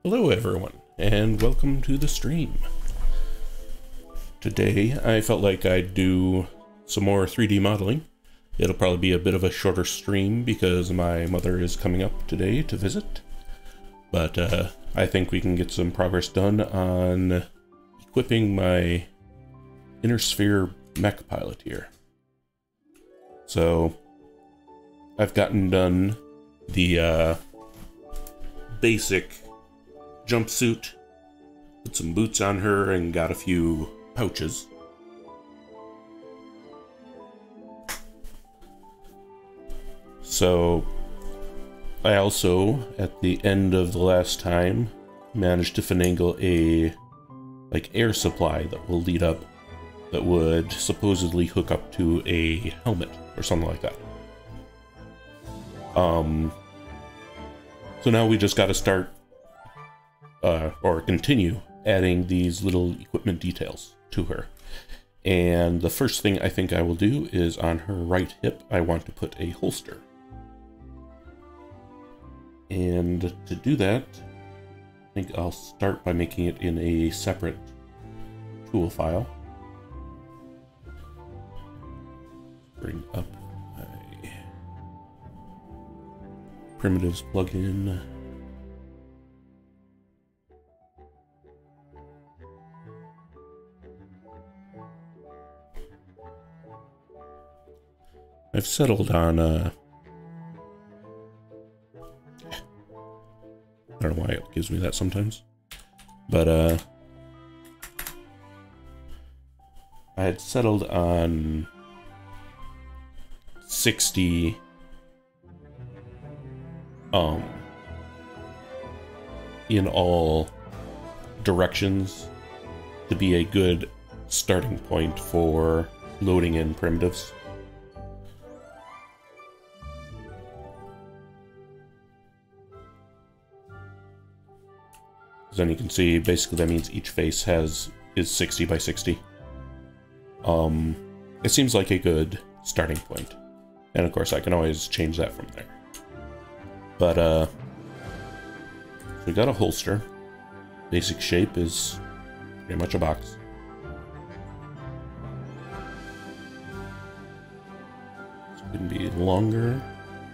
Hello everyone, and welcome to the stream. Today I felt like I'd do some more 3D modeling. It'll probably be a bit of a shorter stream because my mother is coming up today to visit. But I think we can get some progress done on equipping my Inner Sphere mech pilot here. So I've gotten done the basic jumpsuit, put some boots on her, and got a few pouches. So I also, at the end of the last time, managed to finagle a air supply that will lead up, that would supposedly hook up to a helmet or something like that. So now we just got to start or continue adding these little equipment details to her. And the first thing I think I will do is on her right hip, I want to put a holster. And to do that, I think I'll start by making it in a separate tool file. Bring up my primitives plugin. I've settled on, I don't know why it gives me that sometimes, but, I had settled on 60, in all directions to be a good starting point for loading in primitives. Then you can see, basically that means each face is 60 by 60. It seems like a good starting point. And of course I can always change that from there. But we got a holster. Basic shape is pretty much a box. It can be longer.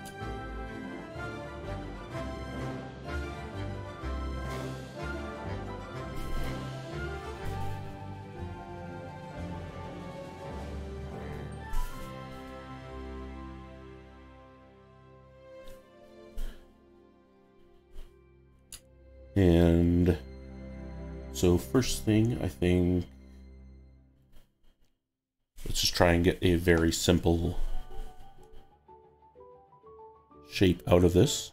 And so first thing, I think, let's just try and get a very simple shape out of this.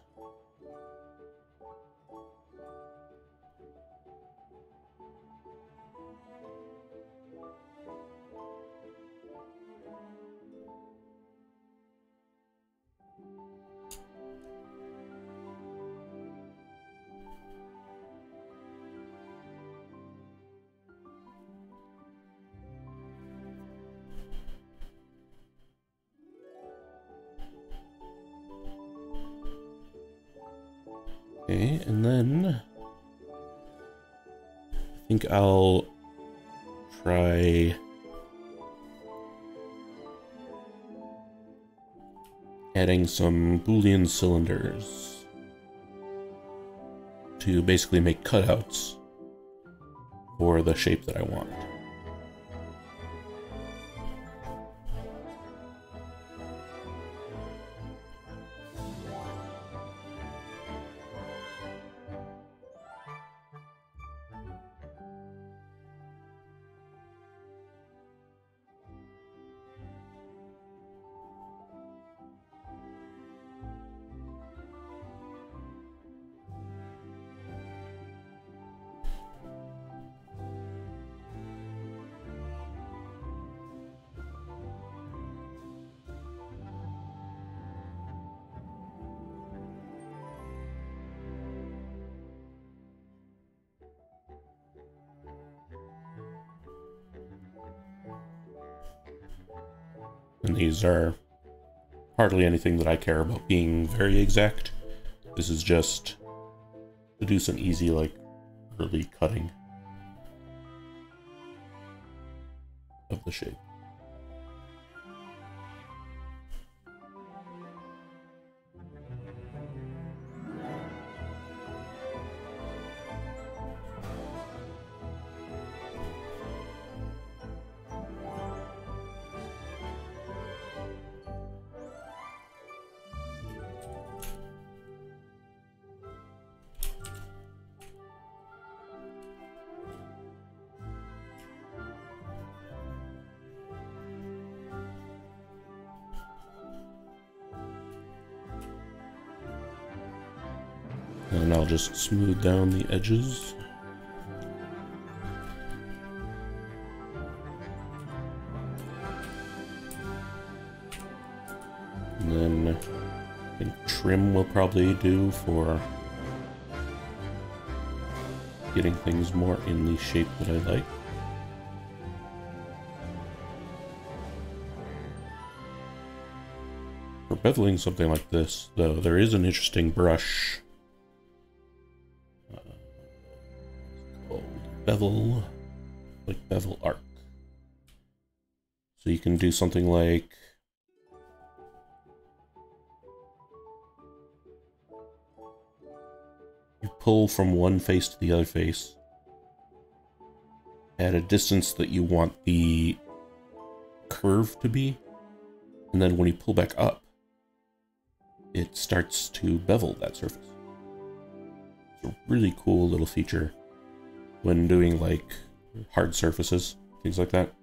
Okay, and then I think I'll try adding some Boolean cylinders to basically make cutouts for the shape that I want. And these are hardly anything that I care about being very exact. This is to do some easy, like, early cutting of the shape. And I'll just smooth down the edges. And then I think trim will probably do for getting things more in the shape that I like. For beveling something like this, though, there is an interesting brush called Bevel, like Bevel Arc. So you can do something like you pull from one face to the other face at a distance that you want the curve to be, and then when you pull back up, it starts to bevel that surface. It's a really cool little feature when doing like hard surfaces, things like that.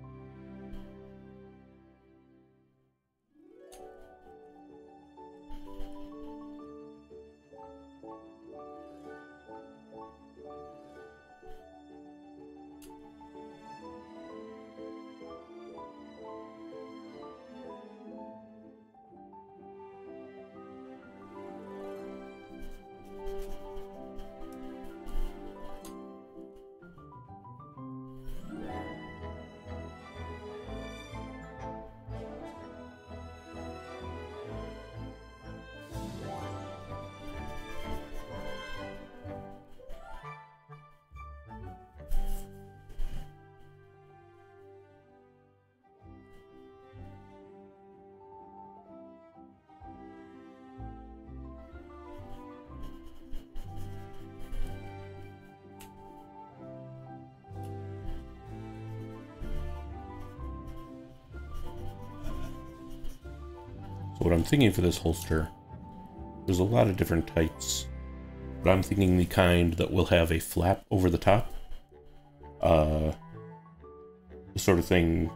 So what I'm thinking for this holster, there's a lot of different types, but I'm thinking the kind that will have a flap over the top. The sort of thing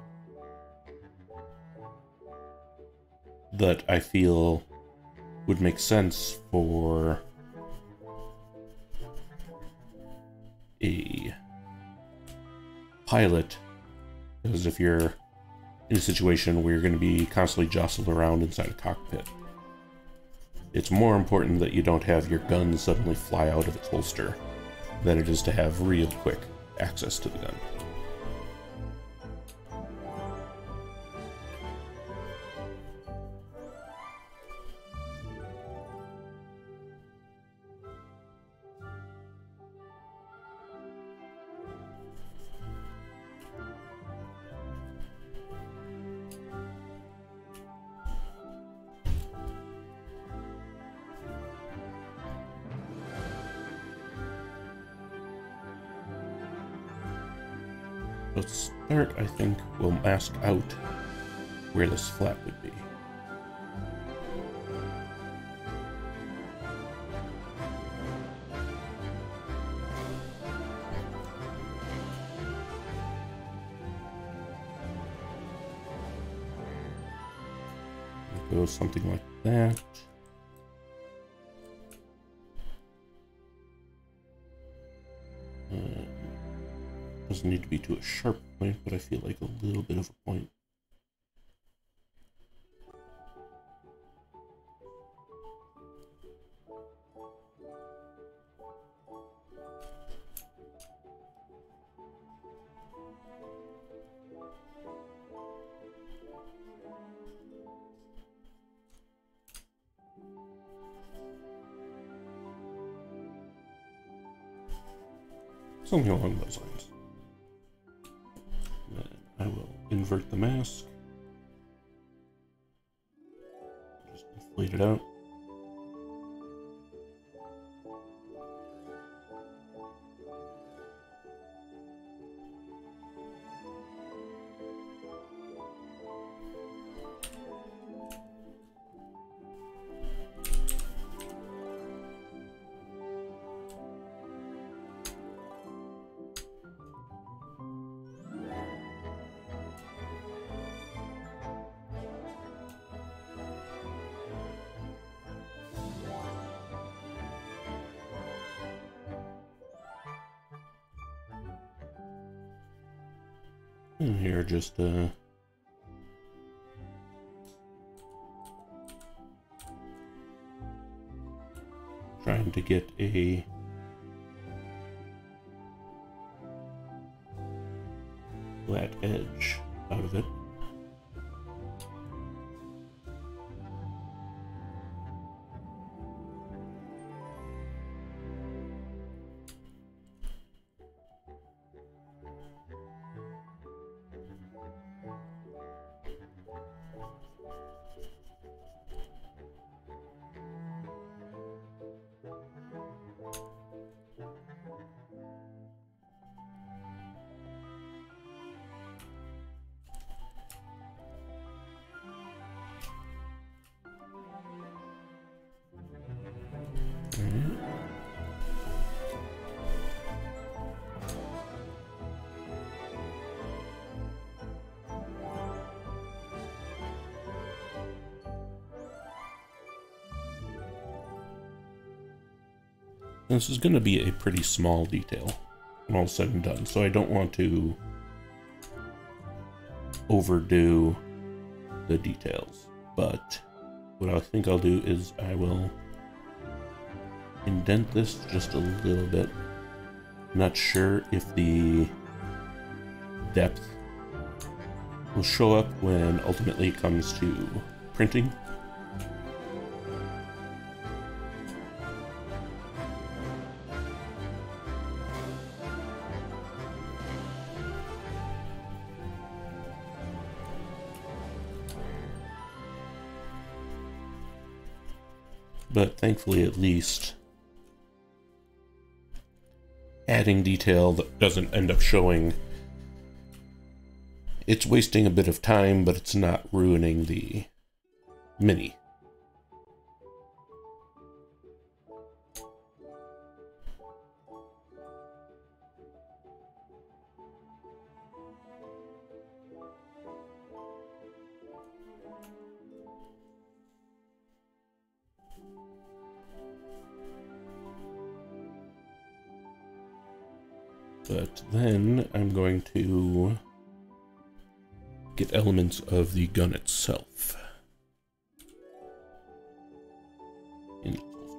that I feel would make sense for a pilot, because if you're in a situation where you're going to be constantly jostled around inside a cockpit, it's more important that you don't have your gun suddenly fly out of its holster than it is to have real quick access to the gun. Let's start, I think we'll mask out where this flap would be. Go something like that. Doesn't need to be to a sharp point, but I feel like a little bit of a point. Something along those lines. Then I will invert the mask. Just inflate it out. And here, just trying to get a flat edge out of it. This is going to be a pretty small detail when all said and done, so I don't want to overdo the details. But what I think I'll do is I will indent this just a little bit. Not sure if the depth will show up when ultimately it comes to printing. But thankfully, at least, adding detail that doesn't end up showing, it's wasting a bit of time, but it's not ruining the mini. But then I'm going to get elements of the gun itself. In the holster.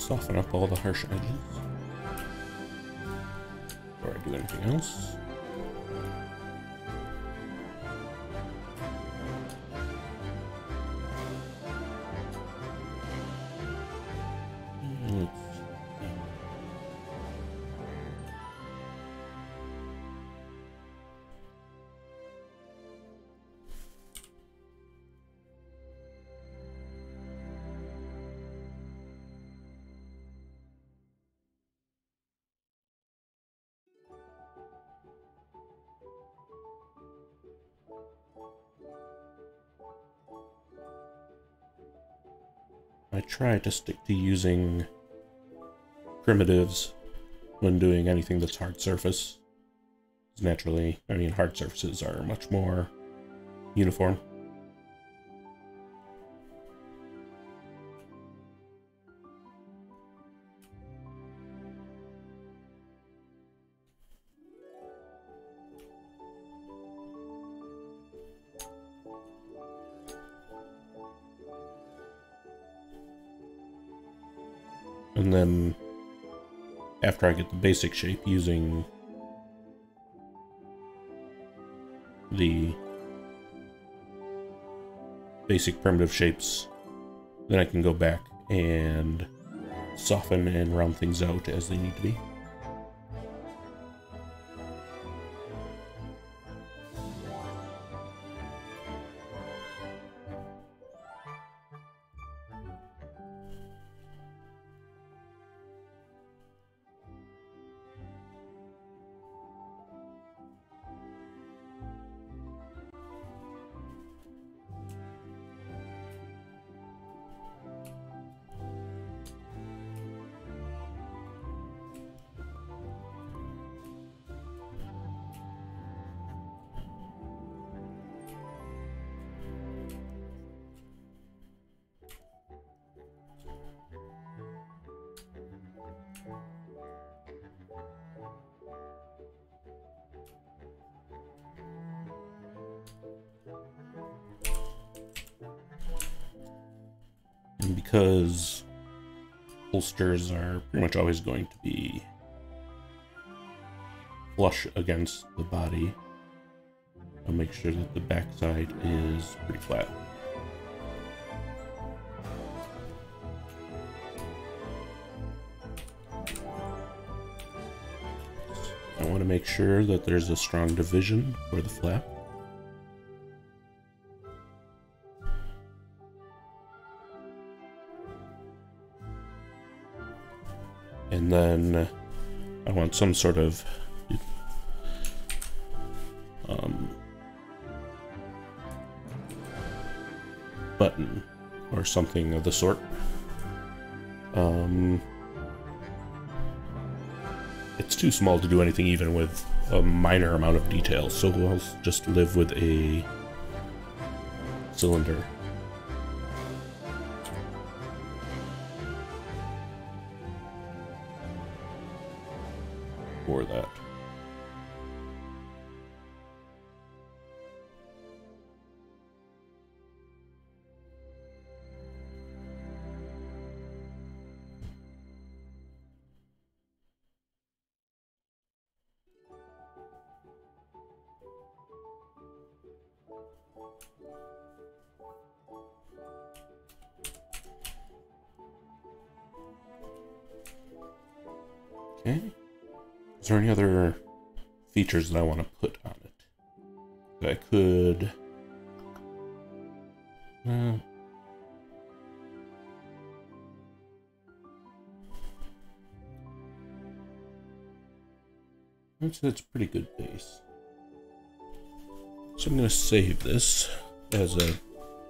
soften up all the harsh edges before I do anything else. I try to stick to using primitives when doing anything that's hard surface. Naturally, I mean, hard surfaces are much more uniform. And then, after I get the basic shape using the basic primitive shapes, then I can go back and soften and round things out as they need to be. And because holsters are pretty much always going to be flush against the body, I'll make sure that the backside is pretty flat. I want to make sure that there's a strong division for the flap. And then I want some sort of button or something of the sort. It's too small to do anything even with a minor amount of detail, so I'll just live with a cylinder. For that. Okay. Is there any other features that I want to put on it? I could... I'd say it's a pretty good base. So I'm going to save this as a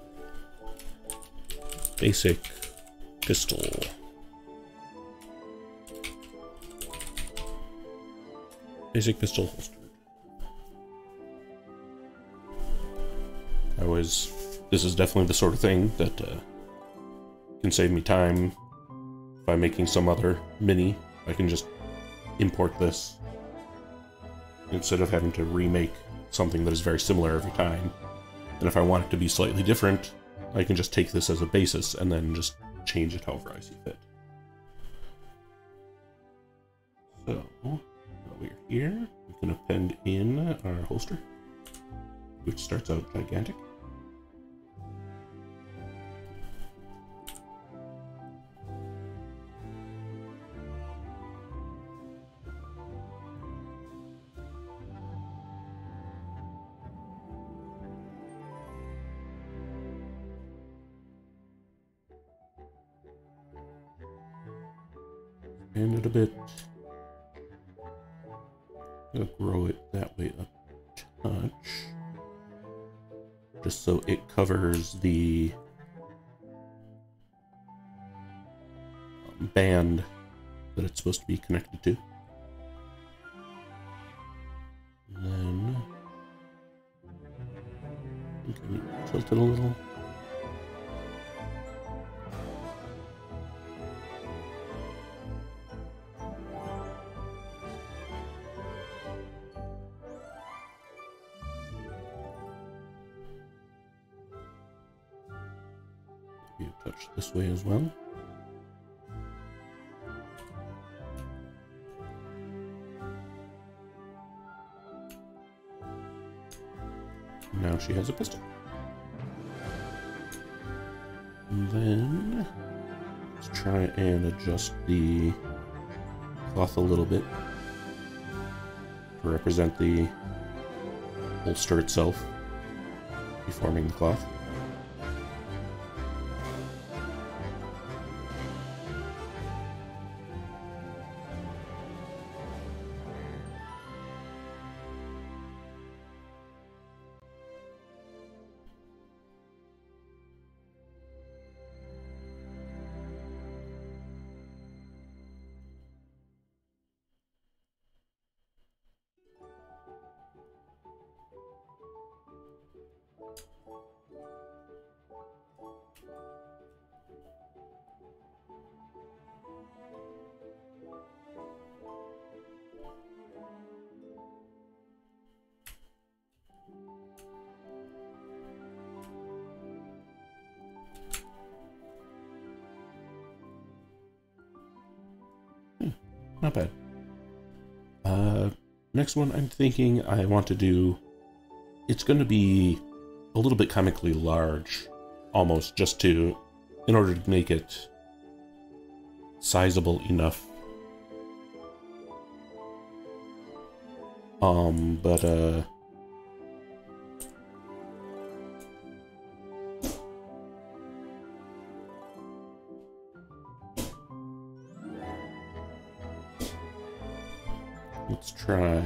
basic pistol. Basic pistol holster. This is definitely the sort of thing that can save me time. If I'm making some other mini, I can just import this instead of having to remake something that is very similar every time. And if I want it to be slightly different, I can just take this as a basis and then just change it however I see fit. So, while we're here, we can append in our holster, which starts out gigantic. Expand it a bit. Gonna grow it that way a touch, just so it covers the band that it's supposed to be connected to. And then I think I need to tilt it a little. Maybe a touch this way as well. Now she has a pistol. And then let's try and adjust the cloth a little bit to represent the holster itself, deforming the cloth. Not bad. Next one I'm thinking I want to do, it's going to be a little bit comically large, almost, just to, in order to make it sizable enough. Let's try.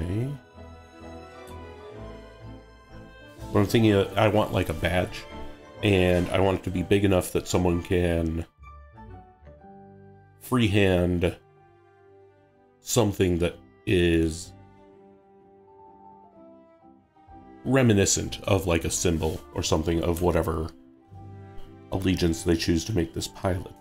What I'm thinking, I want like a badge, and I want it to be big enough that someone can freehand something that is reminiscent of like a symbol or something of whatever allegiance they choose to make this pilot.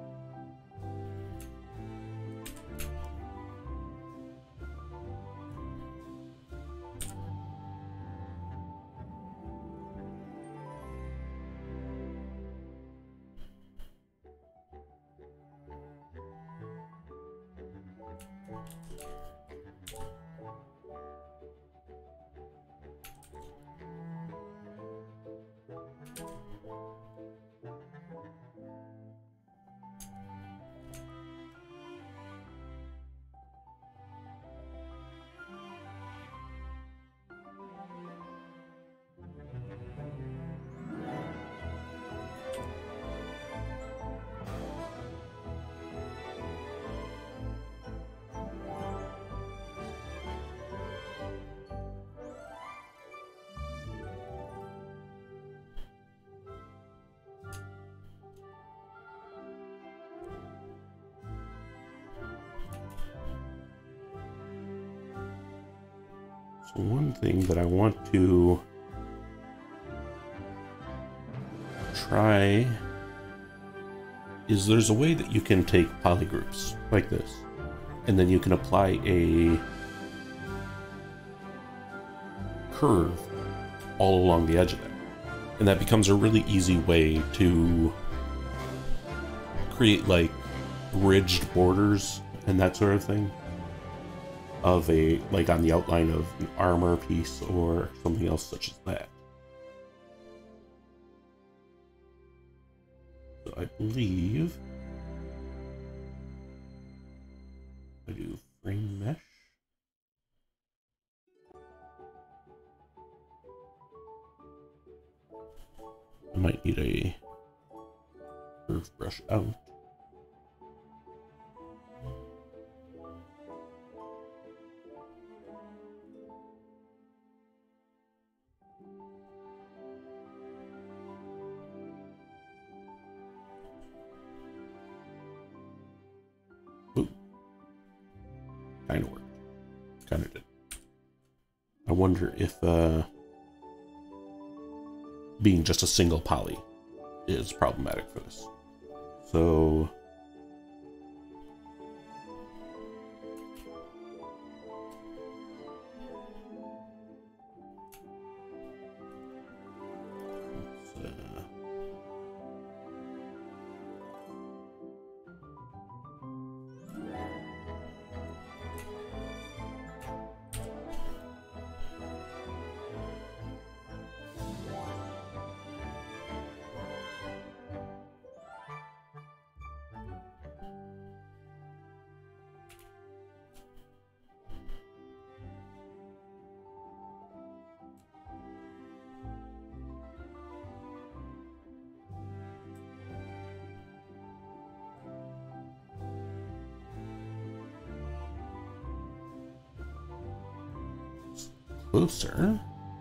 So one thing that I want to try is there's a way that you can take polygroups like this, and then you can apply a curve all along the edge of that. And that becomes a really easy way to create like ridged borders and that sort of thing. of a, like on the outline of an armor piece or something else such as that. So I believe I do frame mesh. I might need a curve brush out. Ooh. Kind of worked. Kind of did. I wonder if being just a single poly is problematic for this. So closer.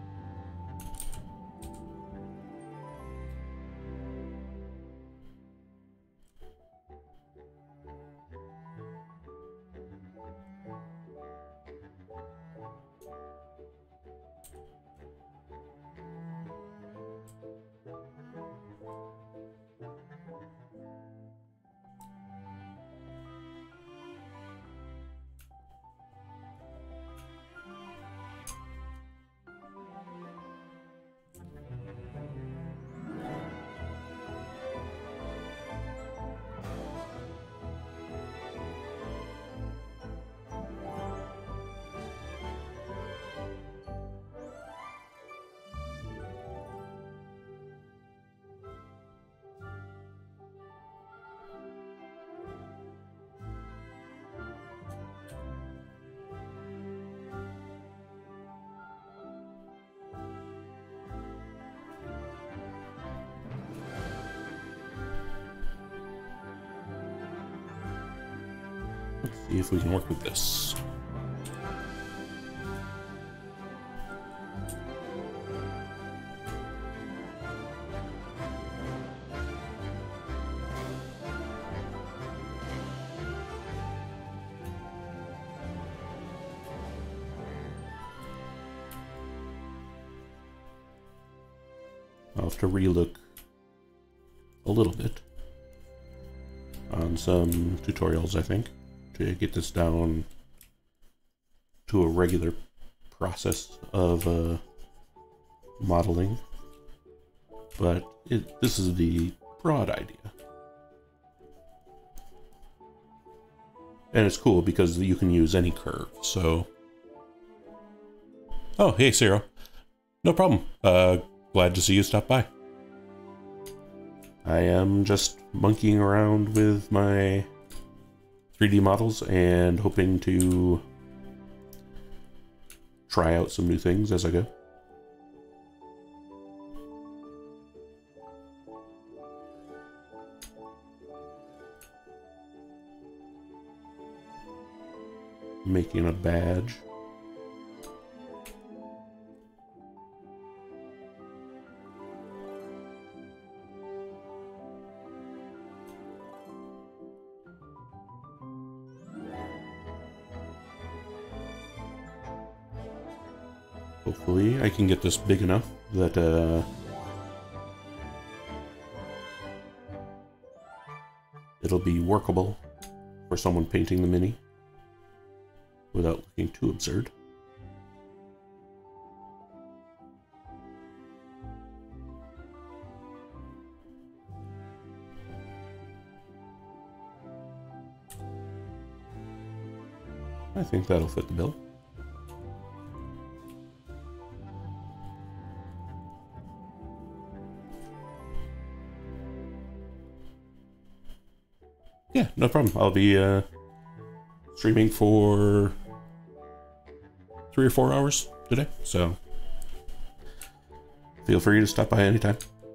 Let's see if we can work with this. I'll have to relook a little bit on some tutorials, I think, to get this down to a regular process of modeling. But this is the broad idea. And it's cool because you can use any curve, so... Oh, hey, Ciro. No problem. Glad to see you stop by. I am just monkeying around with my 3D models and hoping to try out some new things as I go. Making a badge. Hopefully I can get this big enough that it'll be workable for someone painting the mini without looking too absurd. I think that'll fit the bill. Yeah, no problem. I'll be streaming for 3 or 4 hours today, so feel free to stop by anytime.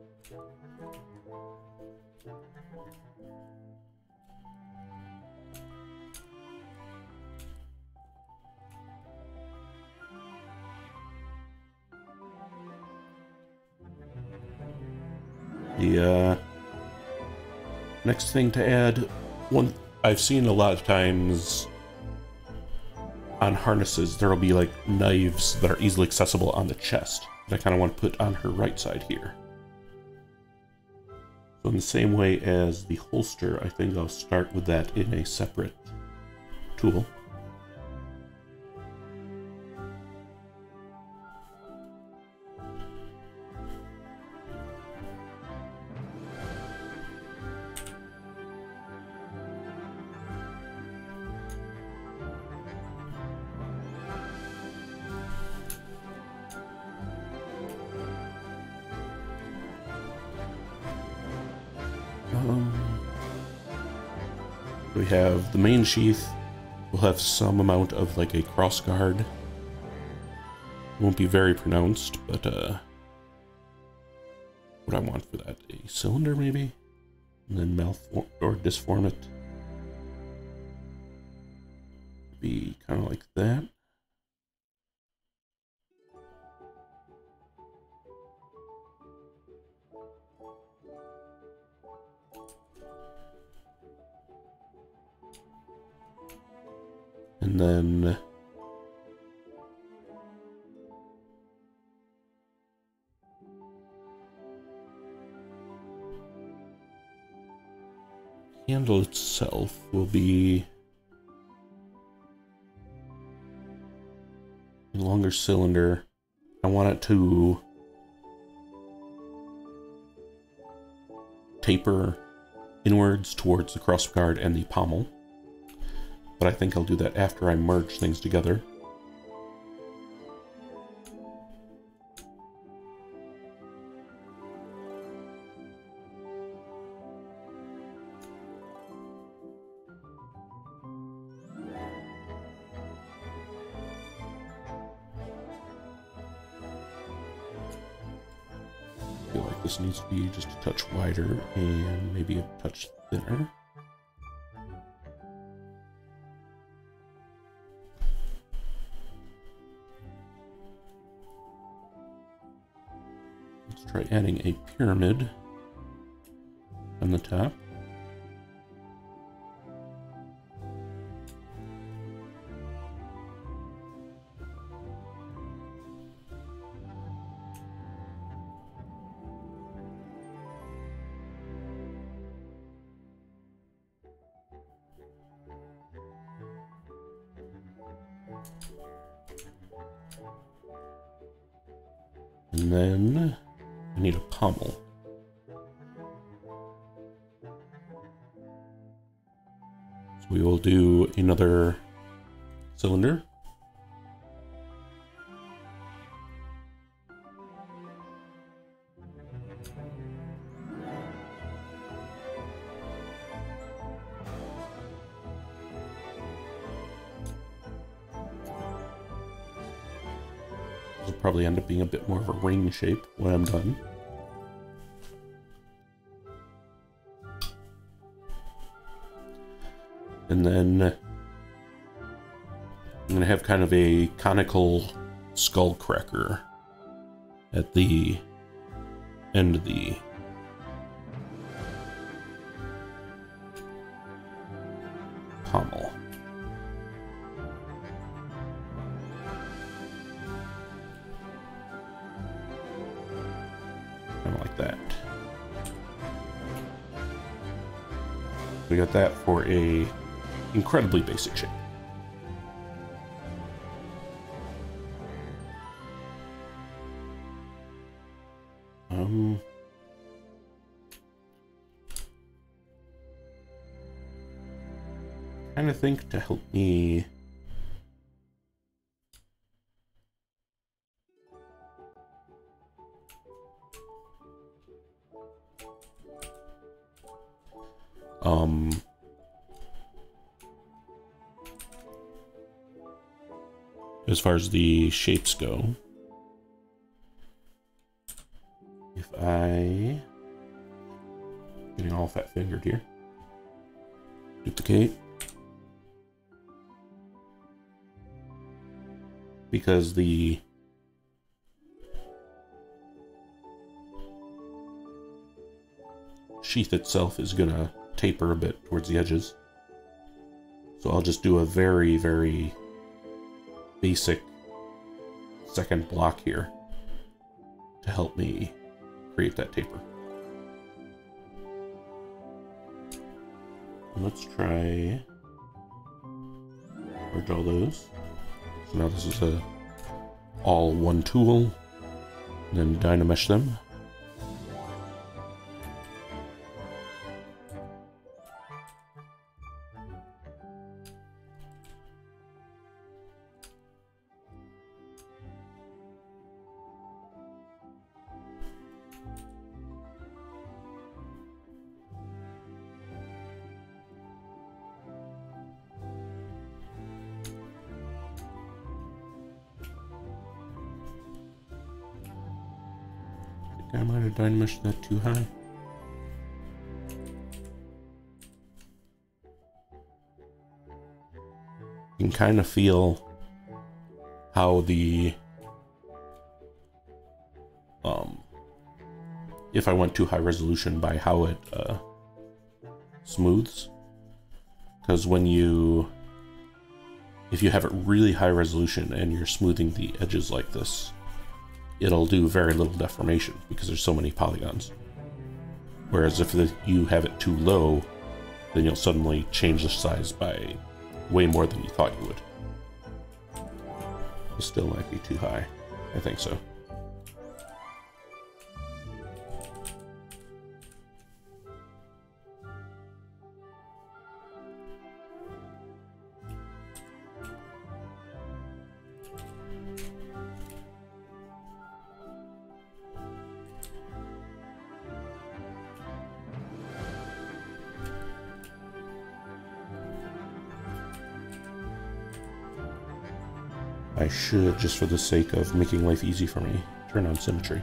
The next thing to add, one I've seen a lot of times on harnesses, there'll be like knives that are easily accessible on the chest that I kind of want to put on her right side here. So in the same way as the holster, I think I'll start with that in a separate tool. We have the main sheath. We'll have some amount of like a cross guard. It won't be very pronounced, but what I want for that, a cylinder maybe, and then malform or disform it. Be kind of like that. And then handle itself will be a longer cylinder. I want it to taper inwards towards the crossguard and the pommel. But I think I'll do that after I merge things together. I feel like this needs to be just a touch wider and maybe a touch thinner. Try adding a pyramid on the top. And then I need a pommel. So we will do another cylinder. This will probably end up being a bit more of a ring shape when I'm done. And then I'm going to have kind of a conical skull cracker at the end of the pommel. Kind of like that. We got that for a incredibly basic shape. Kind of think to help me As far as the shapes go, if I, getting all fat fingered here, duplicate, because the sheath itself is gonna taper a bit towards the edges. So I'll just do a very, very basic second block here to help me create that taper. Let's try merge all those. So now this is a all one tool, and then Dynamesh them. I might have Dynameshed that too high. You can kind of feel how the if I went too high resolution by how it smooths, because when if you have it really high resolution and you're smoothing the edges like this, it'll do very little deformation because there's so many polygons. Whereas if you have it too low, then you'll suddenly change the size by way more than you thought you would. It still might be too high. I think so. I should, just for the sake of making life easy for me, turn on symmetry.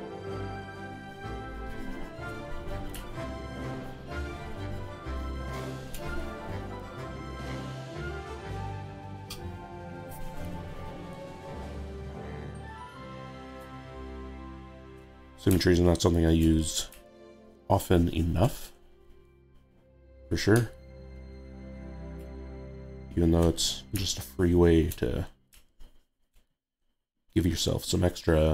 Symmetry is not something I use often enough, for sure. Even though it's just a free way to give yourself some extra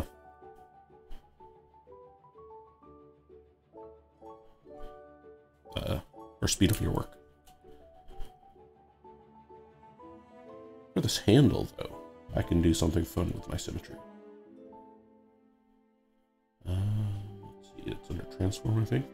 or speed of your work. For this handle, though, I can do something fun with my symmetry. Let's see, it's under transform, I think.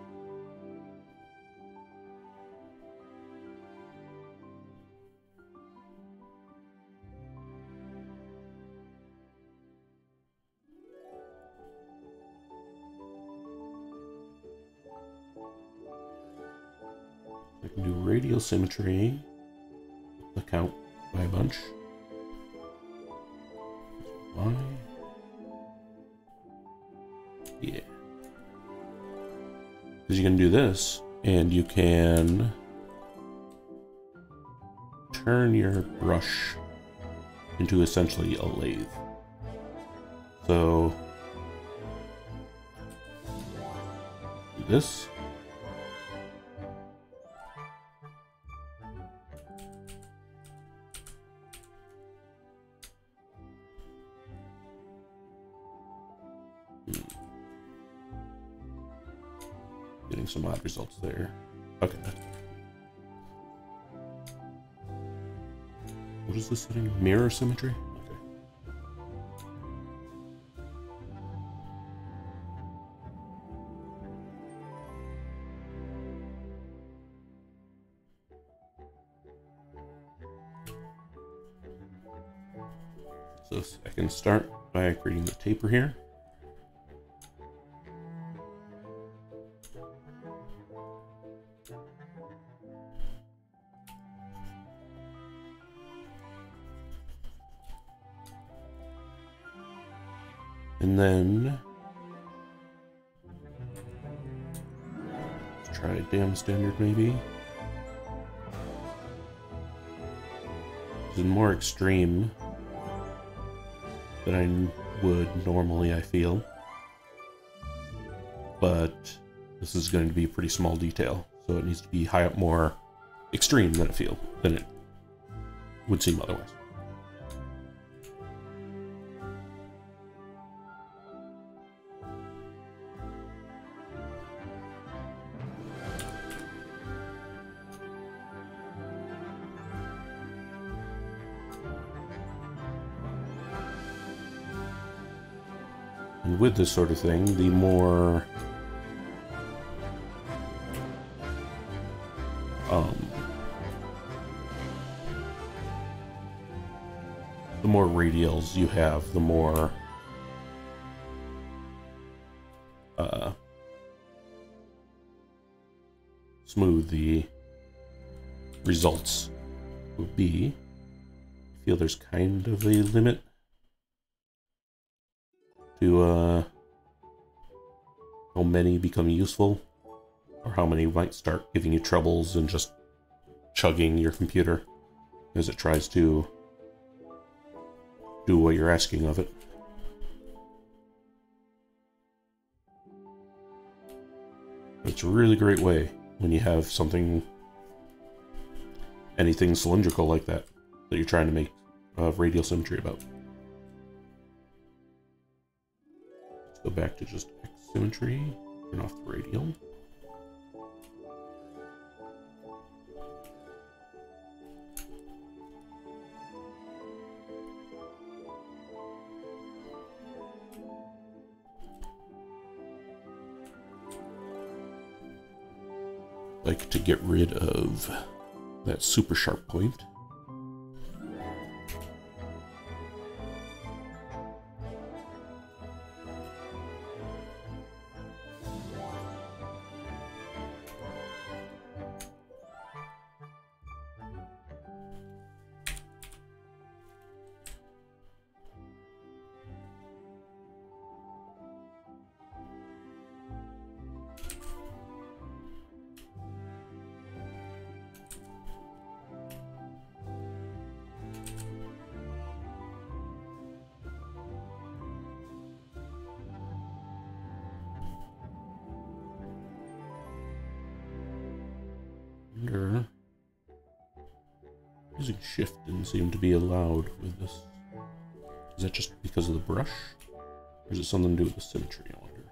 I can do radial symmetry, the count by a bunch. Y. Yeah. Because you can do this, and you can turn your brush into essentially a lathe. So, do this. Getting some odd results there. Okay. What is this setting? Mirror symmetry? Okay. So I can start by creating the taper here. And then let's try dam standard maybe. It's more extreme than I would normally, I feel. But this is going to be a pretty small detail, so it needs to be high up, more extreme than it would seem otherwise. And with this sort of thing, the more radials you have, the more smooth the results will be. I feel there's kind of a limit to how many become useful, or how many might start giving you troubles and just chugging your computer as it tries to do what you're asking of it. It's a really great way when you have anything cylindrical like that you're trying to make radial symmetry about. Let's go back to just X symmetry, turn off the radial. Like to get rid of that super sharp point. Using shift didn't seem to be allowed with this. Is that just because of the brush? Or is it something to do with the symmetry, I wonder?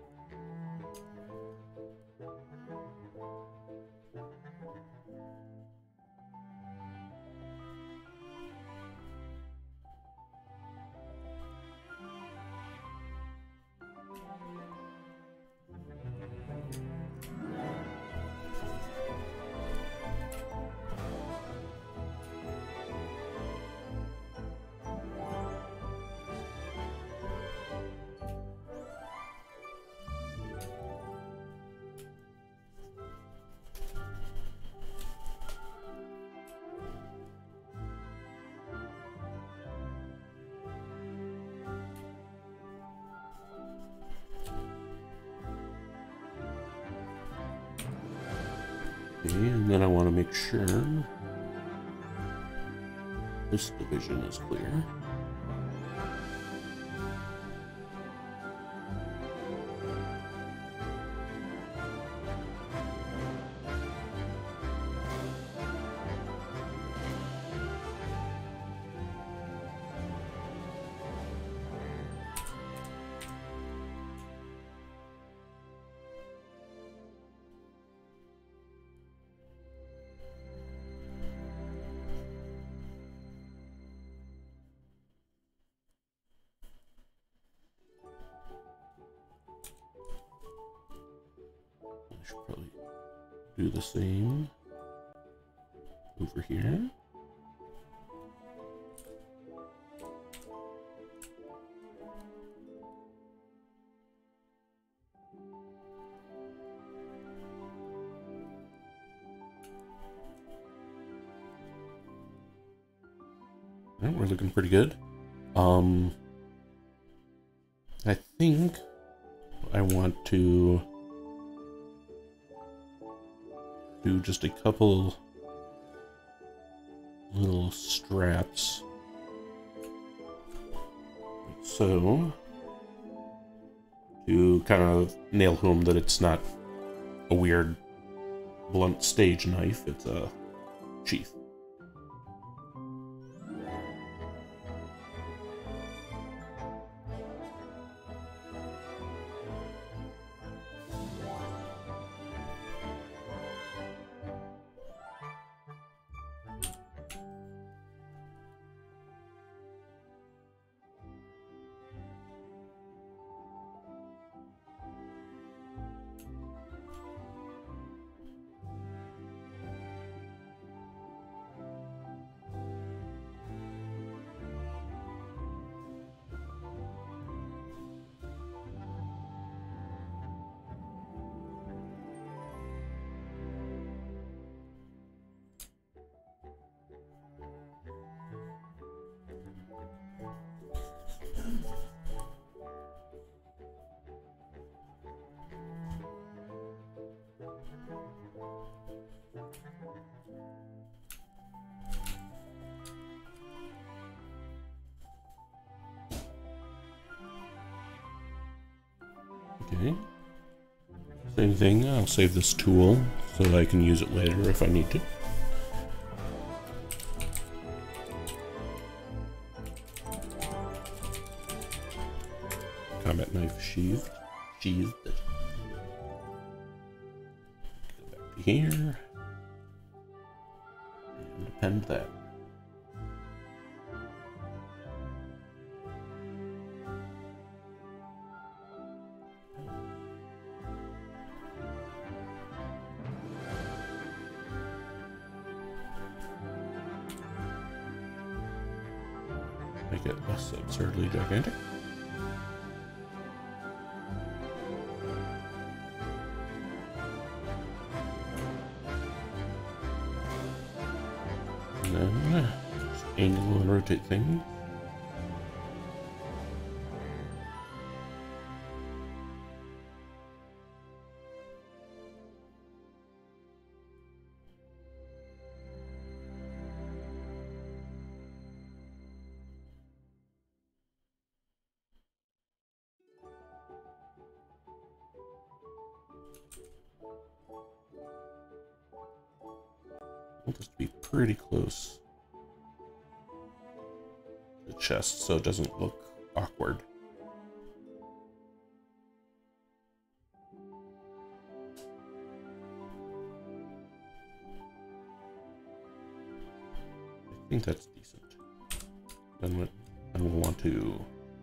Okay, and then I want to make sure this division is clear. I should probably do the same over here. We're looking pretty good. I think I want to do just a couple little straps. So, to kind of nail home that it's not a weird blunt stage knife, it's a sheath. Okay. Same thing, I'll save this tool so that I can use it later if I need to. Combat knife sheathed. Go back to here. And append that. Make it less absurdly gigantic. And then just angle and rotate things. I want this to be pretty close to the chest so it doesn't look awkward. I think that's decent. Then we'll want to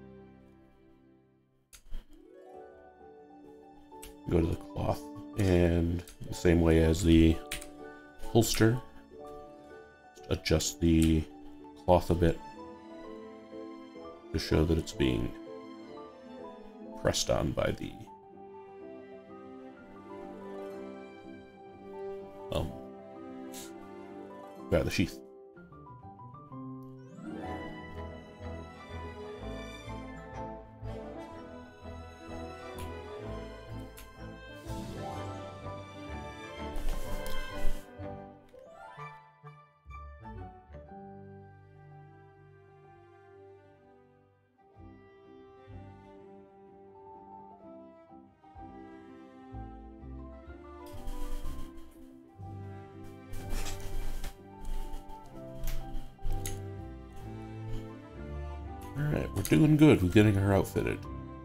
go to the cloth, and the same way as the holster, adjust the cloth a bit to show that it's being pressed on by the sheath. Alright, we're doing good with getting her outfitted.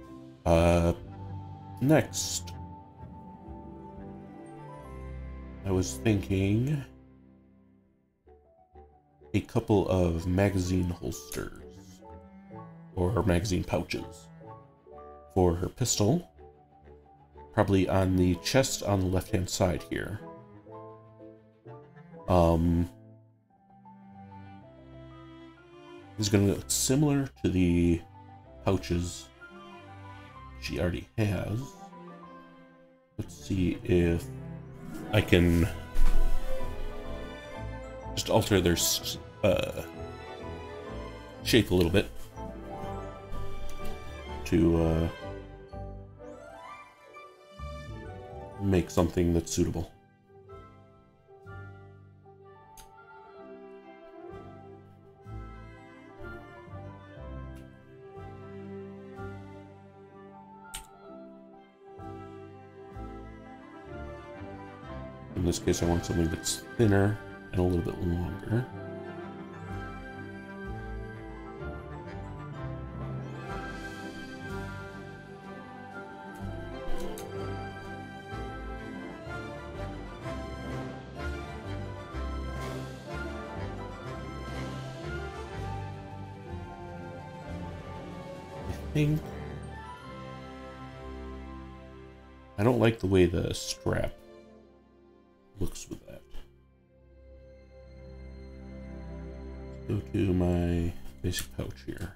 Next, I was thinking a couple of magazine holsters, or magazine pouches, for her pistol, probably on the chest on the left-hand side here. Is going to look similar to the pouches she already has. Let's see if I can just alter their shape a little bit to make something that's suitable. In this case, I want something that's thinner and a little bit longer. I don't like the way the strap looks with that. Let's go to my basic pouch here.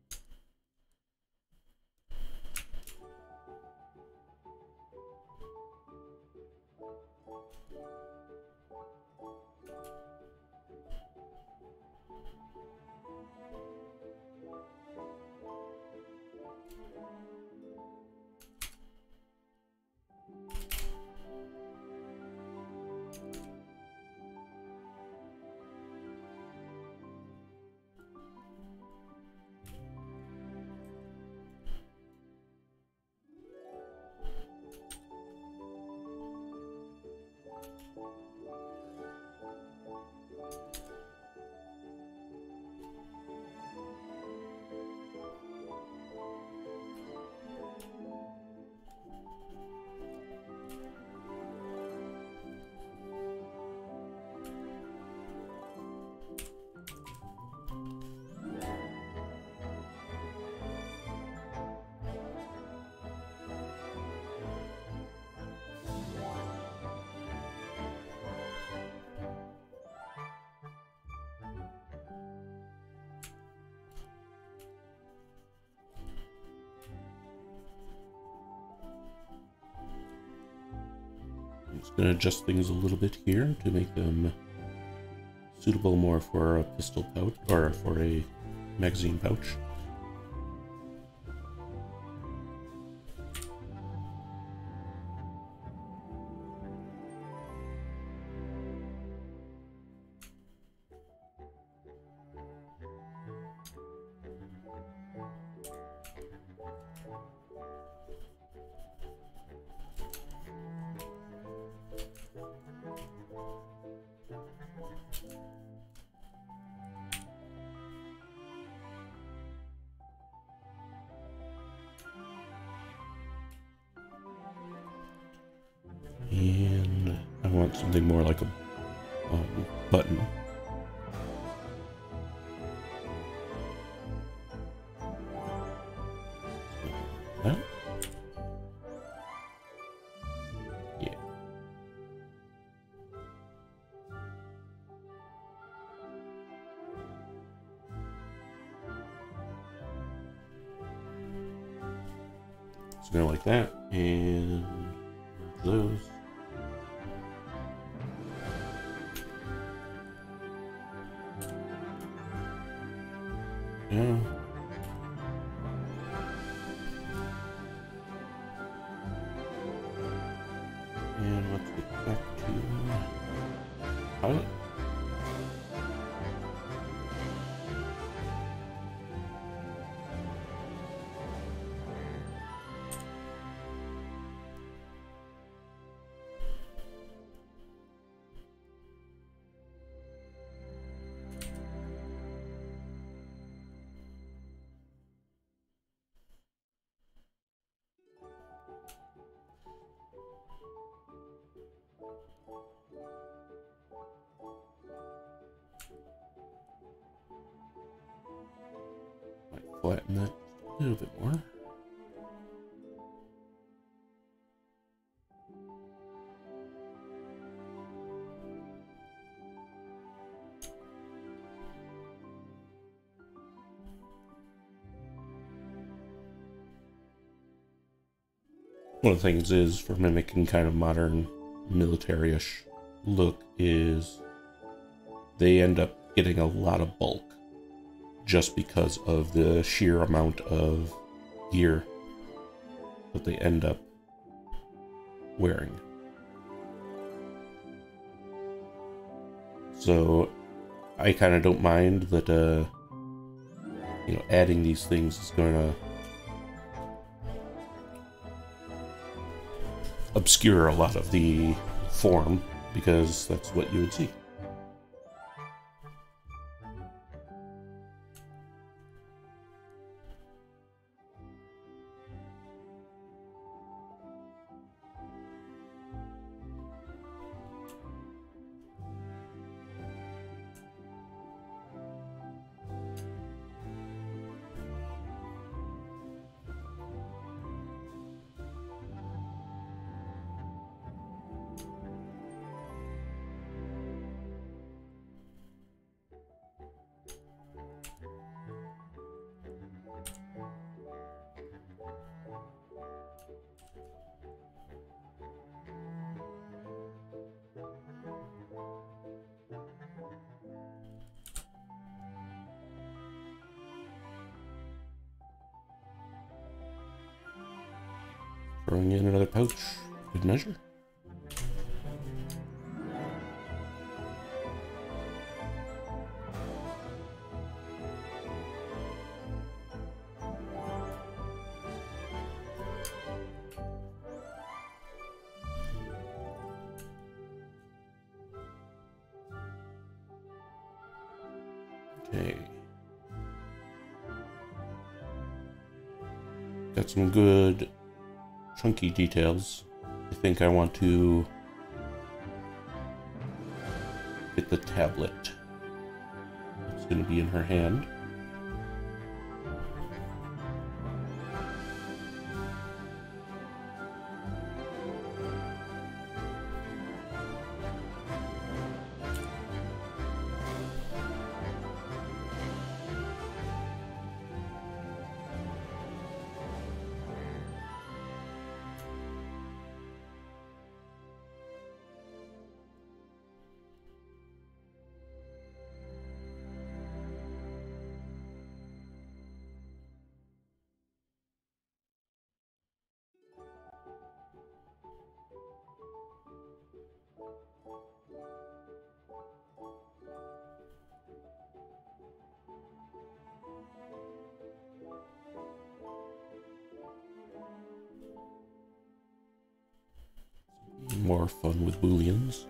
I'm just going to adjust things a little bit here to make them suitable more for a pistol pouch or for a magazine pouch. And I want something more like a button. That? Yeah. So now like that, and those. Yeah. And let's get back to pilot. Might flatten that a little bit more. One of the things is for mimicking kind of modern military-ish look is they end up getting a lot of bulk just because of the sheer amount of gear that they end up wearing. So I kind of don't mind that, you know, adding these things is going to obscure a lot of the form, because that's what you would see. Throwing in another pouch, good measure. Okay. Got some good chunky details. I think I want to get the tablet. It's going to be in her hand. More fun with booleans.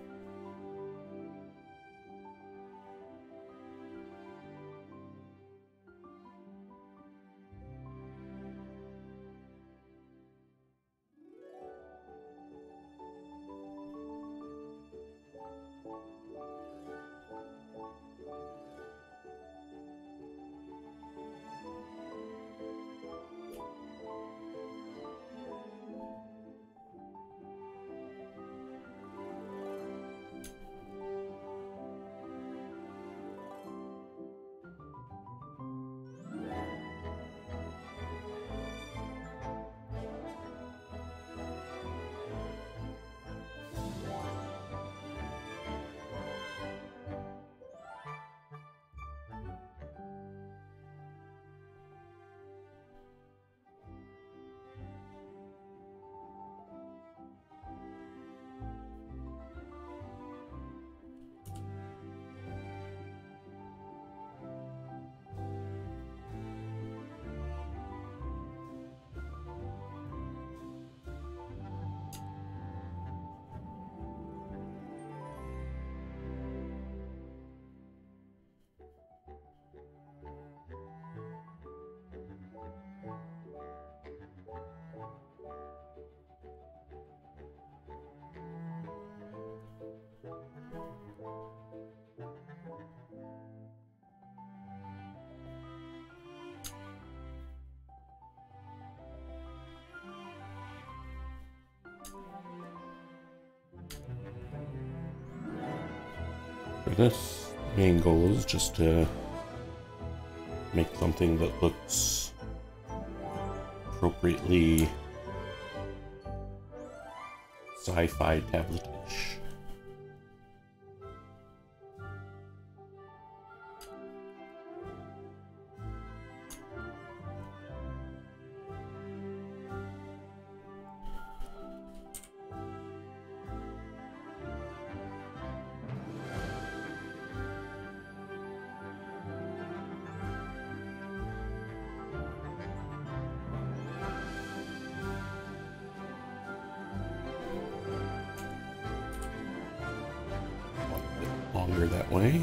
For this, the main goal is just to make something that looks appropriately sci-fi tablet-ish. longer that way.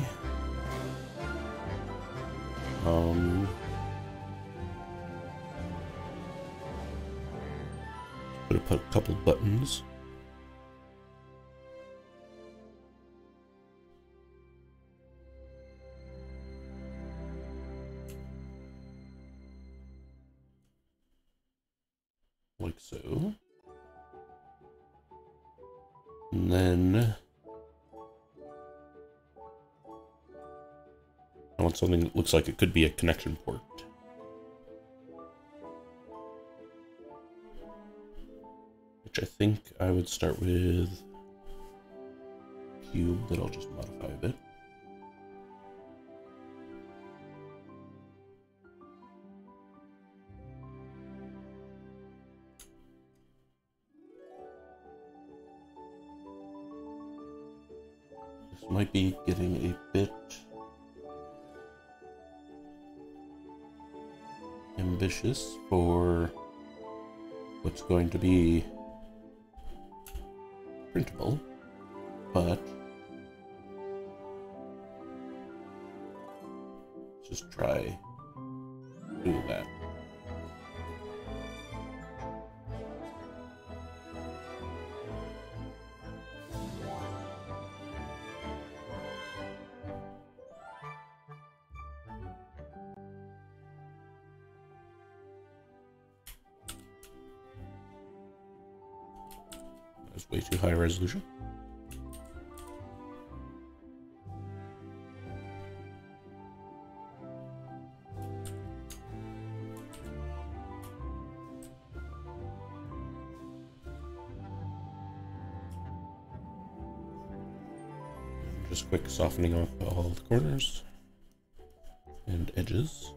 Gonna put a couple buttons. Like so. And then I want something that looks like it could be a connection port. Which I think I would start with cube that I'll just modify a bit. This might be getting a bit ambitious for what's going to be printable, but just try doing that. That's way too high resolution. Just quick softening off all the corners and edges.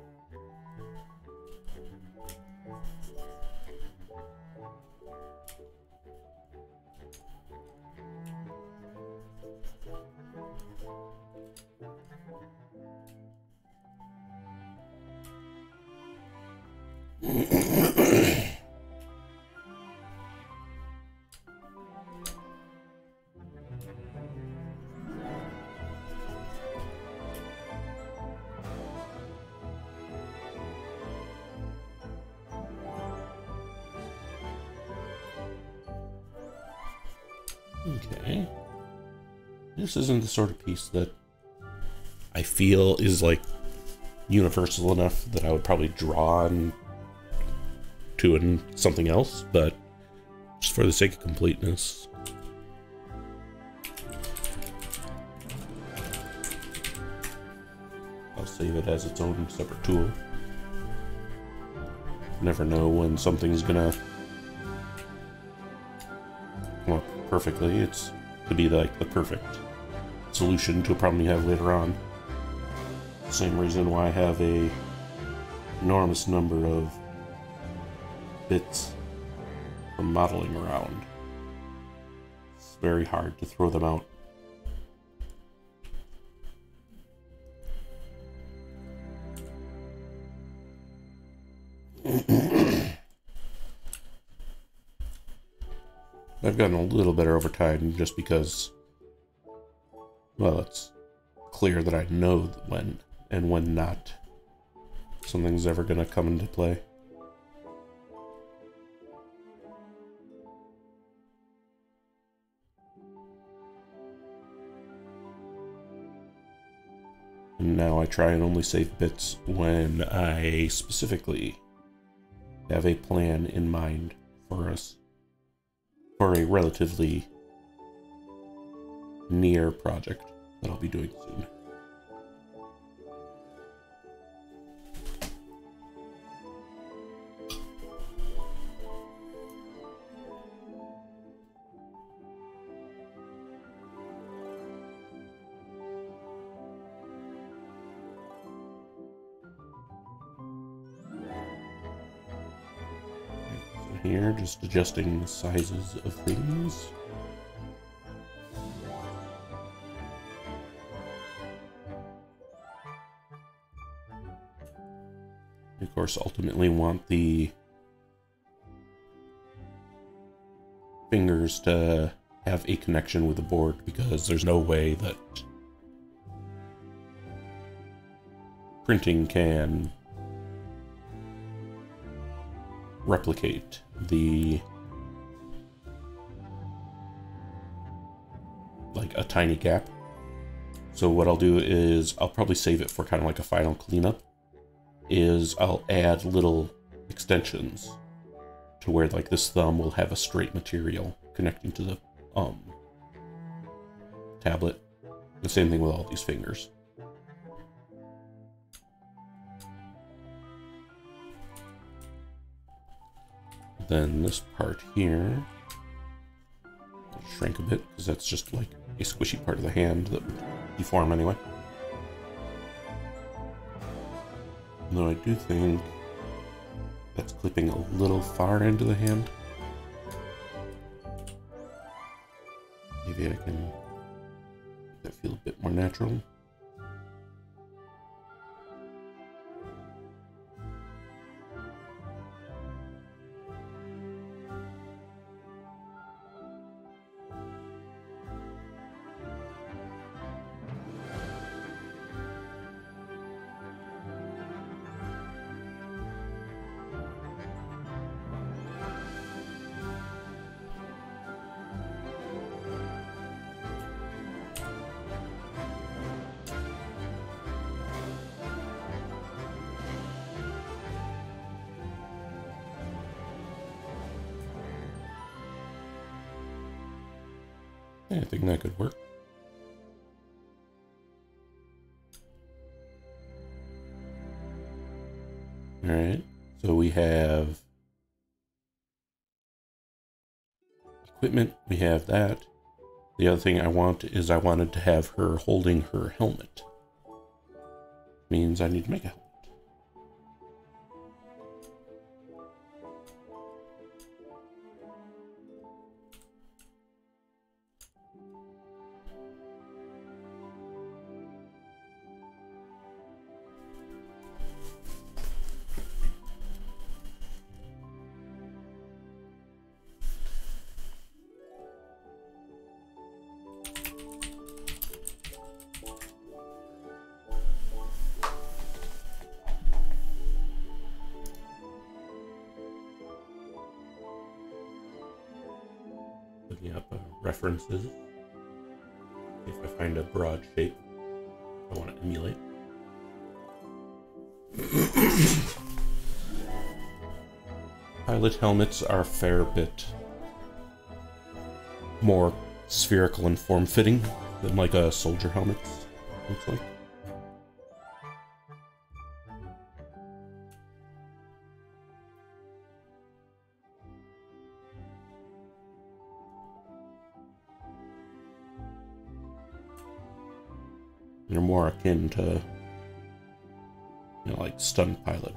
Okay. This isn't the sort of piece that I feel is like universal enough that I would probably draw on to in something else, but just for the sake of completeness. I'll save it as its own separate tool. Never know when something's gonna come up perfectly. It's could be like the perfect solution to a problem you have later on. Same reason why I have a enormous number of bits from modeling around. It's very hard to throw them out. I've gotten a little better over time just because, well, it's clear that I know when and when not something's ever going to come into play. And now I try and only save bits when I specifically have a plan in mind for us. For a relatively near project that I'll be doing soon. Here, just adjusting the sizes of things. Of course, ultimately want the fingers to have a connection with the board because there's no way that printing can replicate the like a tiny gap. So what I'll do is I'll probably save it for kind of like a final cleanup, is I'll add little extensions to where like this thumb will have a straight material connecting to the tablet. The same thing with all these fingers. Then this part here, I'll shrink a bit because that's just like a squishy part of the hand that would deform anyway. Though I do think that's clipping a little far into the hand. Maybe I can make that feel a bit more natural. Yeah, I think that could work. Alright, so we have equipment, we have that. The other thing I want is I wanted to have her holding her helmet. Means I need to make a helmet. Looking up references. If I find a broad shape I want to emulate. Pilot helmets are a fair bit more spherical and form-fitting than like a soldier helmet looks like. They're more akin to, you know, like stunt pilot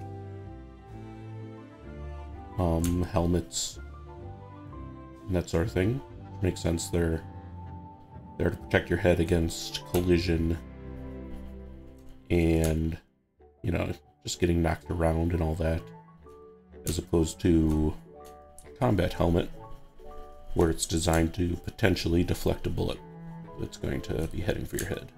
helmets and that sort of thing. Makes sense. They're there to protect your head against collision and, you know, just getting knocked around and all that, as opposed to a combat helmet where it's designed to potentially deflect a bullet that's going to be heading for your head.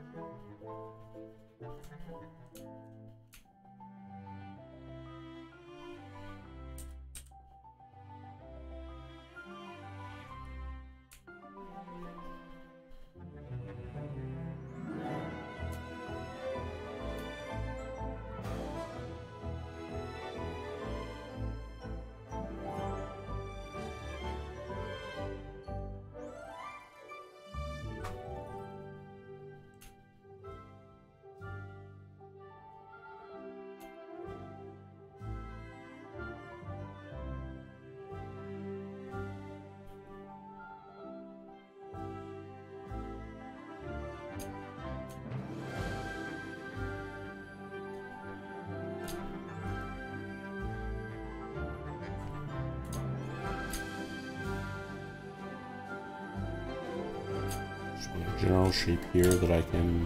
General shape here that I can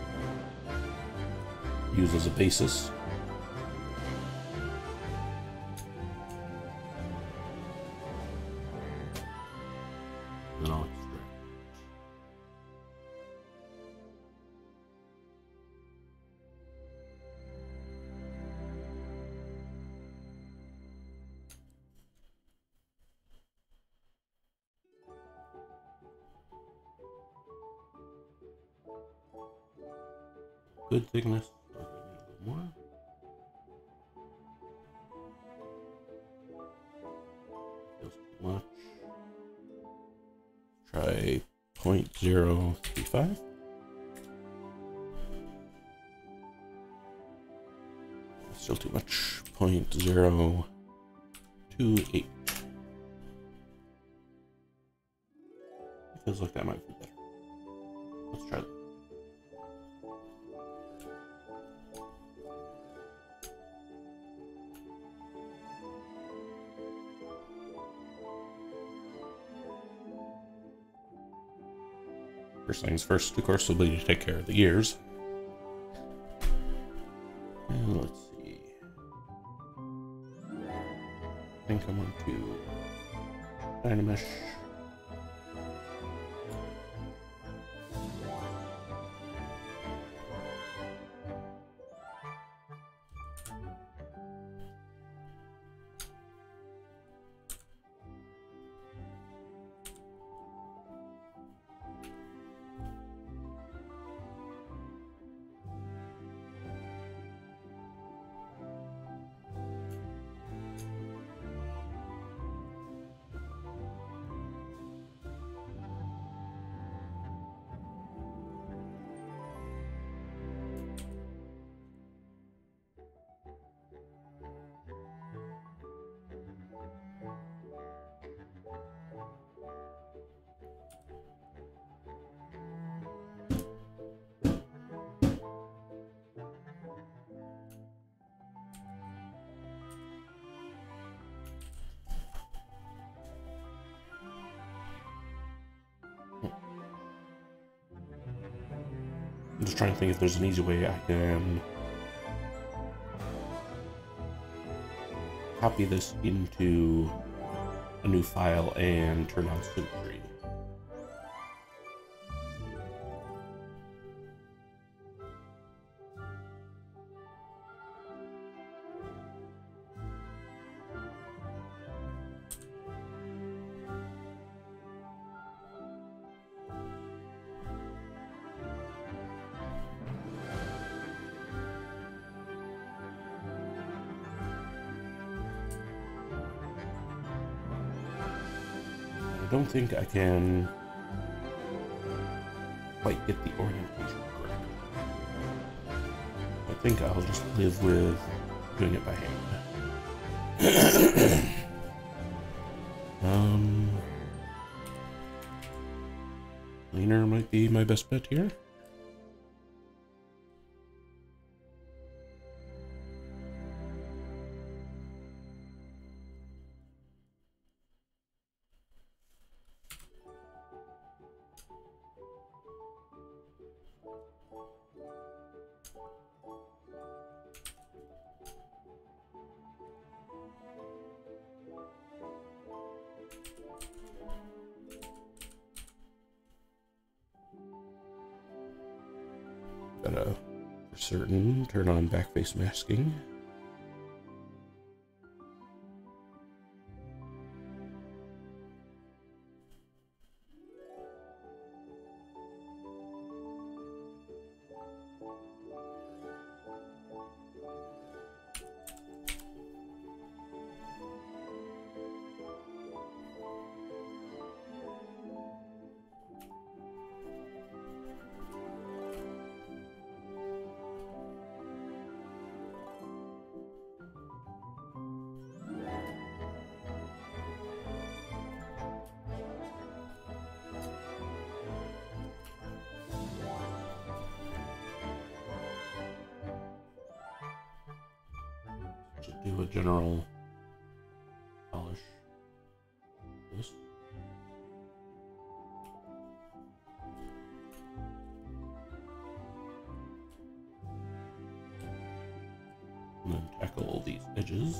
use as a basis. Then I'll extract. good thickness. So I need a little more. Feels too much. Try 0.035. Still too much. 0.028. Feels like that might be better. Let's try that. First things first, of course, will be to take care of the ears. And let's see. I think I'm going to Dynamesh. I'm just trying to think if there's an easy way I can copy this into a new file and turn on Symmetry. I don't think I can quite get the orientation correct. I think I'll just live with doing it by hand. Leaner might be my best bet here. Gotta, for certain, turn on backface masking. Do a general polish. This. And then tackle these edges.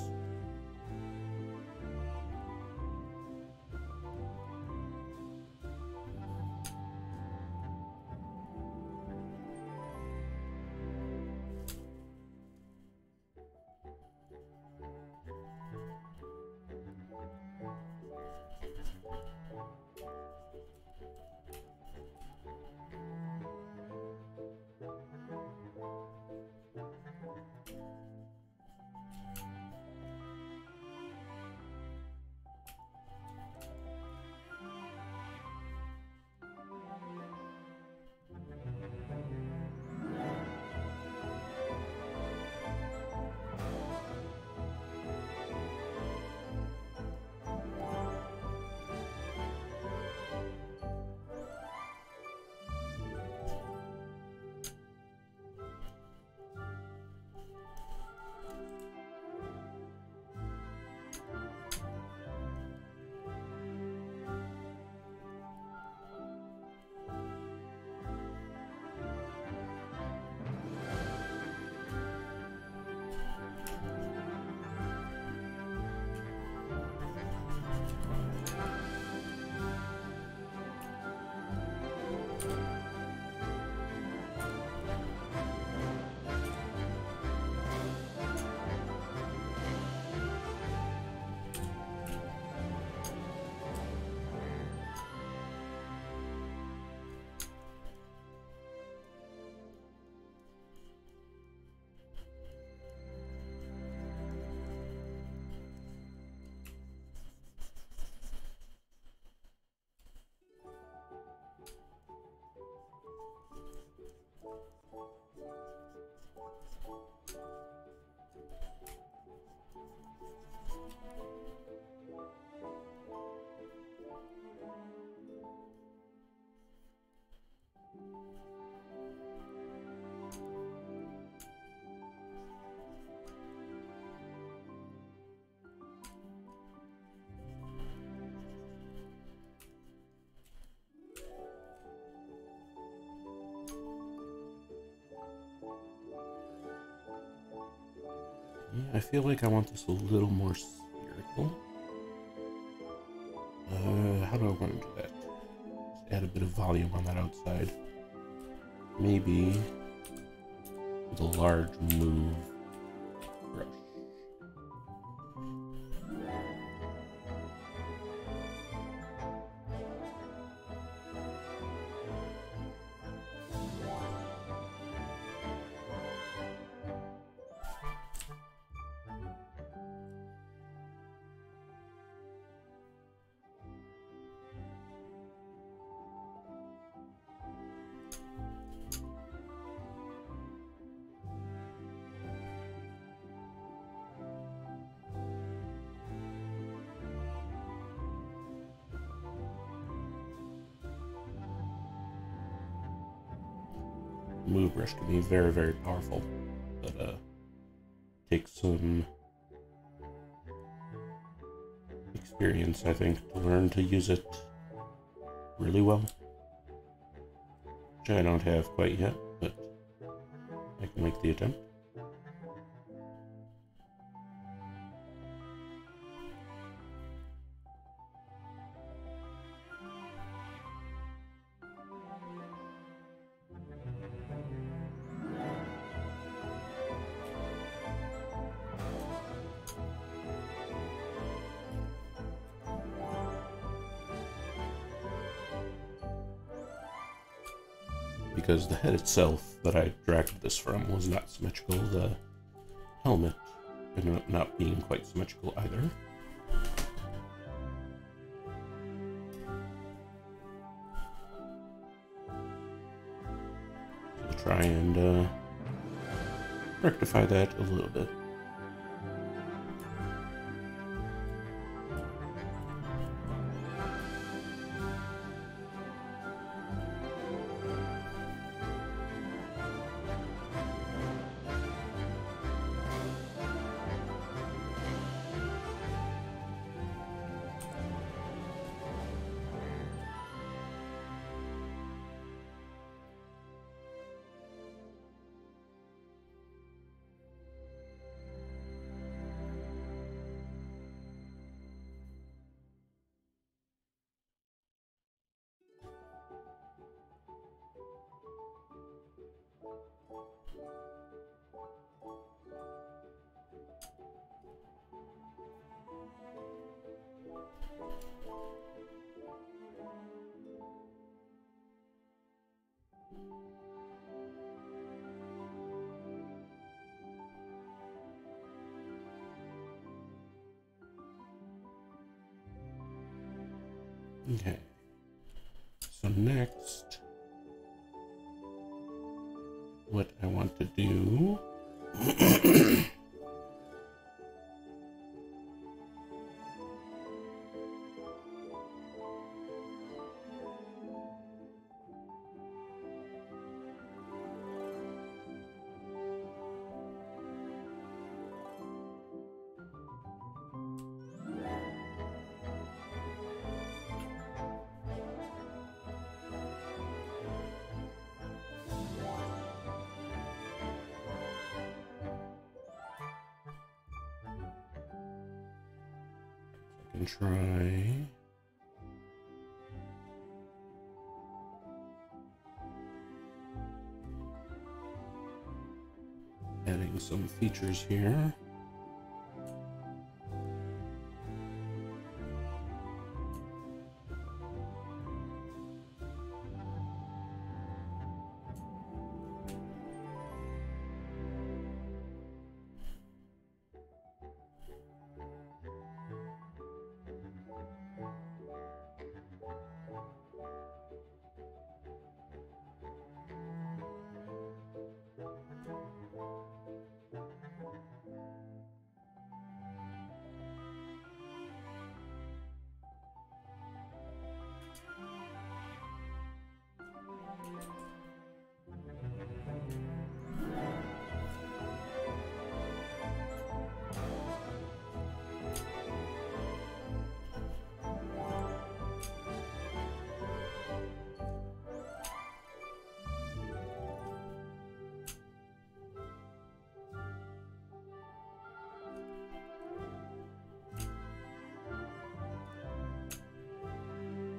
I feel like I want this a little more spherical. How do I want to do that? Just add a bit of volume on that outside. Maybe with a large move brush. Move brush can be very, very powerful, but takes some experience, I think, to learn to use it really well, which I don't have quite yet, but I can make the attempt. Because the head itself that I dragged this from was not symmetrical, the helmet ended up not being quite symmetrical either. So try and rectify that a little bit. Okay, so next, what I want to do and try adding some features here.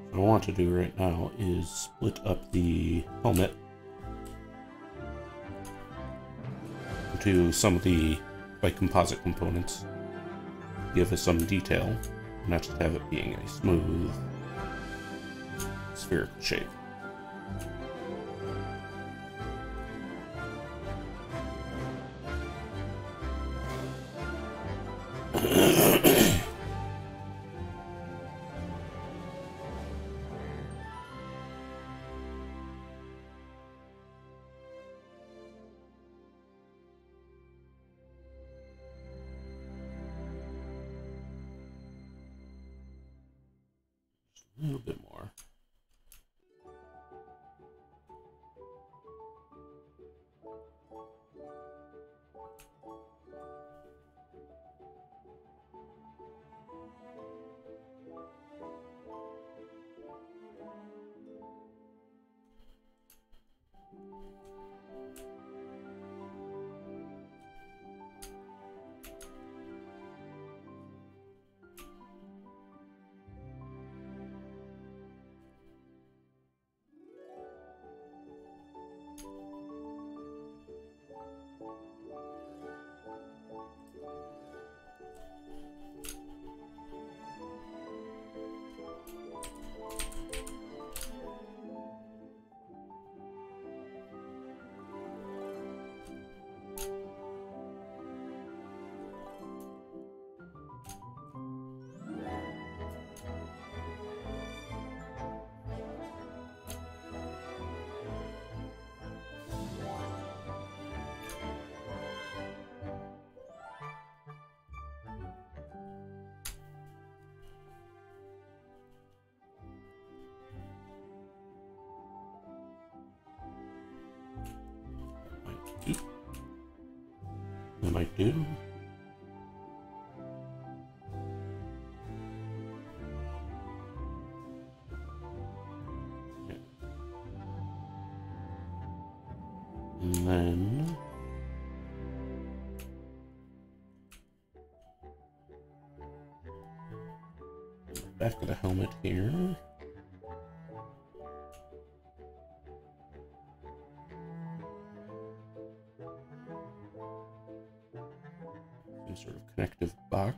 What I want to do right now is split up the helmet into some of the composite components, give it some detail, not just have it being a smooth spherical shape. A little bit more. That might do. Okay. And then back of the helmet here. Some sort of connective box.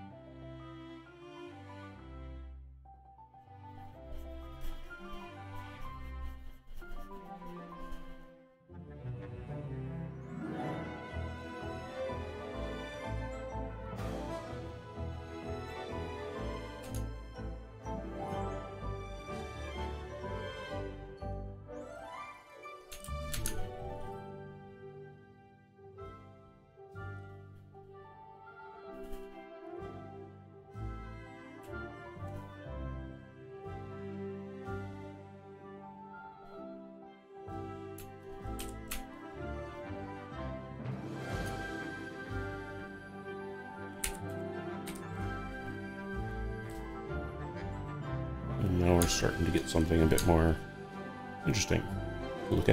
And now we're starting to get something a bit more interesting to look at.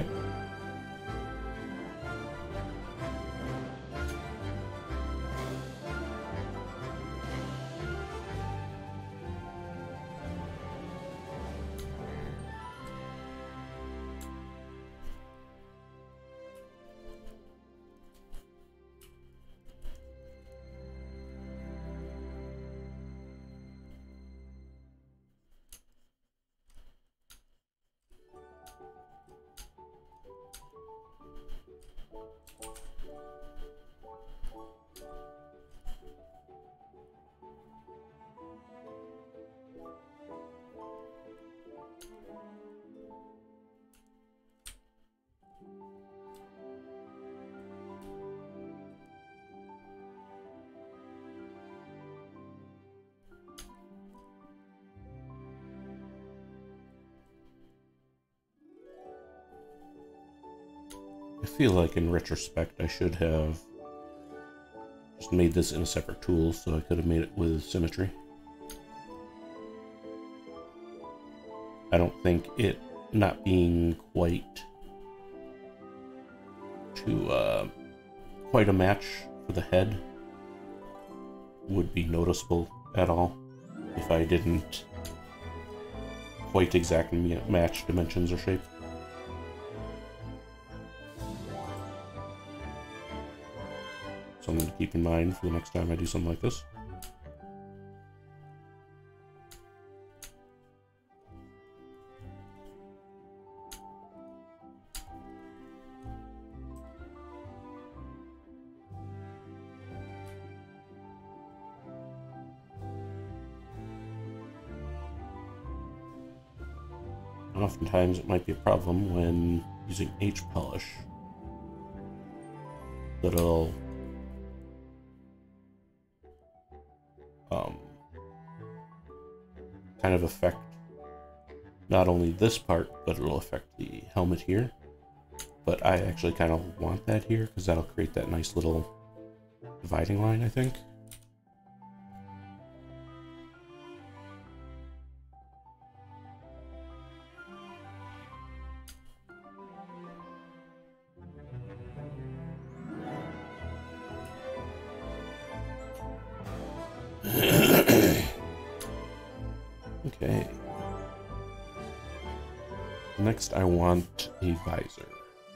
I feel like in retrospect I should have just made this in a separate tool so I could have made it with symmetry. I don't think it not being quite a match for the head would be noticeable at all if I didn't quite exact match dimensions or shape. Something to keep in mind for the next time I do something like this. Oftentimes it might be a problem when using H-polish. That'll kind of affect not only this part, but it'll affect the helmet here. But I actually kind of want that here because that'll create that nice little dividing line, I think. Okay. Next, I want a visor.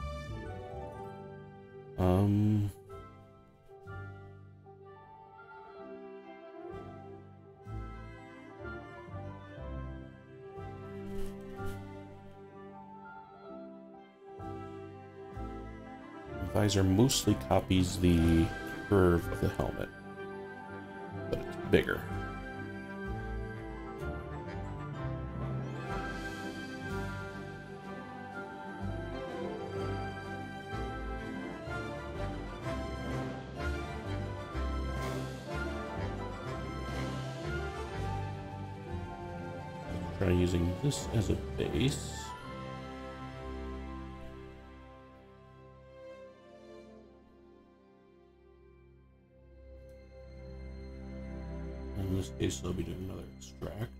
The visor mostly copies the curve of the helmet, but it's bigger. Try using this as a base. In this case, I'll be doing another extract.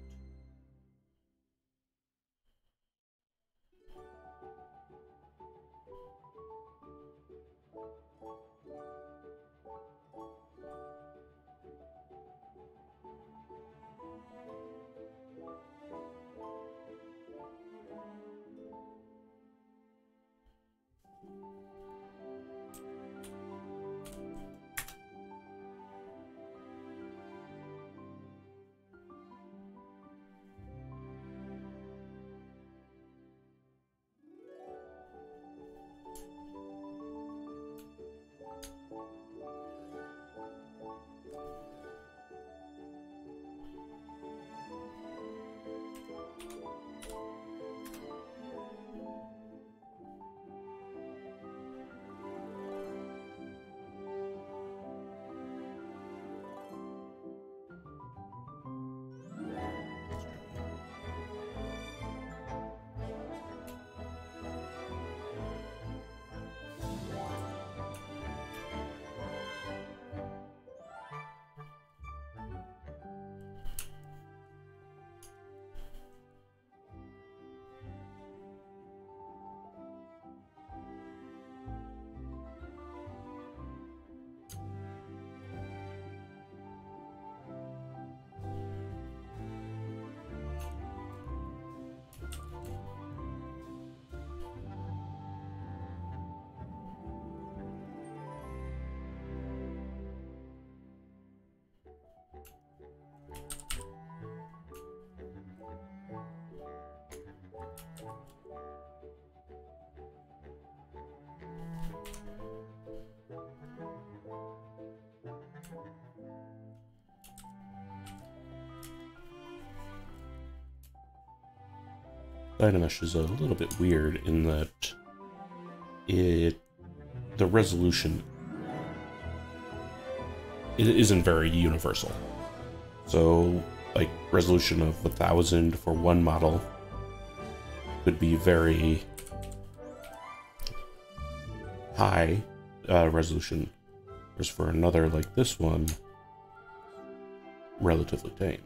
Dynamesh is a little bit weird in that the resolution it isn't very universal. So, like, resolution of 1000 for one model could be very high resolution, whereas for another like this one, relatively tame.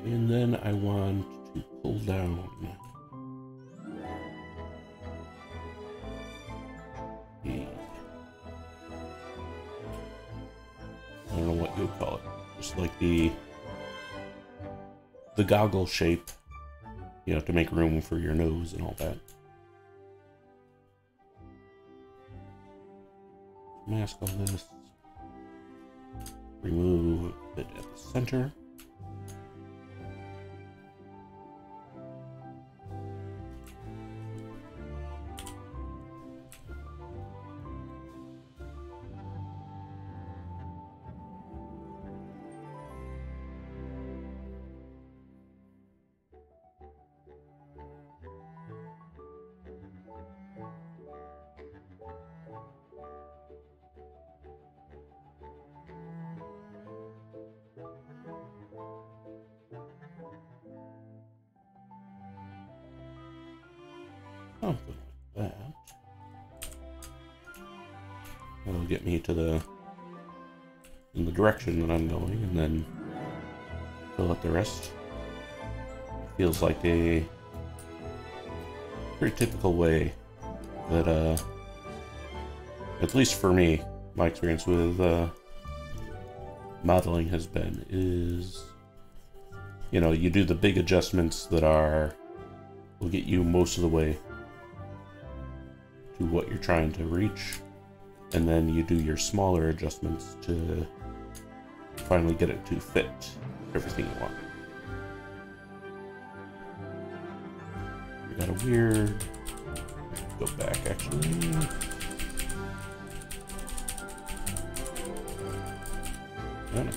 And then I want to pull down the, I don't know what you would call it, just like the goggle shape, you know, to make room for your nose and all that. Mask on this. Remove it at the center. Something like that. That'll get me to in the direction that I'm going, and then fill out the rest. Feels like a pretty typical way that, at least for me, my experience with modeling has been is, you know, you do the big adjustments that will get you most of the way to what you're trying to reach, and then you do your smaller adjustments to finally get it to fit everything you want. We got a weird... Go back, actually. I don't know.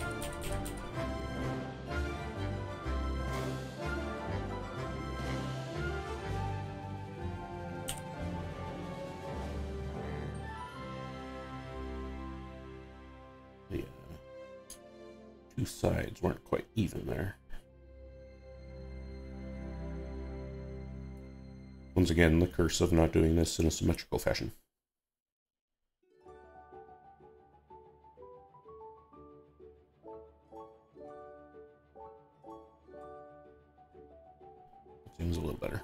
Two sides weren't quite even there. Once again, the curse of not doing this in a symmetrical fashion. Seems a little better.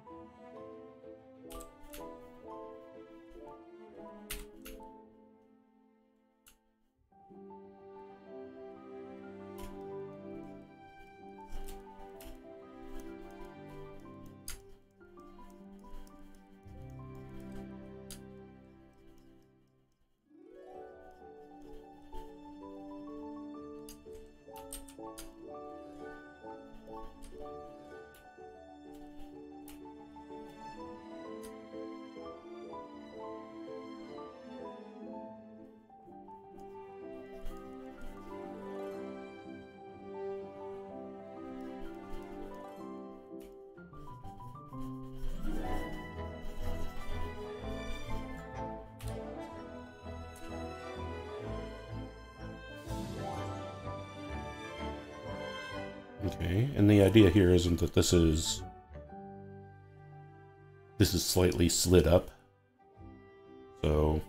Okay, and the idea here isn't that this is slightly slid up, so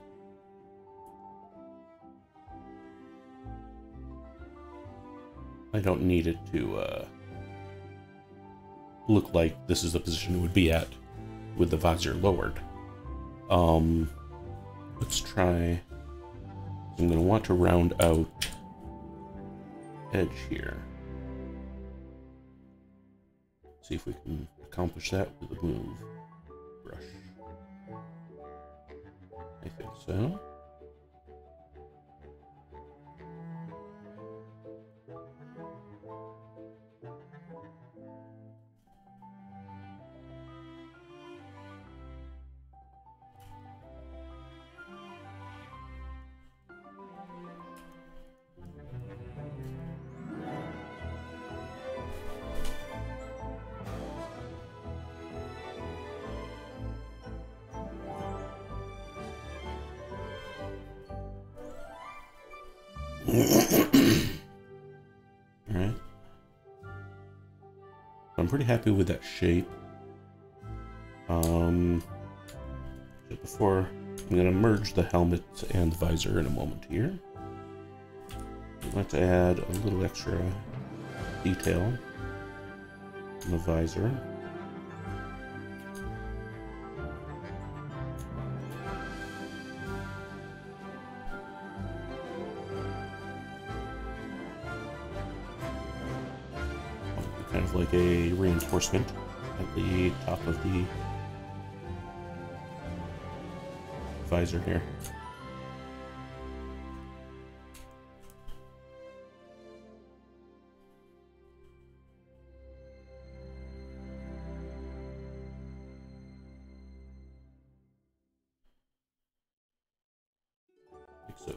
I don't need it to look like this is the position it would be at with the visor lowered. Let's try. I'm going to want to round out edge here. See if we can accomplish that with a move brush. I think so. Alright. I'm pretty happy with that shape. Before, I'm going to merge the helmet and the visor in a moment here. Let's add a little extra detail And the visor. Kind of like a reinforcement at the top of the visor here. Like so.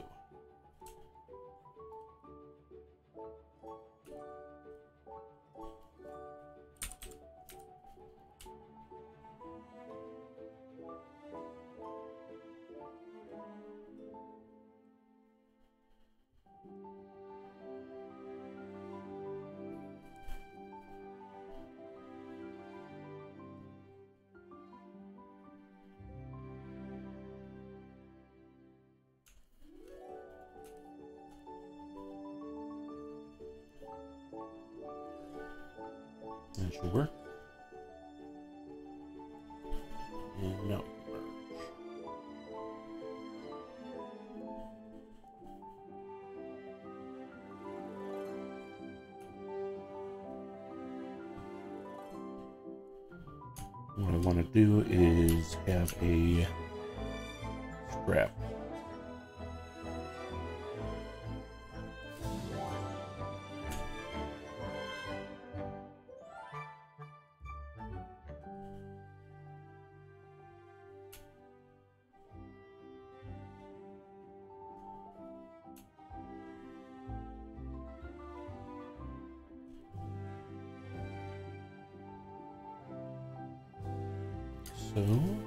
That should work. And now what I want to do is have a strap. So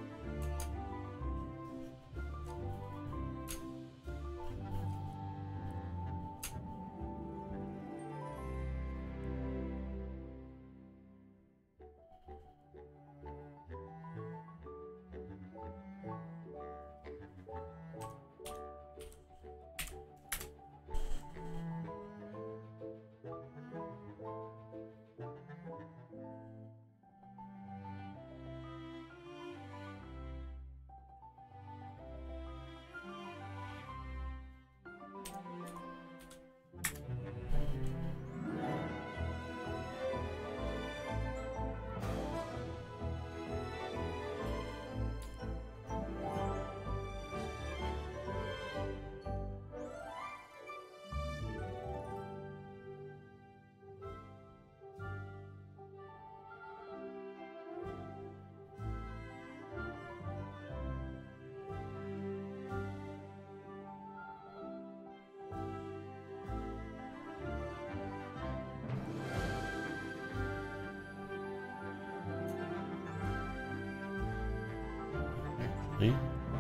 actually,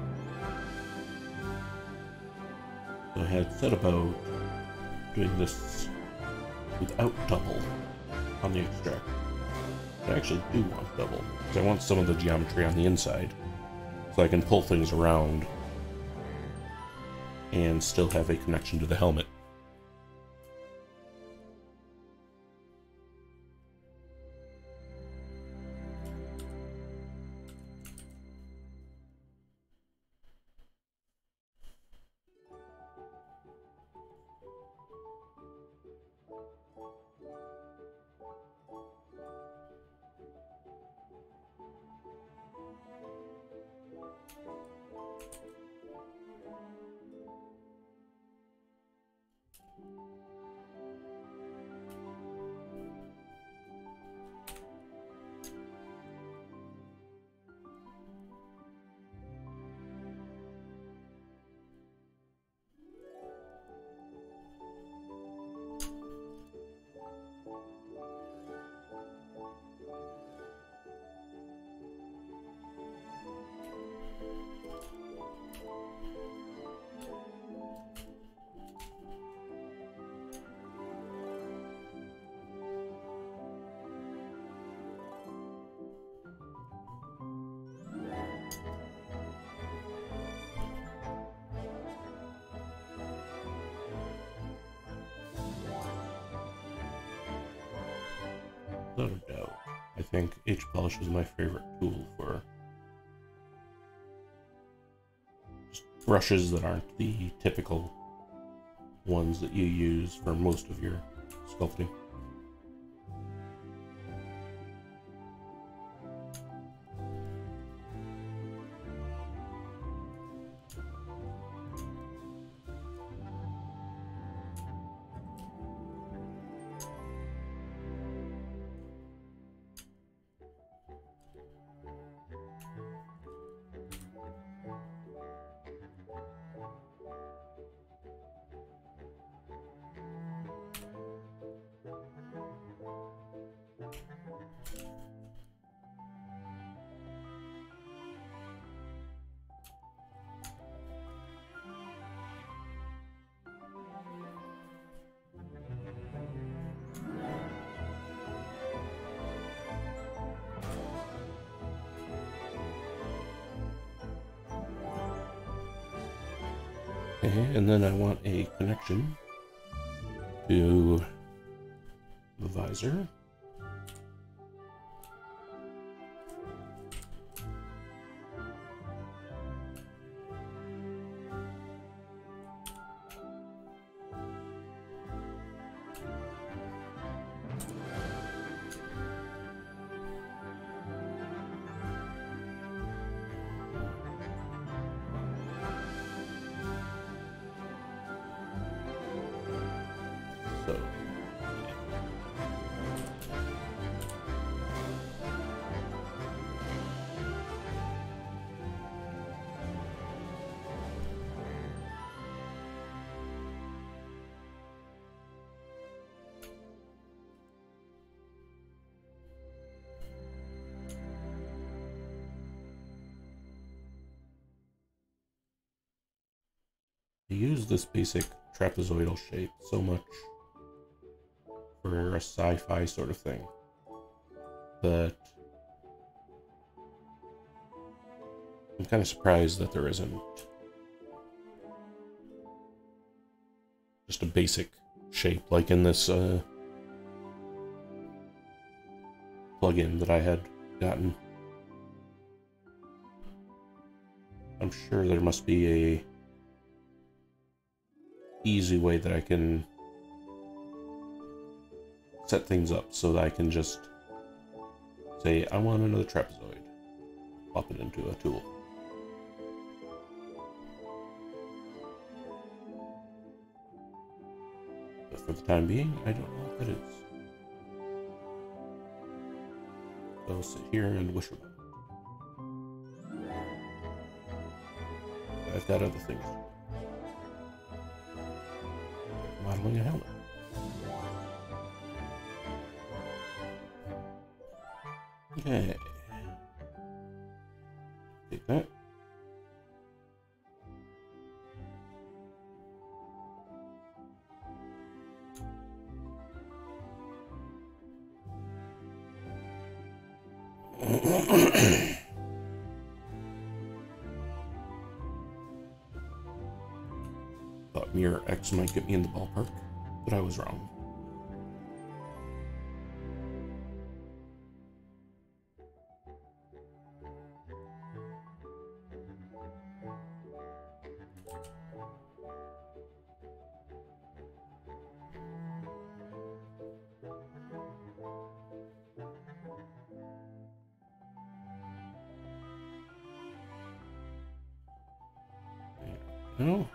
so I had said about doing this without double on the extract. I actually do want double, because I want some of the geometry on the inside, so I can pull things around and still have a connection to the helmet. Without a doubt. I think H-Polish is my favorite tool for just brushes that aren't the typical ones that you use for most of your sculpting. And then I want a connection to the visor. So I use this basic trapezoidal shape so much for a sci-fi sort of thing, but I'm kind of surprised that there isn't just a basic shape like in this plugin that I had gotten. I'm sure there must be a easy way that I can set things up so that I can just say, I want another trapezoid, pop it into a tool. But for the time being, I don't know what that is. So I'll sit here and wish about it. I've got other things to do. Modeling a helmet. Okay. Take that. Thought Mirror X might get me in the ballpark, but I was wrong. No.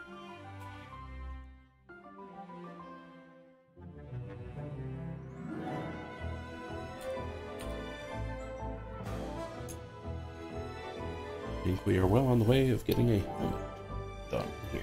I think we are well on the way of getting a helmet done here.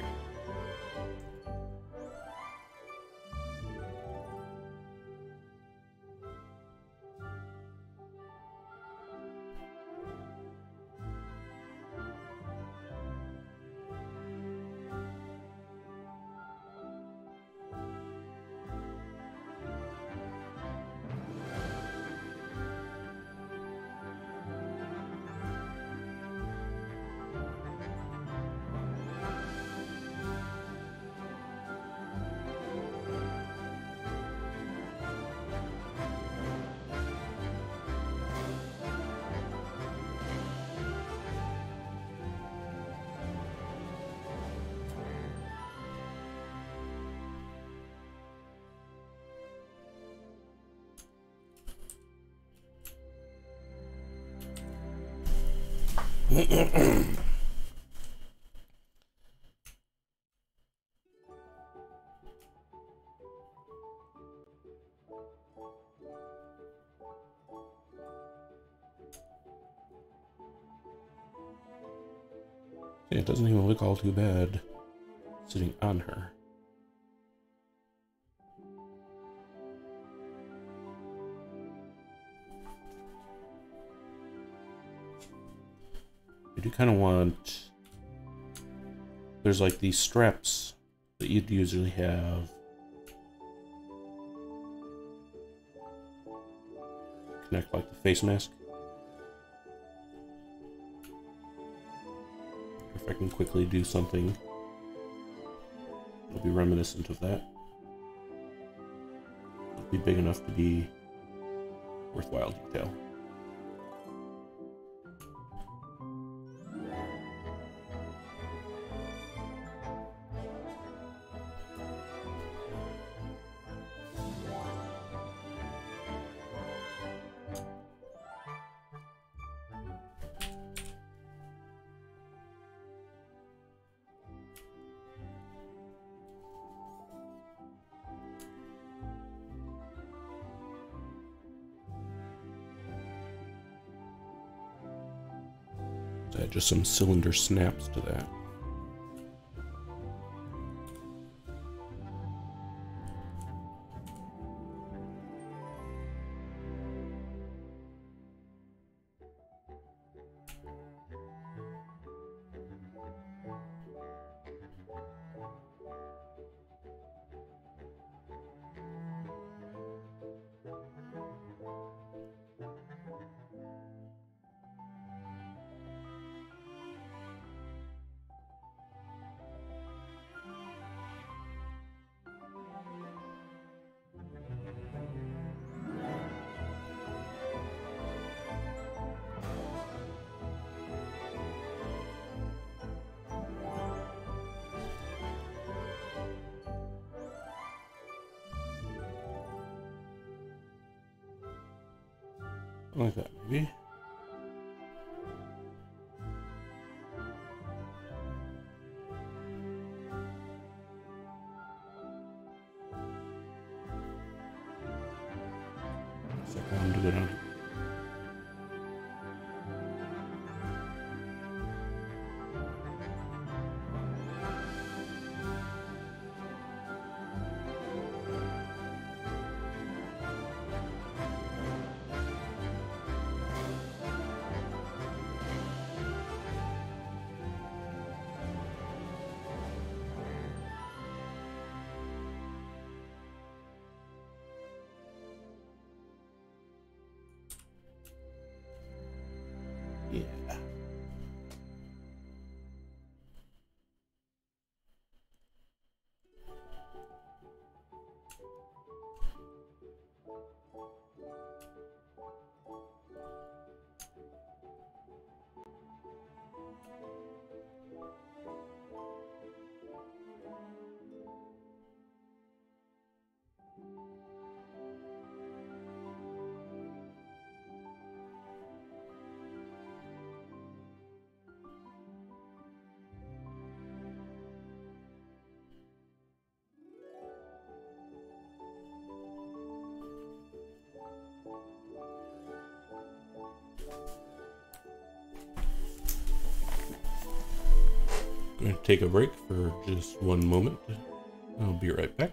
It doesn't even look all too bad sitting on her. I do kind of want... There's like these straps that you'd usually have. Connect like the face mask. If I can quickly do something, it'll be reminiscent of that. It'll be big enough to be worthwhile detail. Add just some cylinder snaps to that. Like that, maybe. Second to go down. Yeah. Going to take a break for just one moment. I'll be right back.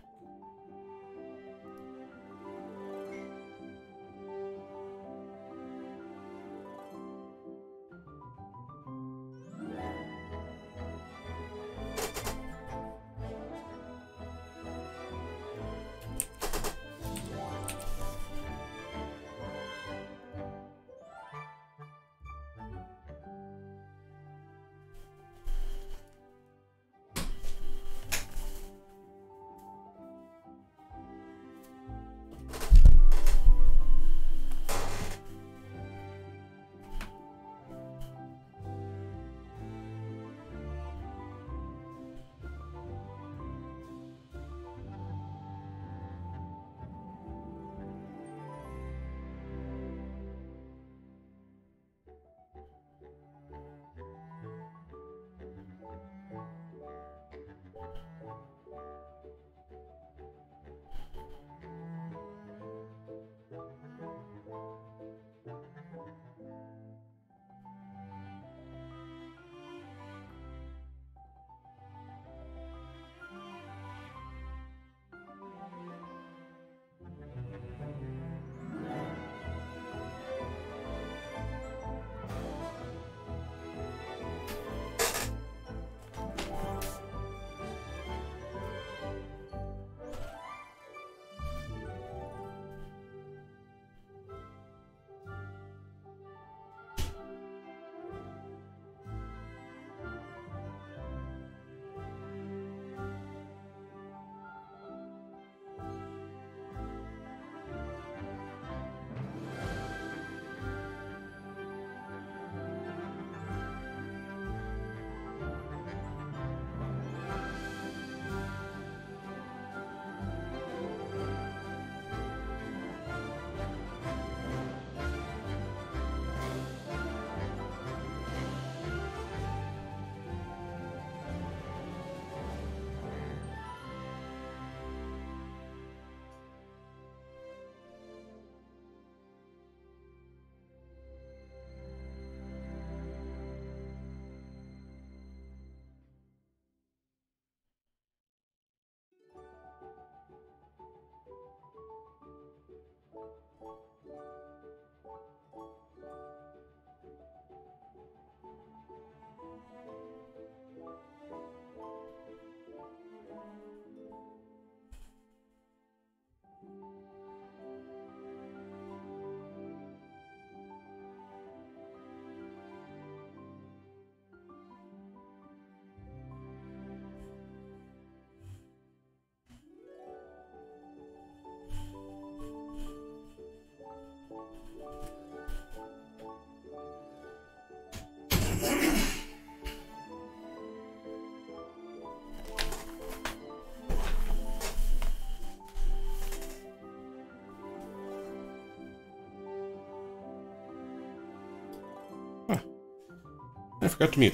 I forgot to mute.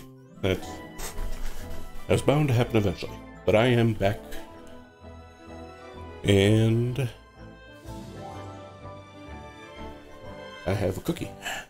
That's bound to happen eventually. But I am back. And I have a cookie.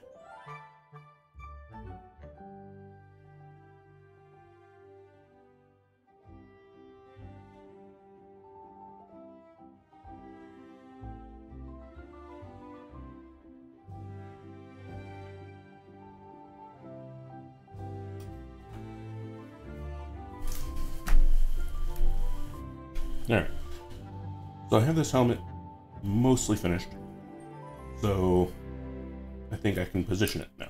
Alright, so I have this helmet mostly finished, so I think I can position it now.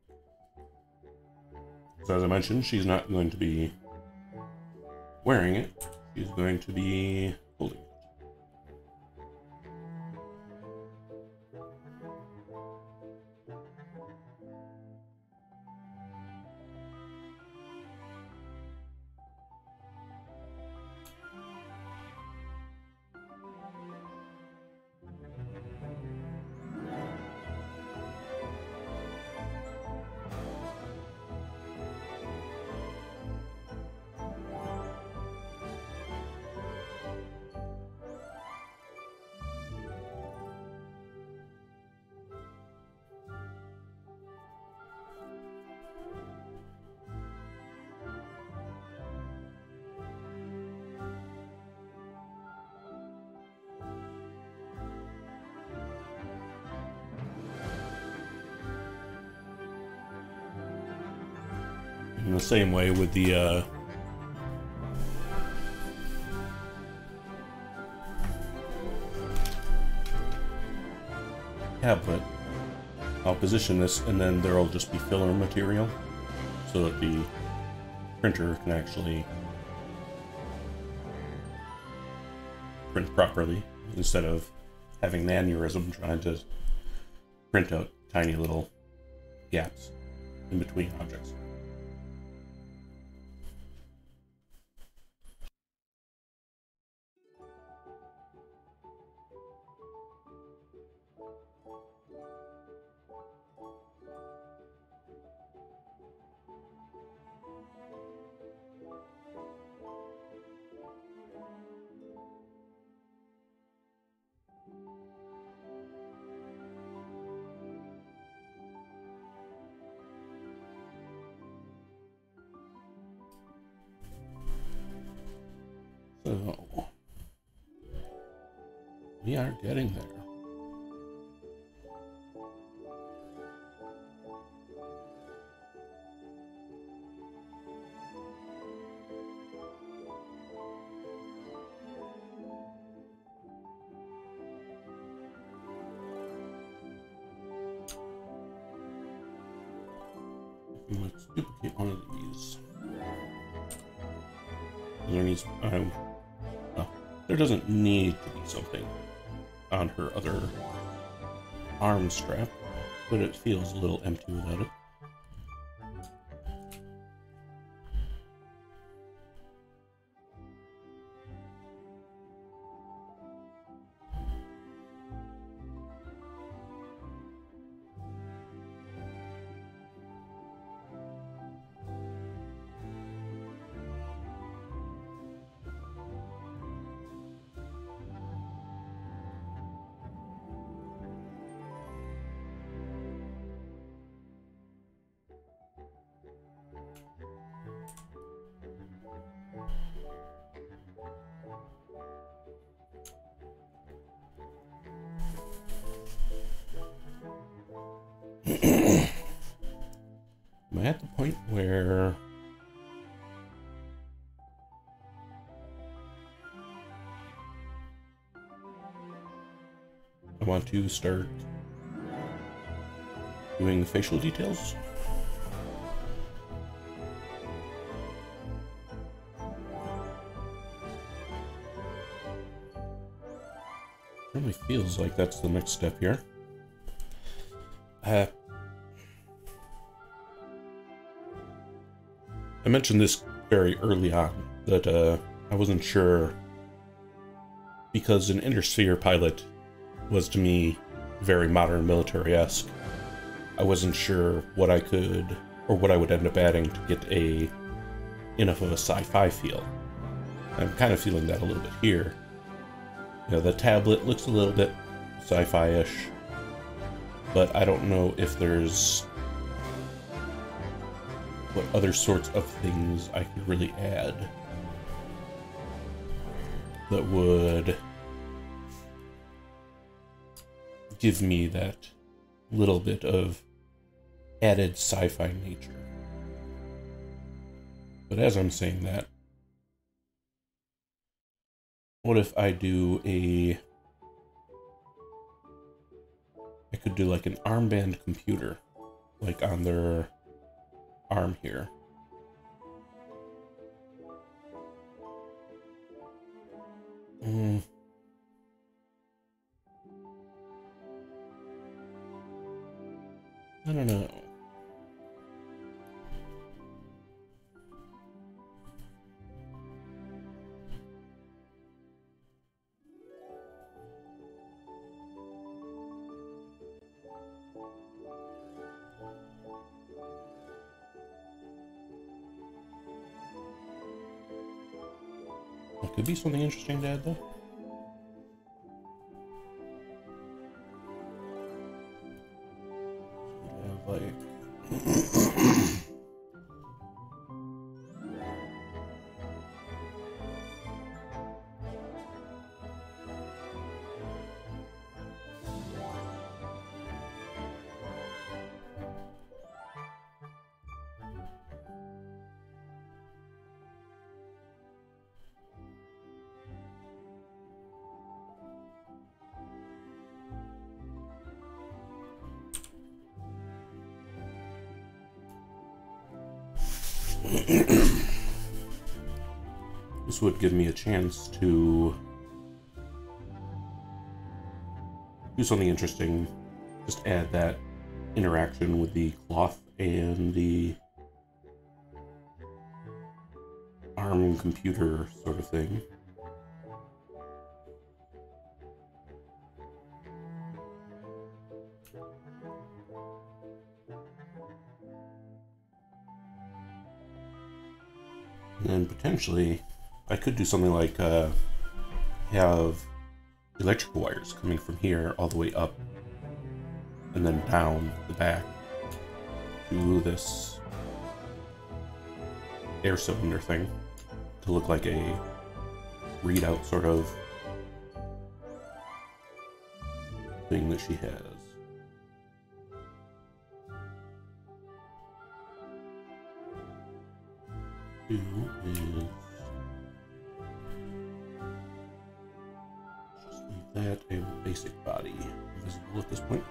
So as I mentioned, she's not going to be wearing it, she's going to be holding it. In the same way with the tablet, I'll position this and then there'll just be filler material so that the printer can actually print properly instead of having an aneurysm trying to print out tiny little gaps in between objects. So, we are getting there. Let's duplicate one of these. There needs, there doesn't need to be something on her other arm strap, but it feels a little empty without it. Am I at the point where I want to start doing facial details? Really feels like that's the next step here. I mentioned this very early on, that I wasn't sure, because an intersphere pilot was to me very modern military-esque. I wasn't sure what I could or what I would end up adding to get enough of a sci-fi feel. I'm kind of feeling that a little bit here. You know, the tablet looks a little bit sci-fi-ish, but I don't know if there's what other sorts of things I could really add that would give me that little bit of added sci-fi nature. But as I'm saying that, what if I I could do like an armband computer, like on their arm here. I don't know. It could be something interesting to add, though. This would give me a chance to do something interesting. Just add that interaction with the cloth and the ARM computer sort of thing. And then potentially I could do something like have electrical wires coming from here all the way up and then down the back to this air cylinder thing to look like a readout sort of thing that she has. Is just leave that a basic body visible at this point.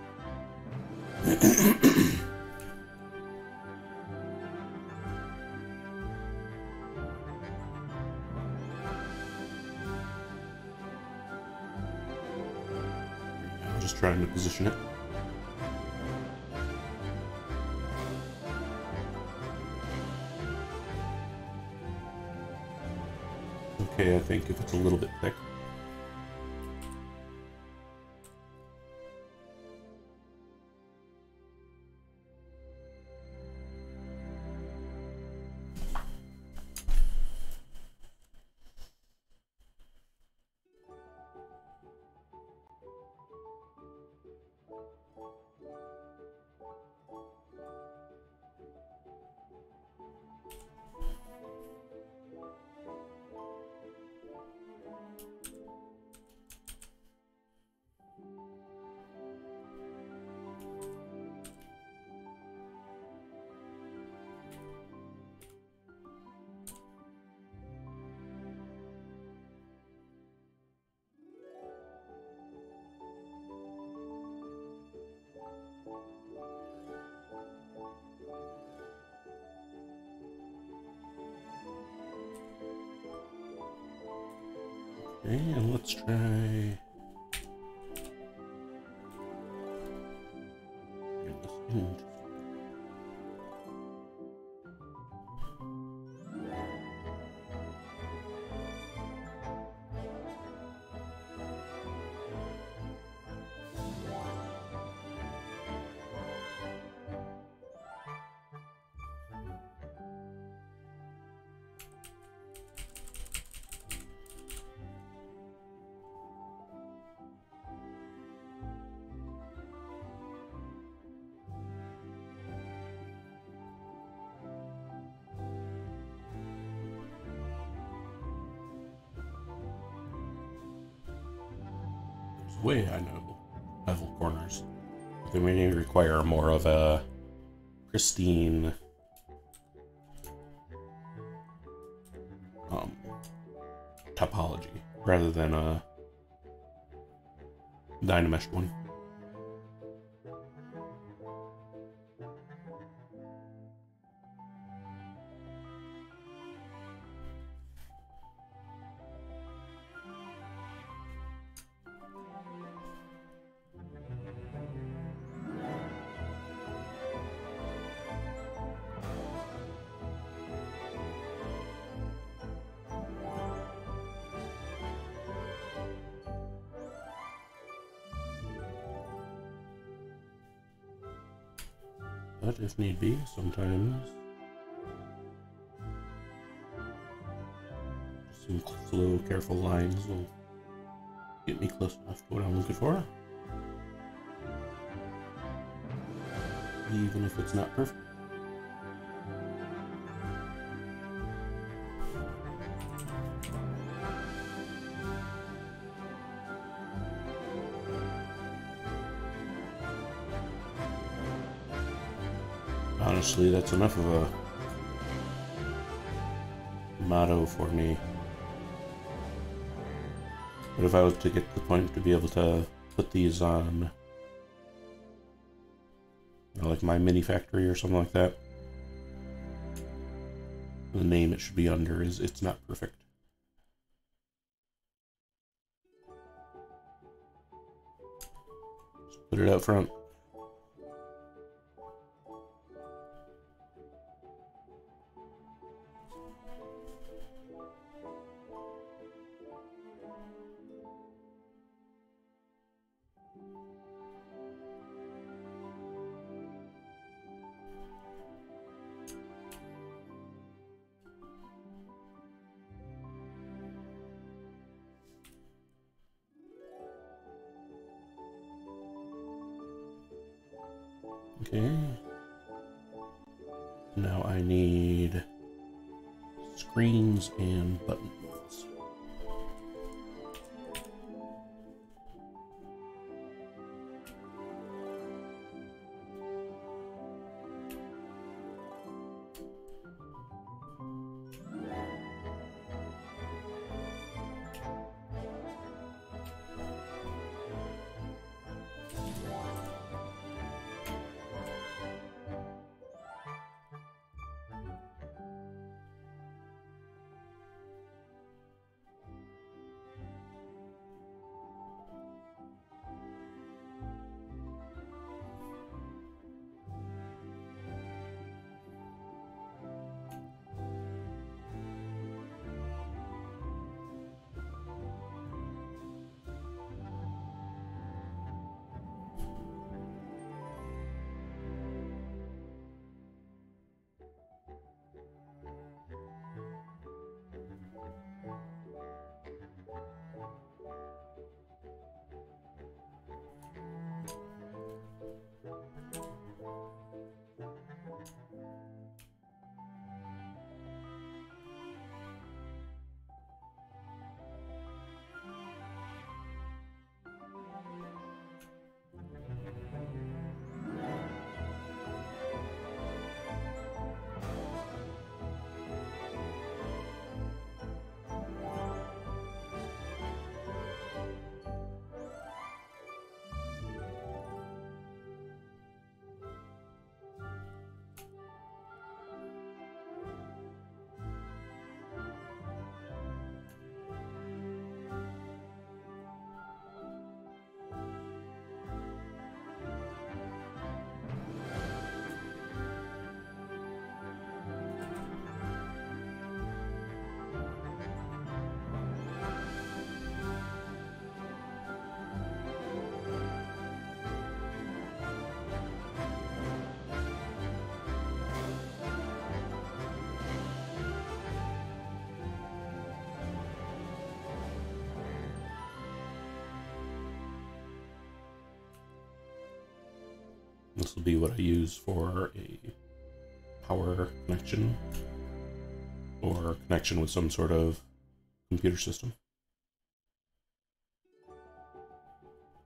I'm just trying to position it. Okay, I think if it's a little bit thick. Okay, and let's try bring this in. way high level corners. They may require more of a pristine topology rather than a Dynameshed one. But if need be, sometimes some slow, careful lines will get me close enough to what I'm looking for. Even if it's not perfect. Honestly, that's enough of a motto for me. But if I was to get to the point to be able to put these on, you know, like my mini factory or something like that, the name it should be under is It's Not Perfect. Just put it out front. Okay. Now I need screens and buttons. This will be what I use for a power connection or connection with some sort of computer system.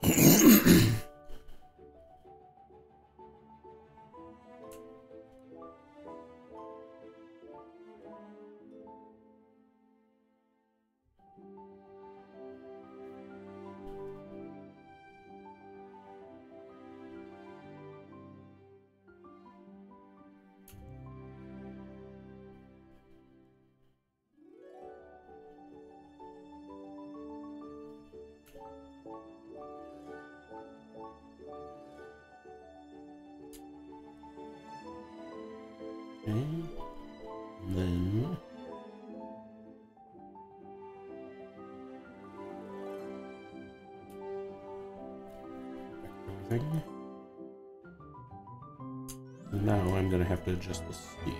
And then everything. Now I'm going to have to adjust the scales.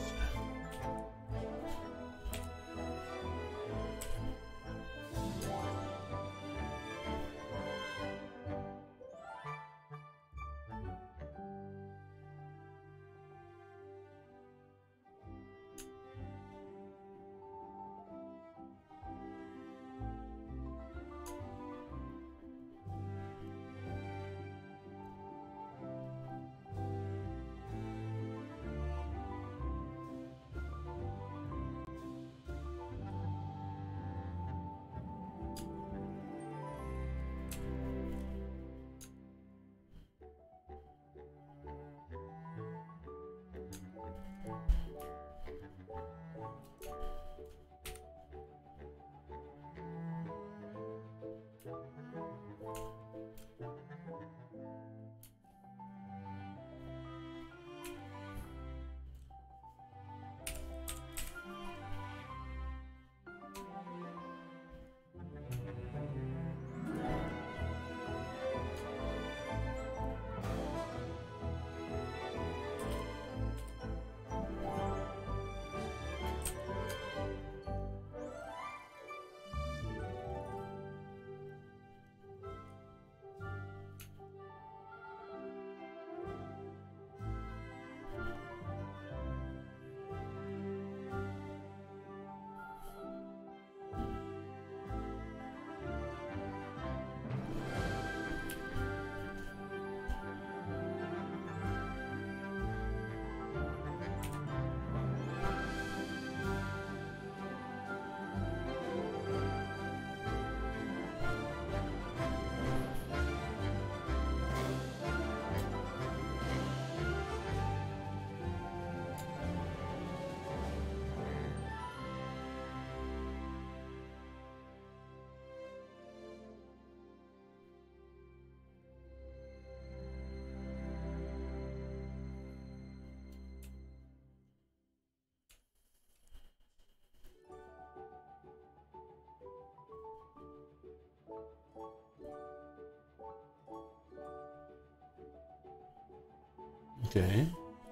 Okay.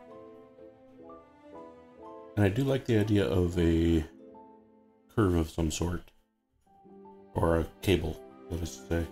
And I do like the idea of a curve of some sort. Or a cable, let us say.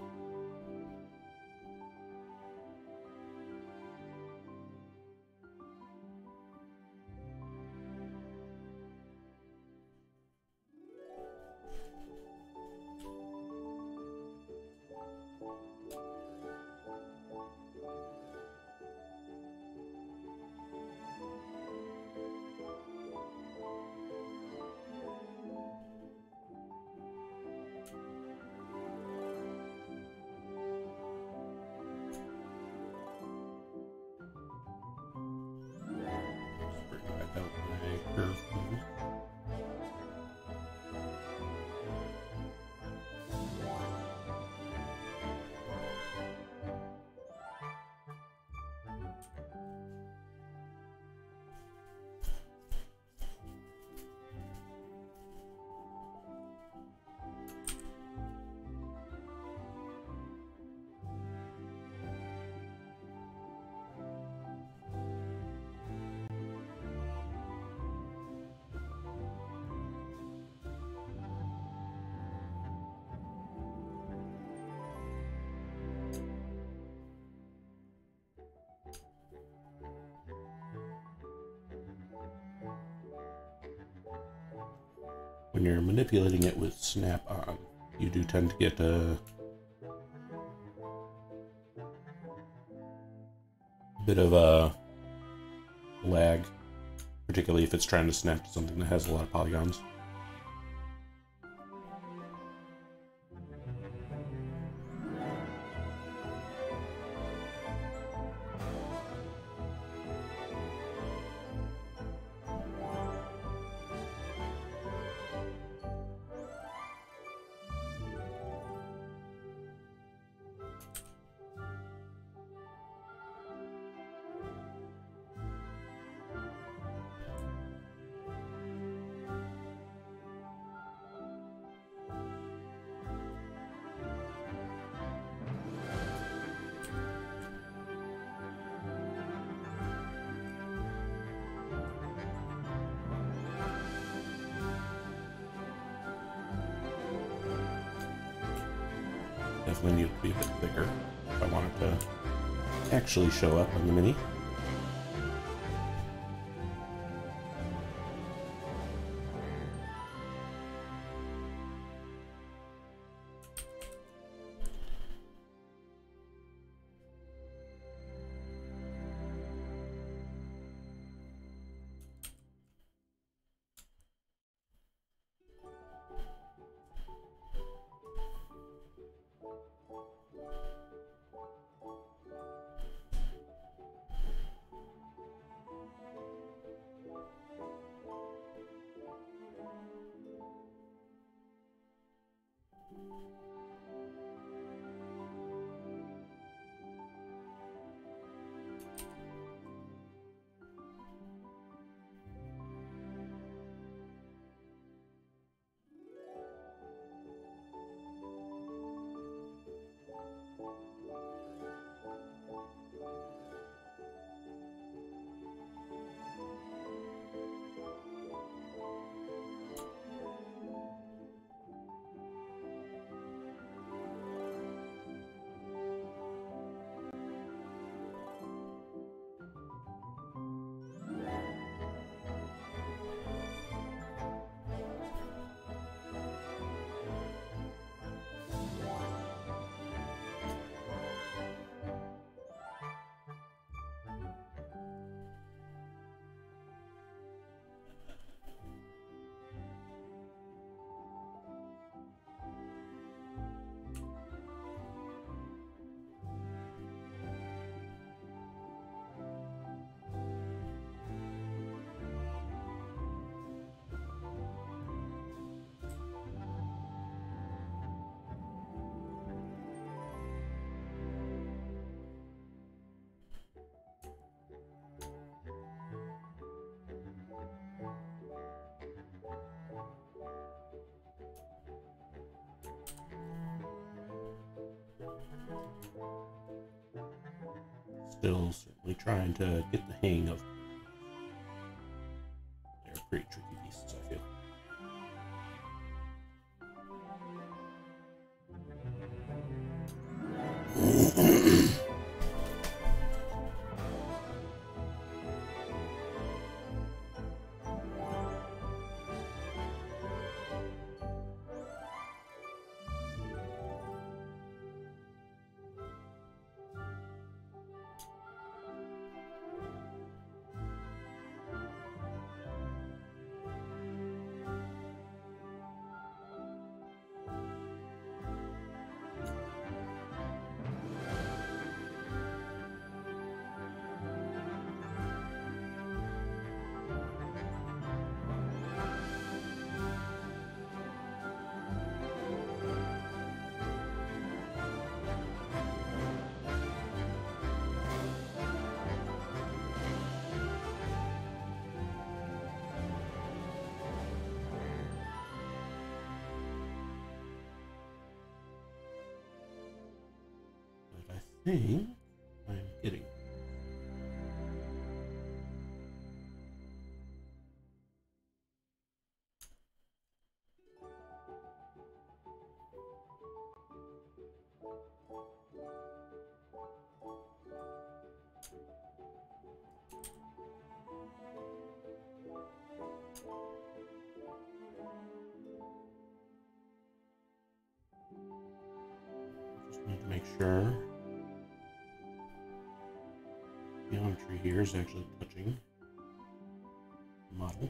When you're manipulating it with snap-on, you do tend to get bit of a lag, particularly if it's trying to snap to something that has a lot of polygons. Definitely need it to be a bit thicker if I want it to actually show up on the Mini. Still certainly trying to get the hang of. They're pretty tricky beasts, I feel. I think I'm getting. Just need to make sure. Yeah, geometry here is actually touching the model.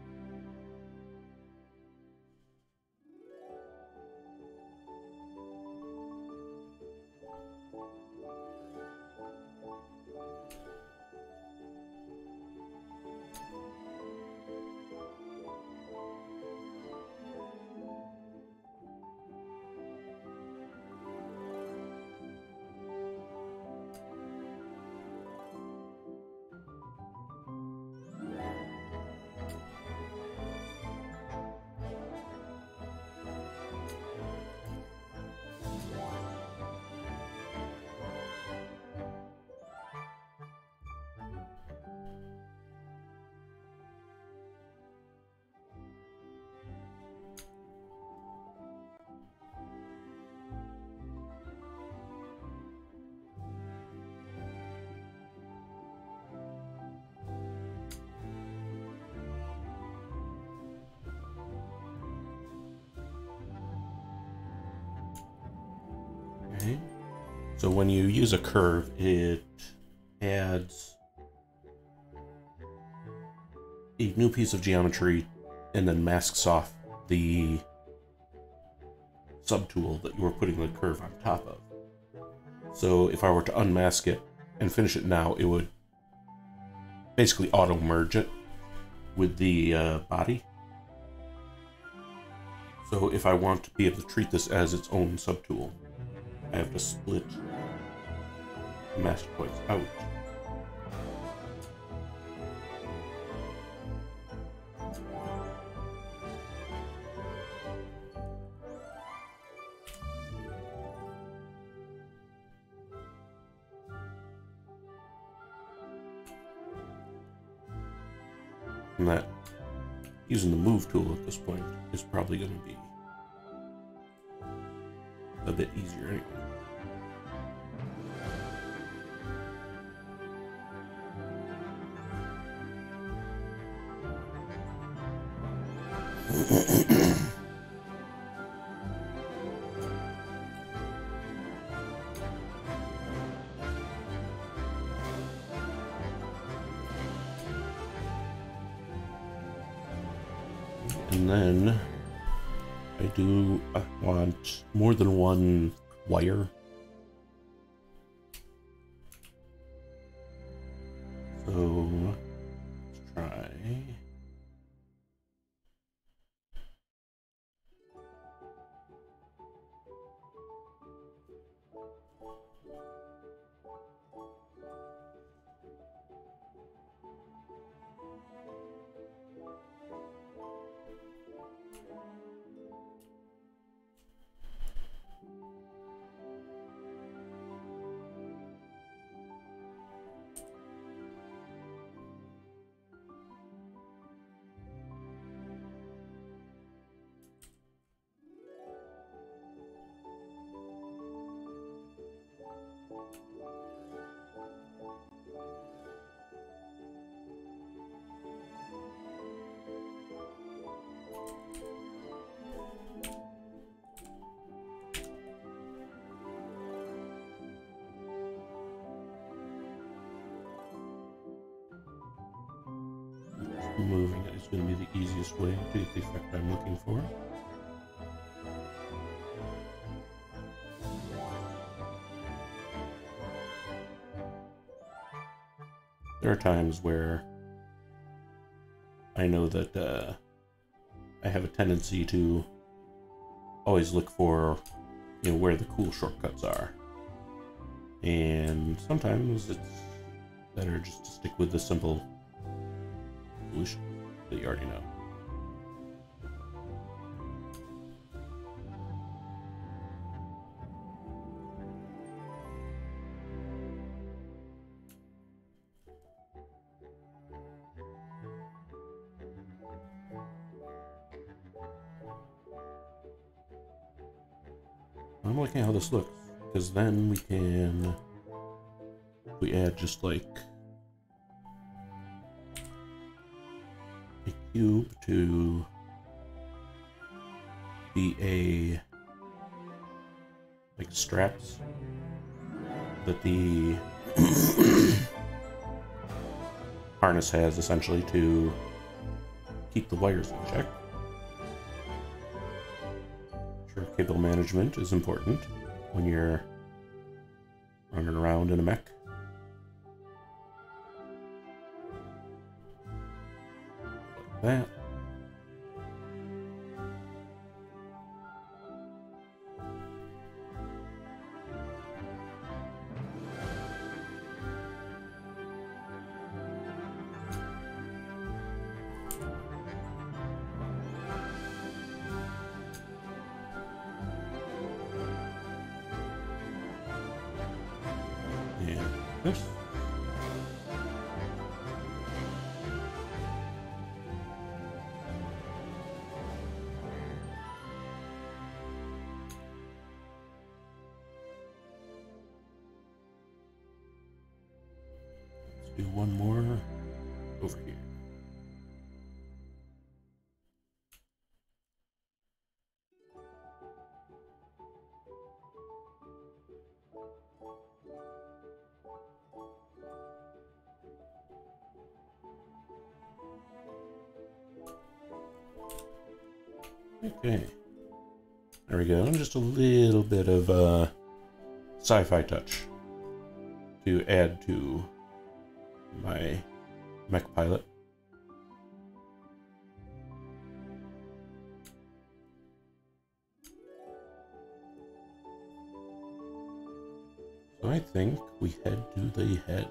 Okay. So when you use a curve, it adds a new piece of geometry and then masks off the subtool that you were putting the curve on top of. So if I were to unmask it and finish it now, it would basically auto-merge it with the body. So if I want to be able to treat this as its own subtool, I have to split the master points out. And that, using the move tool at this point, is probably going to be a bit easier anyway. And then I do want more than one wire. So let's try. Moving it is going to be the easiest way to get the effect I'm looking for. There are times where I know that I have a tendency to always look for, you know, where the cool shortcuts are. And sometimes it's better just to stick with the simple solution that you already know. I'm liking how this looks, because then we add just like a cube to be a like straps that the harness has essentially to keep the wires in check. Sure, cable management is important when you're running around in a mech. Like that. This. Let's do one more over here. Okay, there we go. Just a little bit of sci-fi touch to add to my mech pilot. So I think we head to the head.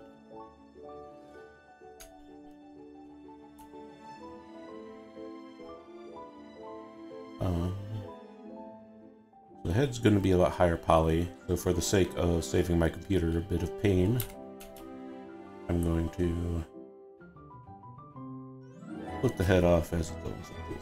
The head's going to be a lot higher poly, so for the sake of saving my computer a bit of pain, I'm going to put the head off as it goes.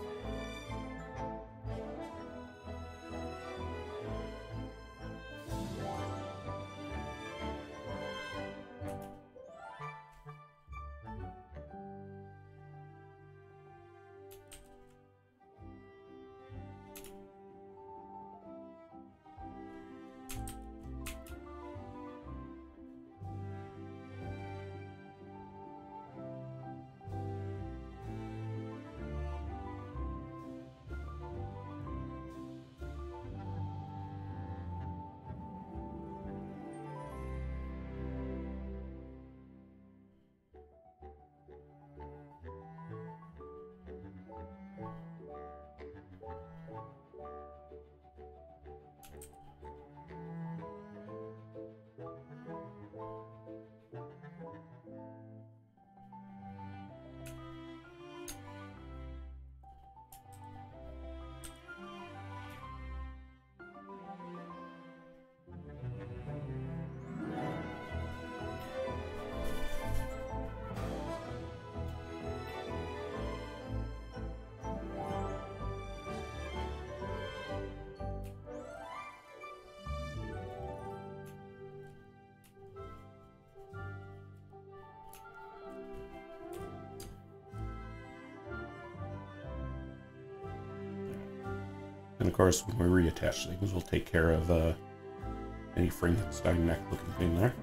And of course, when we reattach things, we'll take care of any Frankenstein neck looking thing there.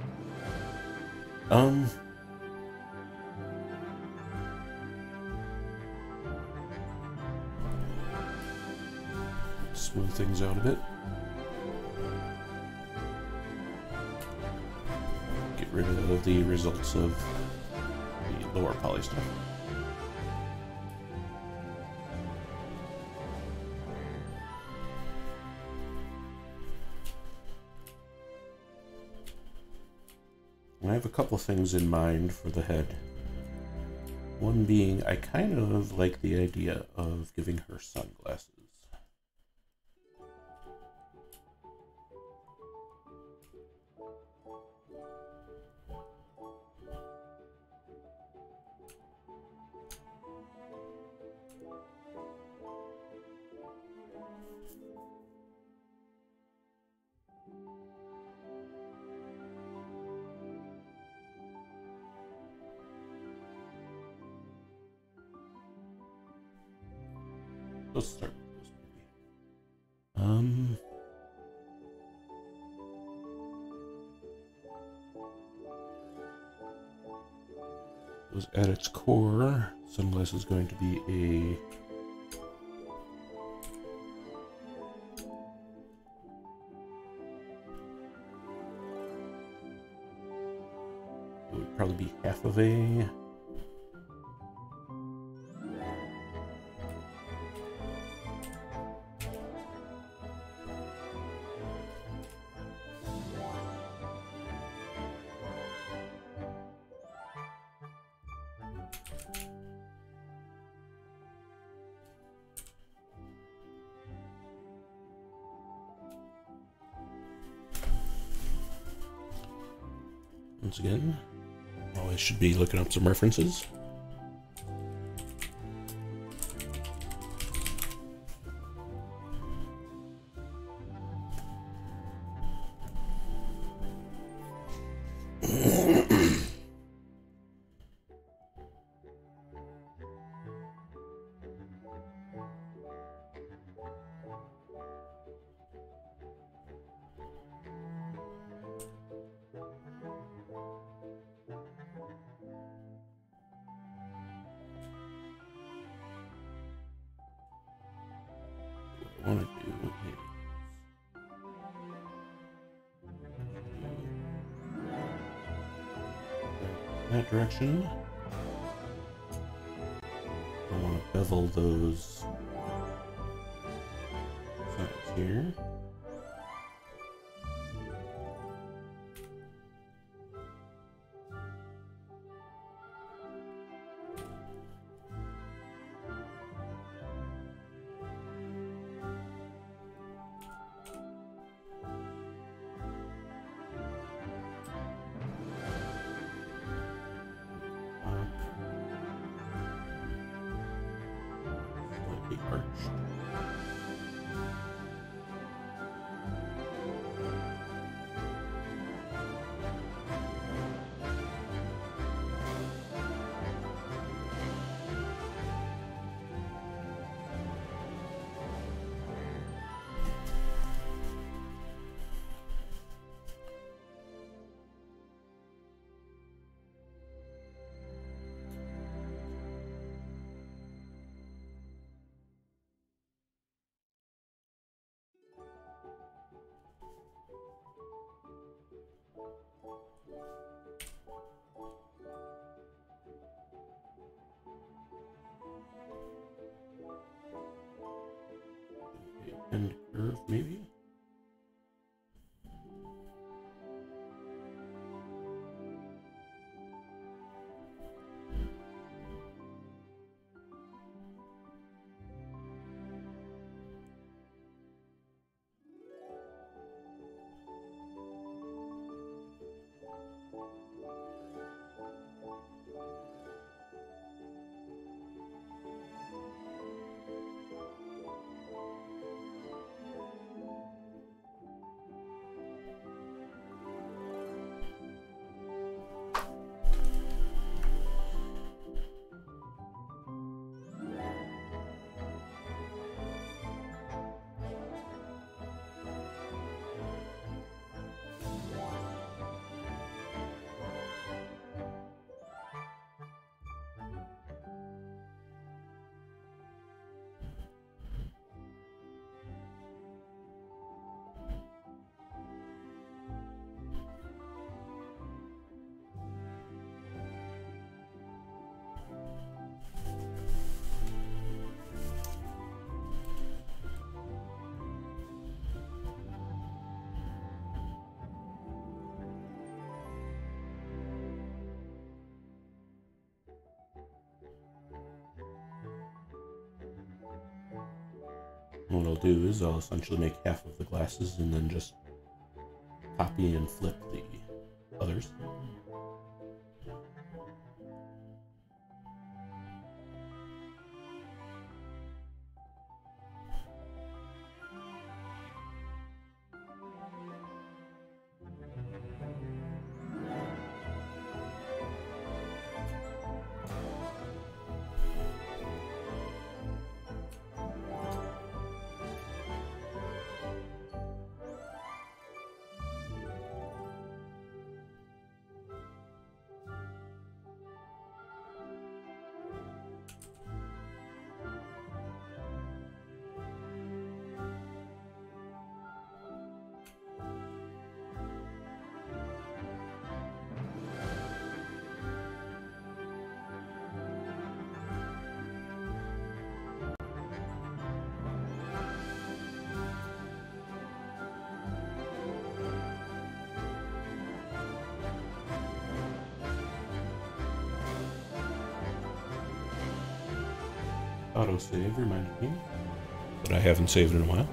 Smooth things out a bit. Get rid of the results of the lower poly stuff. I have a couple things in mind for the head. One being, I kind of like the idea of giving her sunglasses. Let's start with this maybe. Because at its core, sunglass is going to be a it would probably be half of a once again, always should be looking up some references. What I want to do is that direction. I want to bevel those sides here. Slightly arched. And curve, maybe? What I'll do is I'll essentially make half of the glasses and then just copy and flip the others. autosave reminded me that I haven't saved in a while.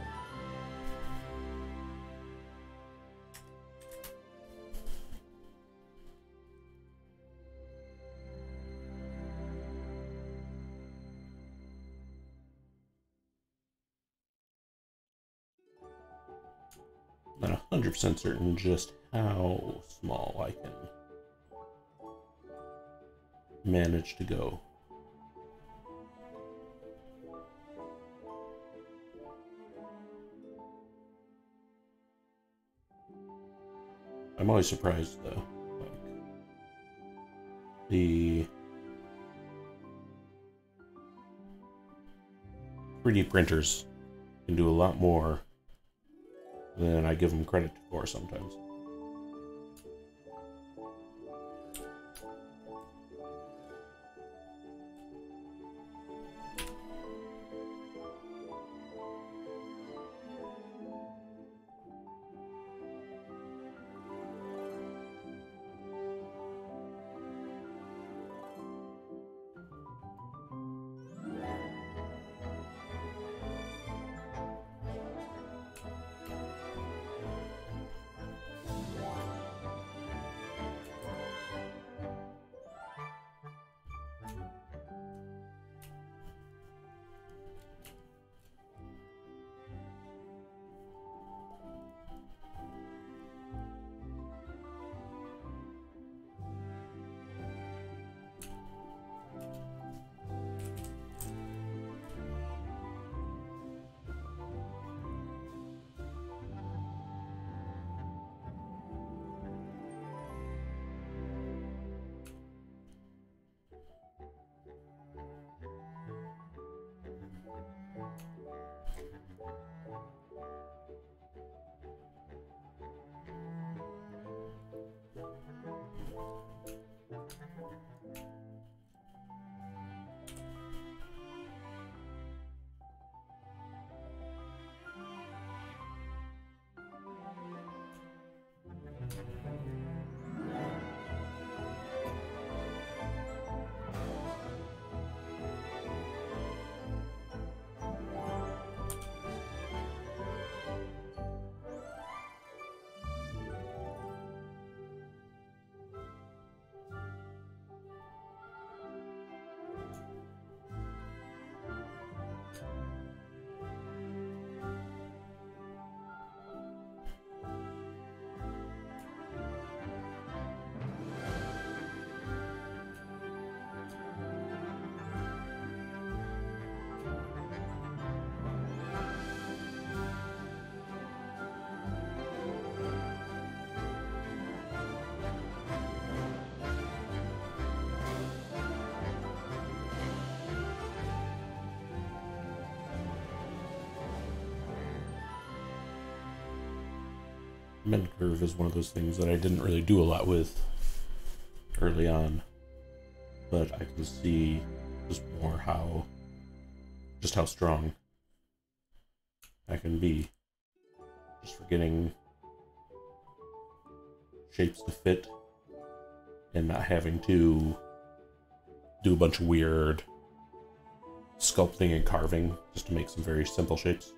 Not 100% certain just how small I can manage to go. I'm always surprised though, like the 3D printers can do a lot more than I give them credit for sometimes. Bend curve is one of those things that I didn't really do a lot with early on, but I can see just more how strong I can be just for getting shapes to fit and not having to do a bunch of weird sculpting and carving just to make some very simple shapes.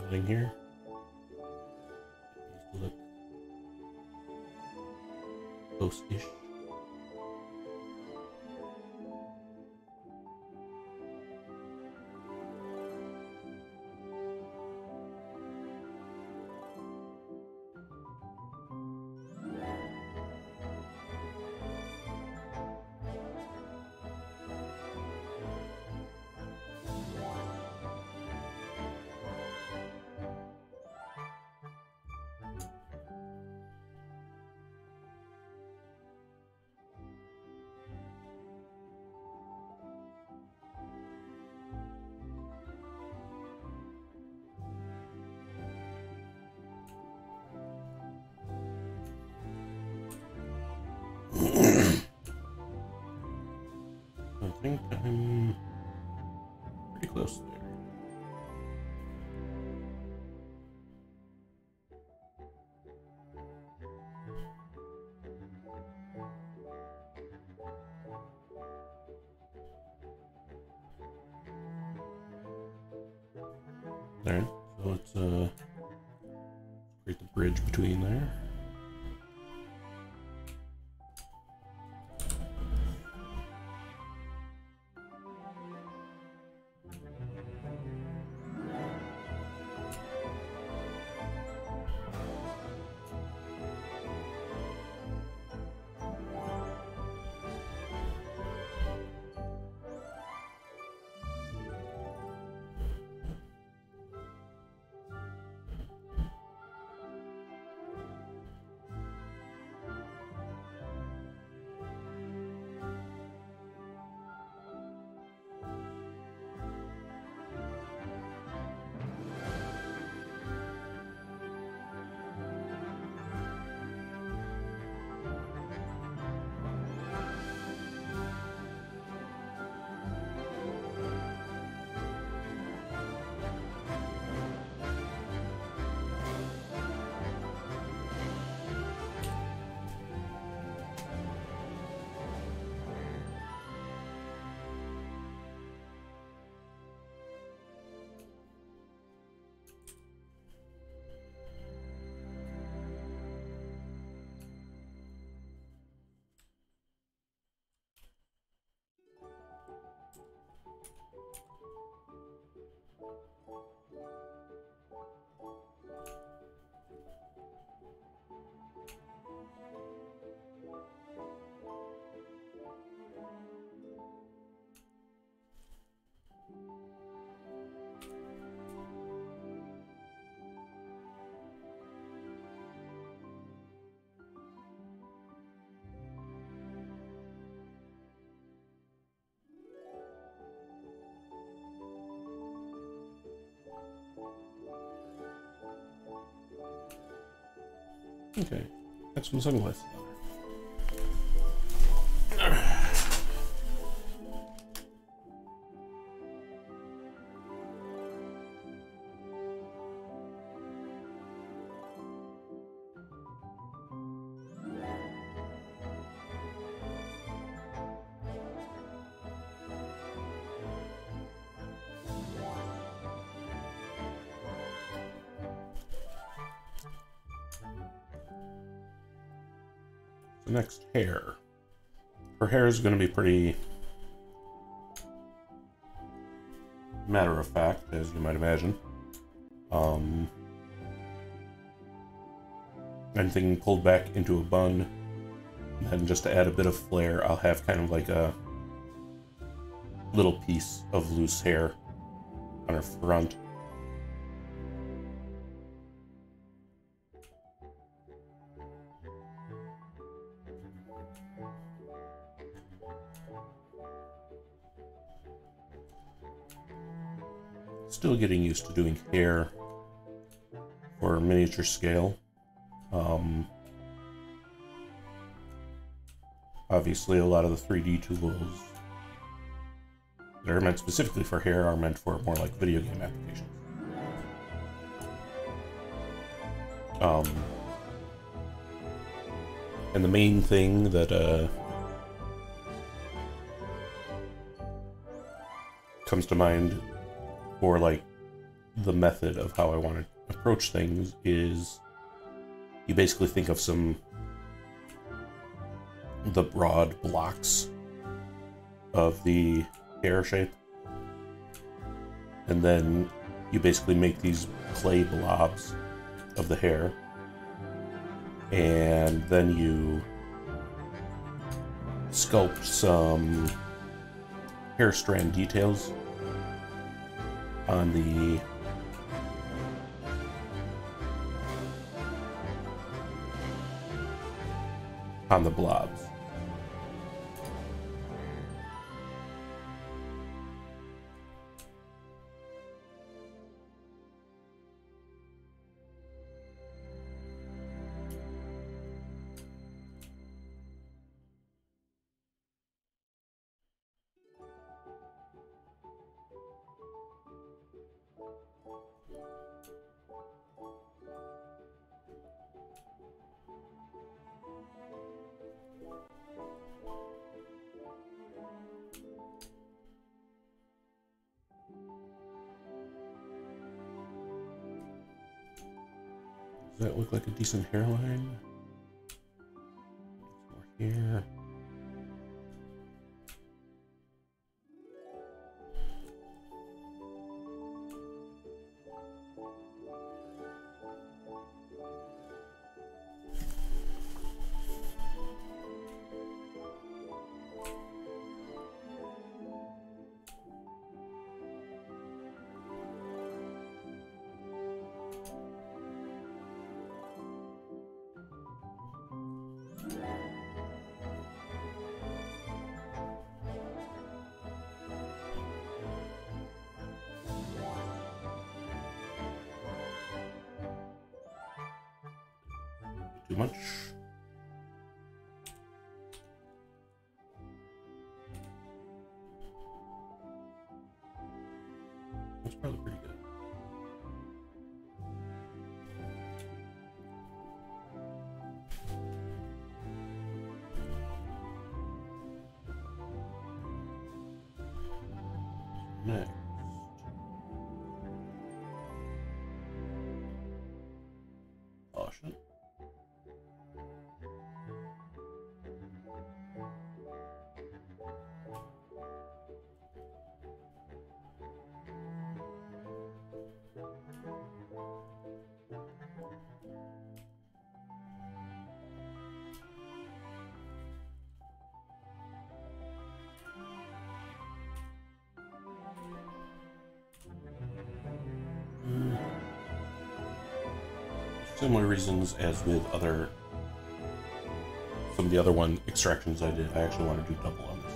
modeling here. These look close-ish. I think I'm pretty close there. Alright, so let's create the bridge between there. Okay, got some sunglasses on. The next hair. Her hair is going to be pretty matter of fact, as you might imagine. Anything pulled back into a bun, and then just to add a bit of flair, I'll have kind of like a little piece of loose hair on her front. Still getting used to doing hair for miniature scale. Obviously, a lot of the 3D tools that are meant specifically for hair are meant for more like video game applications. And the main thing that comes to mind for like the method of how I want to approach things is you basically think of the broad blocks of the hair shape, and then you basically make these clay blobs of the hair, and then you sculpt some hair strand details on the blobs. Does that look like a decent hairline? More here. Too much. That's probably pretty good. Next. Caution. Similar reasons as with some of the other extractions I did. I actually want to do double on this.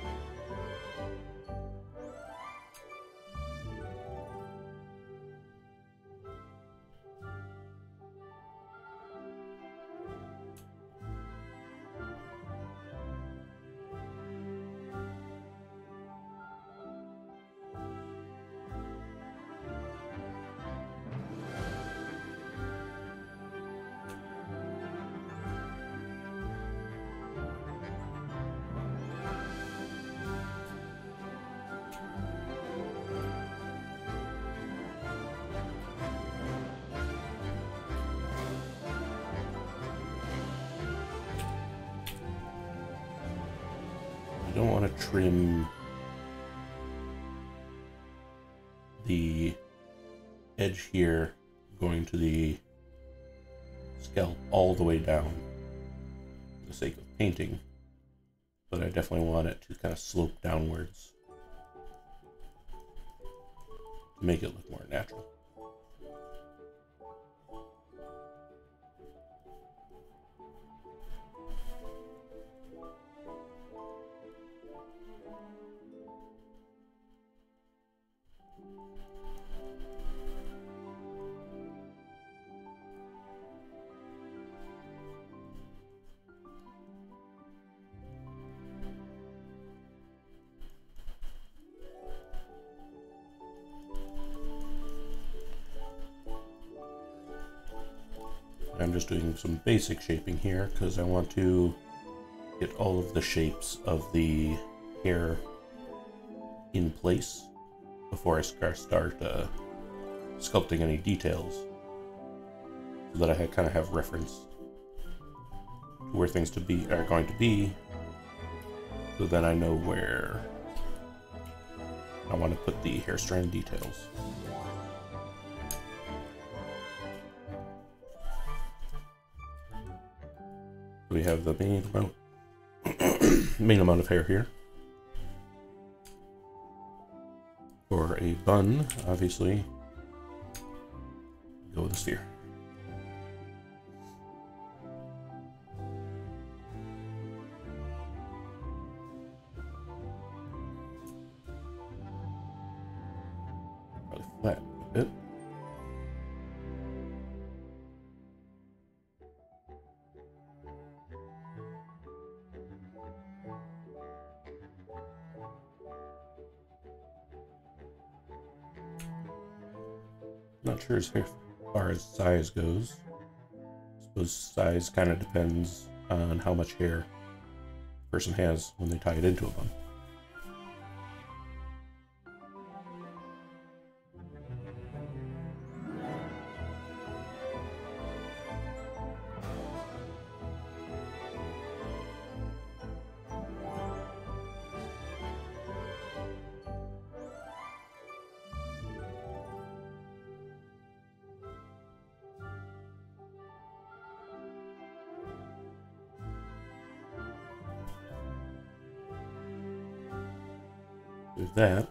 I don't want to trim the edge here going to the scalp all the way down for the sake of painting, but I definitely want it to kind of slope downwards to make it look more natural. I'm just doing some basic shaping here because I want to get all of the shapes of the hair in place before I start sculpting any details, so that I kind of have reference to where things are going to be, so then I know where I want to put the hair strand details. We have the main amount of hair here. For a bun, obviously, go with a sphere. Probably flat a bit. Not sure as far as size goes. I suppose size kind of depends on how much hair a person has when they tie it into a bun. Do that.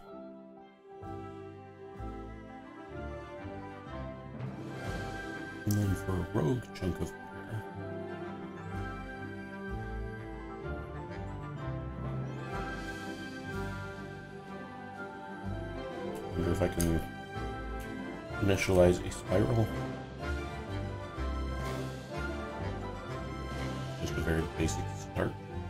And then for a rogue chunk of hair, I wonder if I can initialize a spiral. Just a very basic start.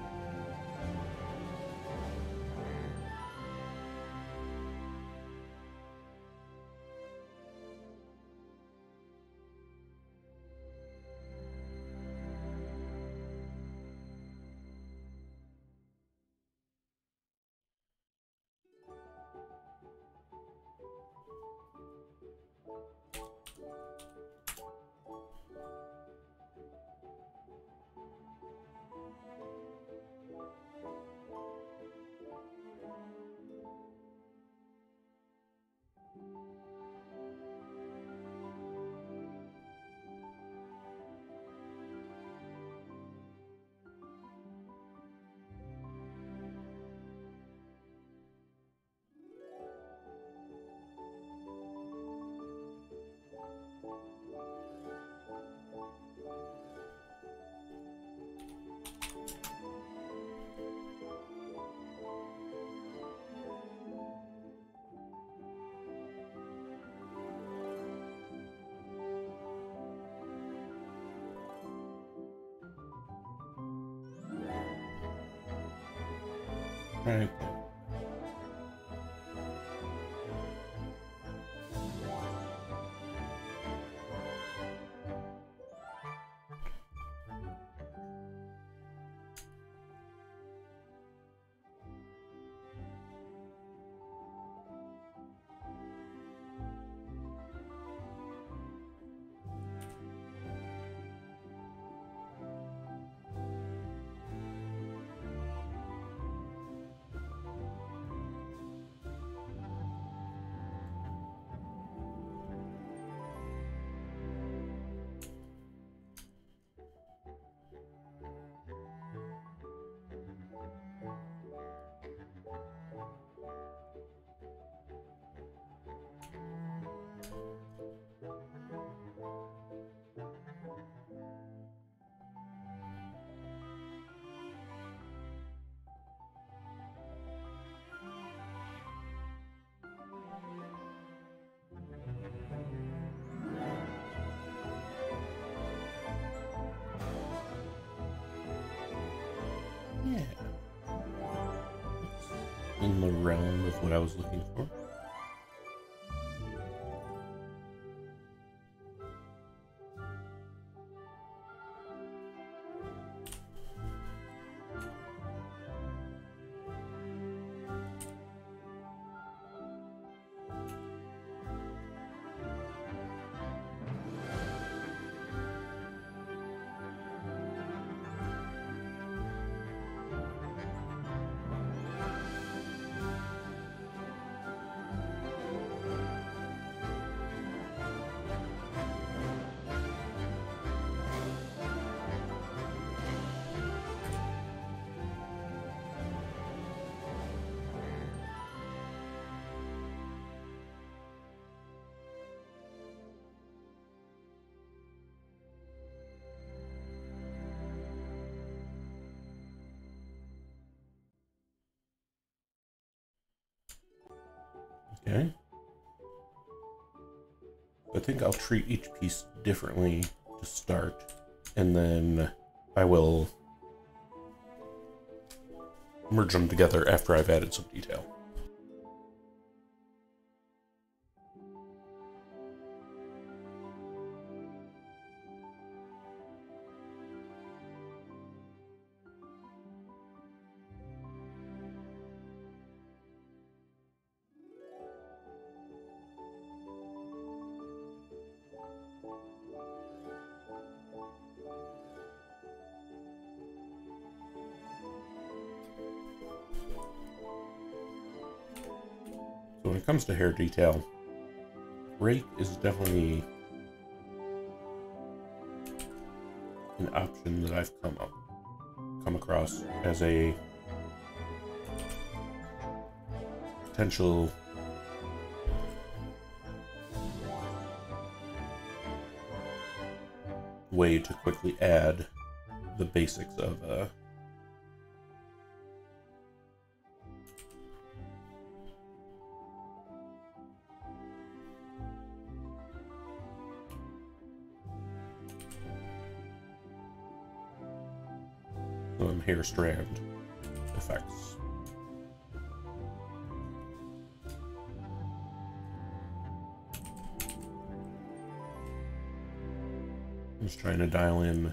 Right. Yeah. In the realm of what I was looking for. Okay. I think I'll treat each piece differently to start, and then I will merge them together after I've added some detail. So when it comes to hair detail, rake is definitely an option that I've come across as a potential way to quickly add the basics of hair strand effects. I'm just trying to dial in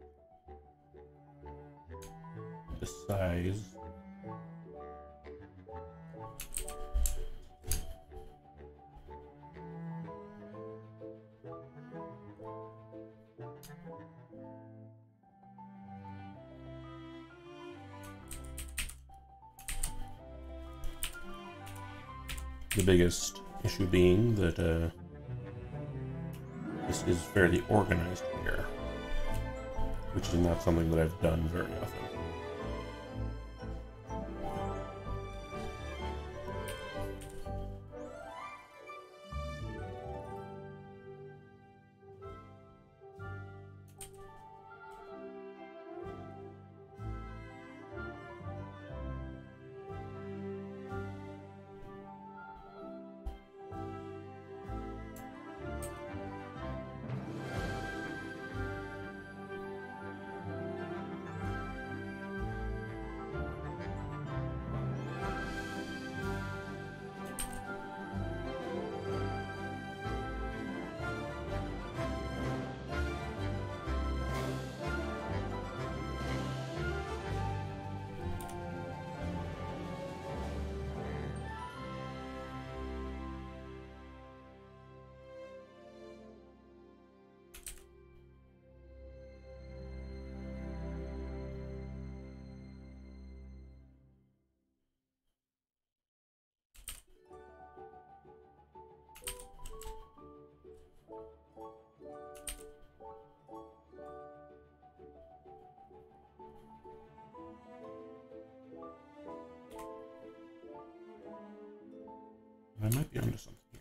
the size. The biggest issue being that this is fairly organized here, which is not something that I've done very often. I might be onto something here.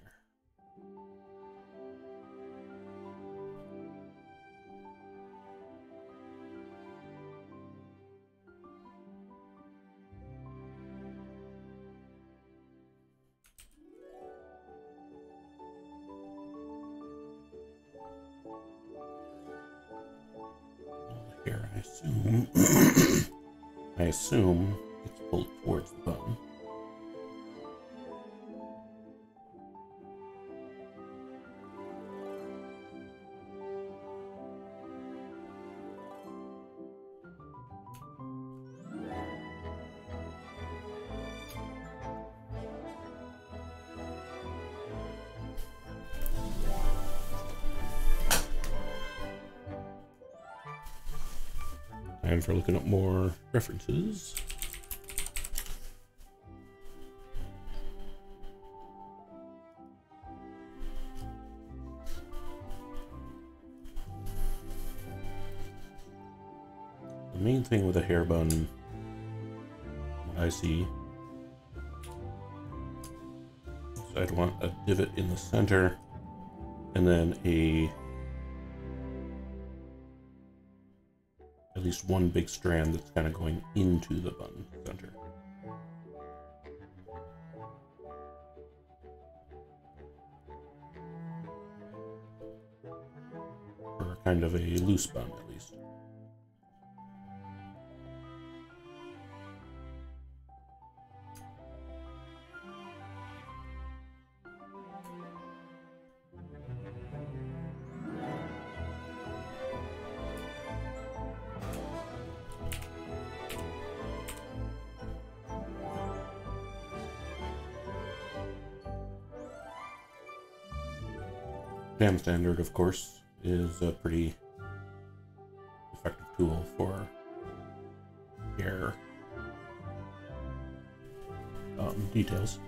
Here, I assume it's pulled towards the bone. Time for looking up more references. The main thing with a hair bun, what I see, is I'd want a divot in the center and then at least one big strand that's kind of going into the bun center. kind of a loose bum at least. Jam Standard, of course, is a pretty effective tool for hair details.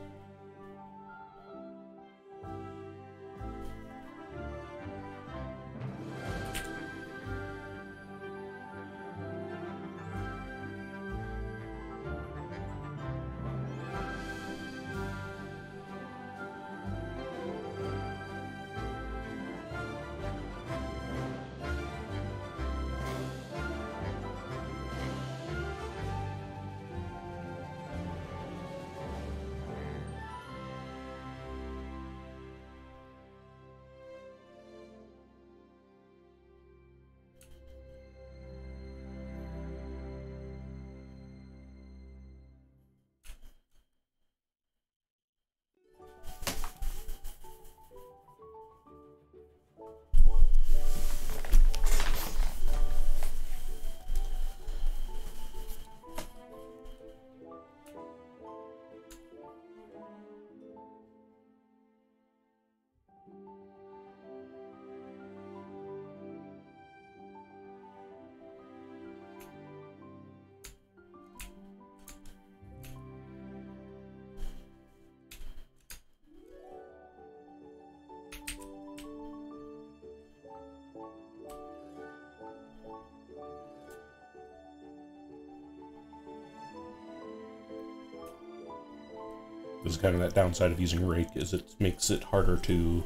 This is kind of that downside of using a rake, is it makes it harder to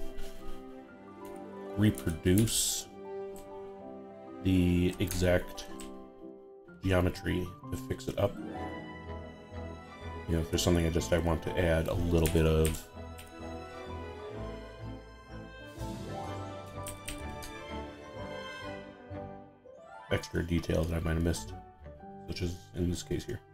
reproduce the exact geometry to fix it up. You know, if there's something I want to add a little bit of extra detail that I might have missed, such as in this case here.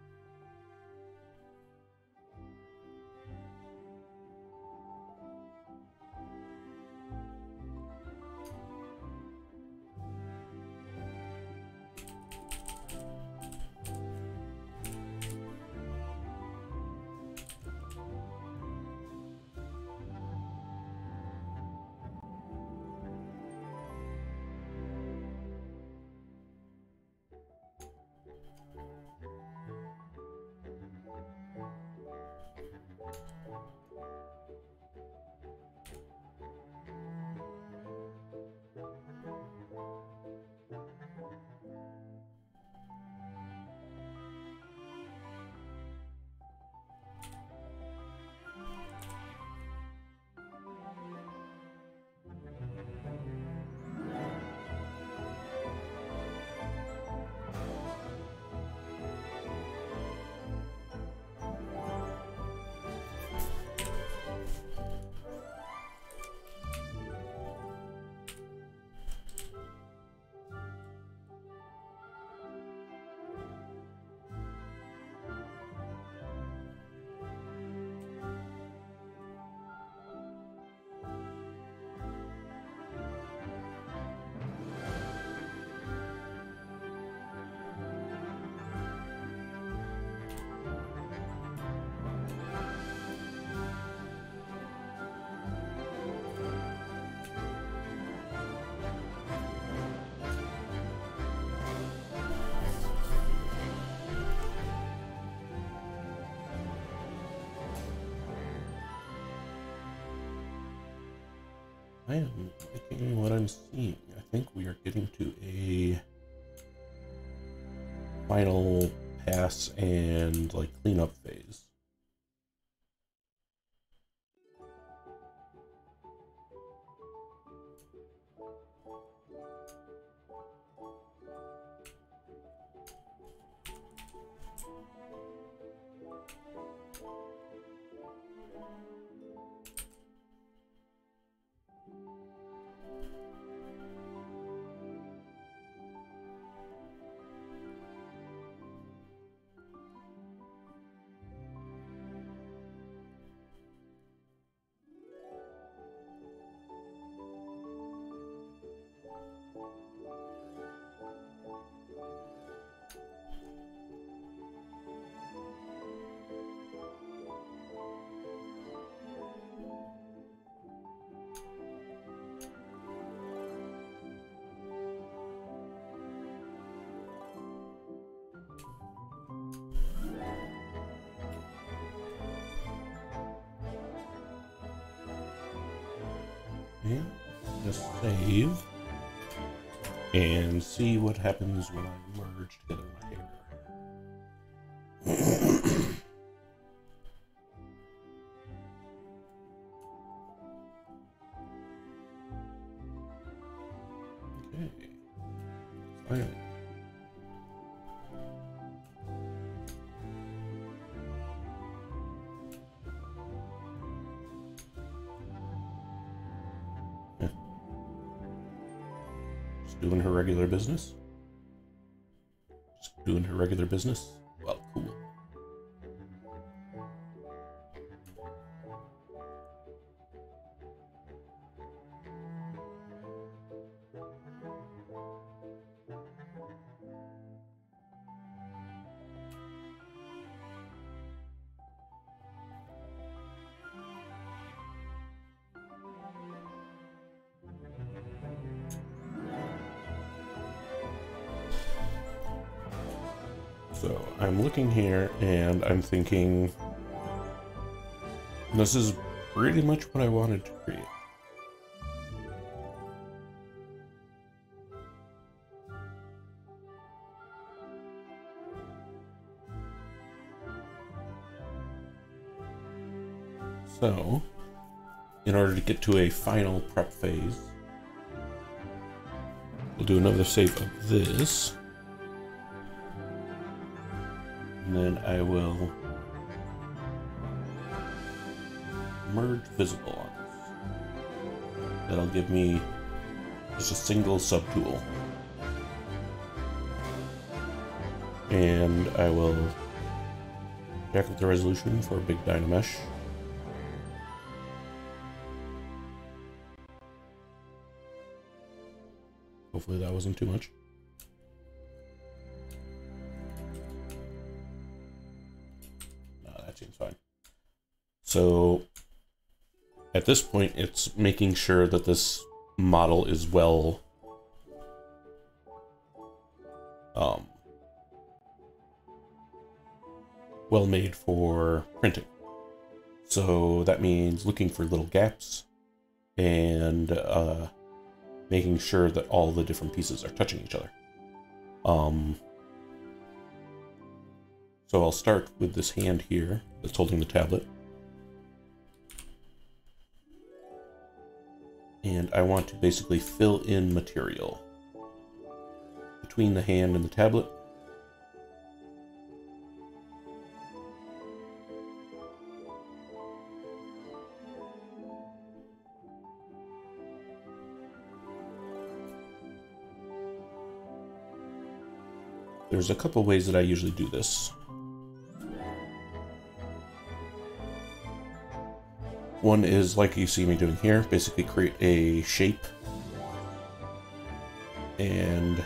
I am liking what I'm seeing. I think we are getting to a final pass and like cleanup phase. And just save and see what happens when I merge together my hair. Okay. Finally. Doing her regular business. Just doing her regular business. Well, cool. So I'm looking here and I'm thinking this is pretty much what I wanted to create. So in order to get to a final prep phase, we'll do another save of this. And then I will merge visible on this. That'll give me just a single subtool. And I will jack up the resolution for a big Dynamesh. Hopefully that wasn't too much. Seems fine. So at this point, it's making sure that this model is well made for printing. So that means looking for little gaps and making sure that all the different pieces are touching each other. So I'll start with this hand here that's holding the tablet. And I want to basically fill in material between the hand and the tablet. There's a couple ways that I usually do this. One is like you see me doing here, basically create a shape and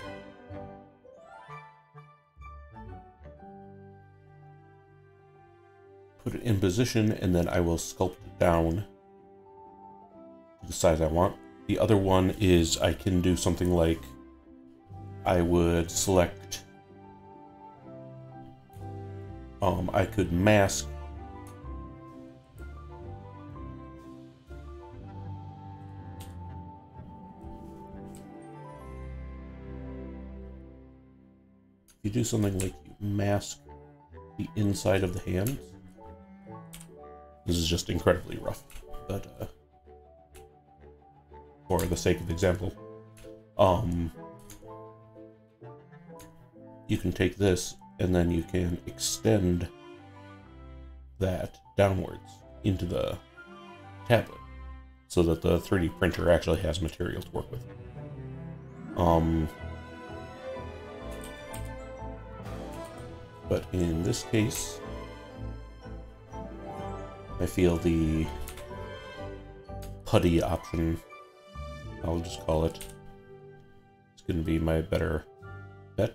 put it in position, and then I will sculpt it down to the size I want. The other one is I can do something like I would select, I could mask you do something like you mask the inside of the hand. This is just incredibly rough, but for the sake of example, you can take this and then you can extend that downwards into the tablet so that the 3D printer actually has material to work with. But in this case, I feel the putty option, I'll just call it, it's going to be my better bet.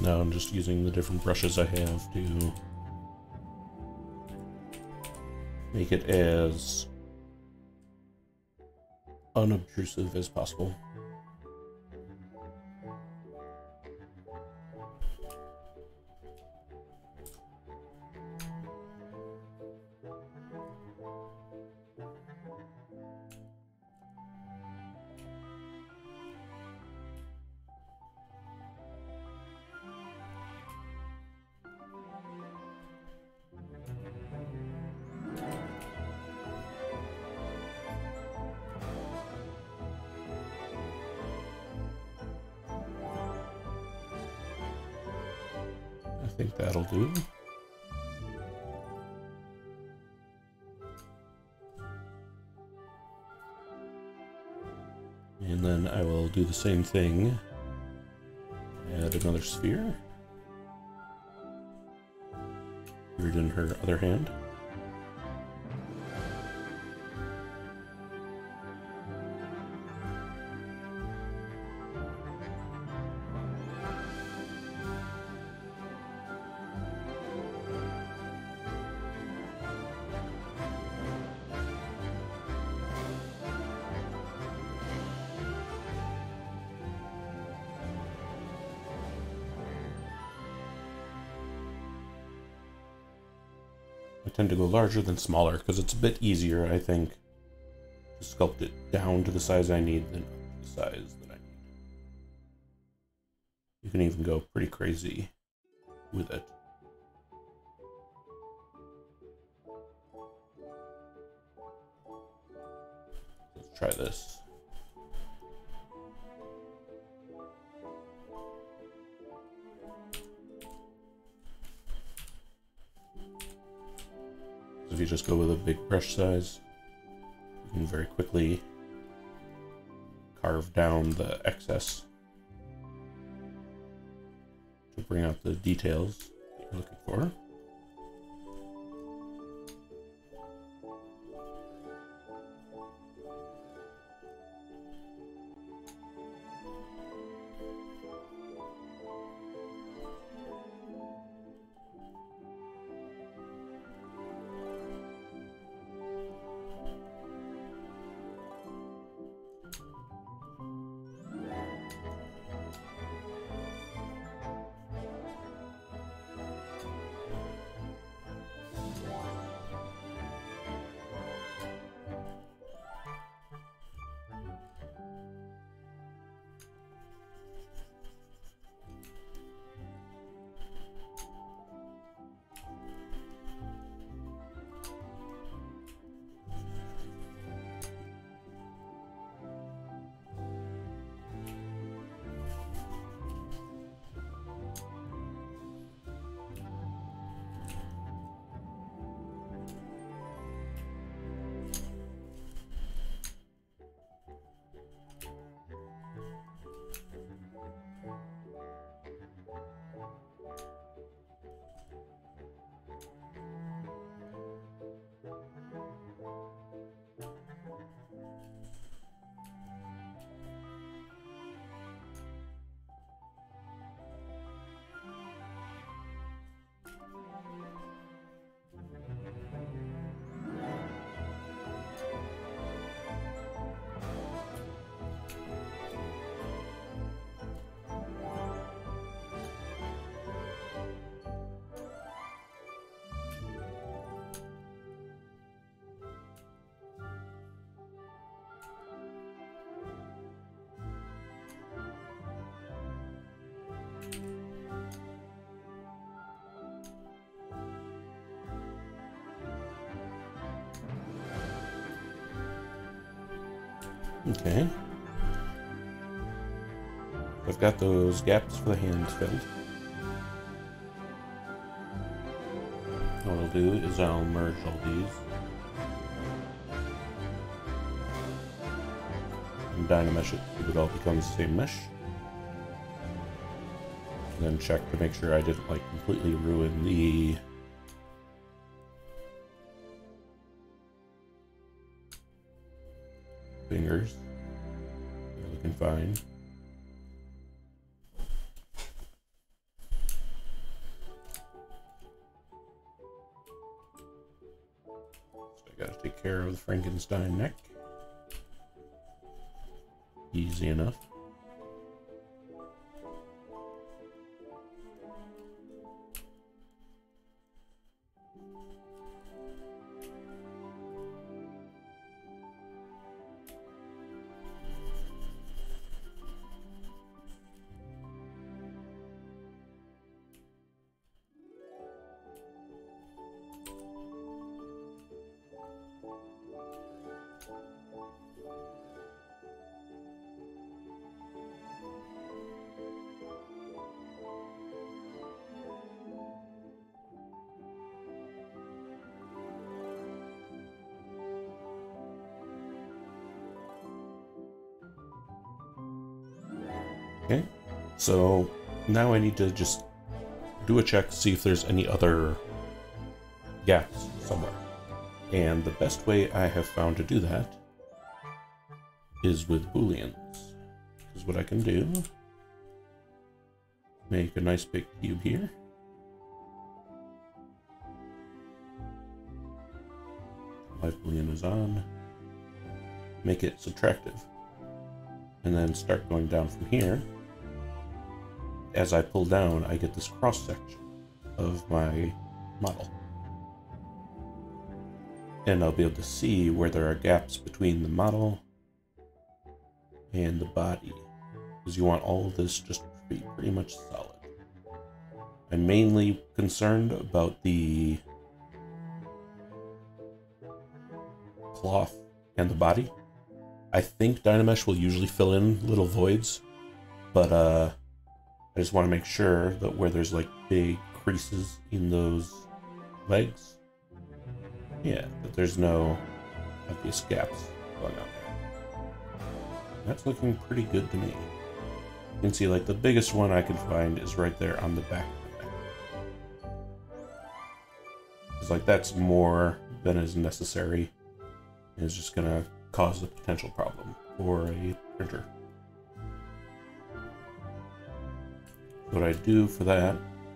now I'm just using the different brushes I have to make it as unobtrusive as possible. I think that'll do. And then I will do the same thing. Add another sphere. Put it in her other hand. I tend to go larger than smaller because it's a bit easier, I think, to sculpt it down to the size I need than up to the size that I need. You can even go pretty crazy with it. Let's try this. If you just go with a big brush size, you can very quickly carve down the excess to bring out the details that you're looking for. Okay. I've got those gaps for the hands filled. What I'll do is I'll merge all these. And Dynamesh it so it all becomes the same mesh. And then check to make sure I didn't like completely ruin the fingers. They're looking fine. care of the Frankenstein neck. Easy enough. Okay, so now I need to just do a check to see if there's any other gaps somewhere. And the best way I have found to do that is with booleans. Because what I can do, make a nice big cube here. Live boolean is on. Make it subtractive. And then start going down from here. As I pull down, I get this cross section of my model. And I'll be able to see where there are gaps between the model and the body, because you want all of this just to be pretty much solid. I'm mainly concerned about the cloth and the body. I think Dynamesh will usually fill in little voids, but I just want to make sure that where there's like big creases in those legs, yeah, that there's no obvious gaps going on there. That's looking pretty good to me. You can see like the biggest one I could find is right there on the back of the neck. It's like that's more than is necessary. And it's just gonna cause a potential problem for a printer. What I do for that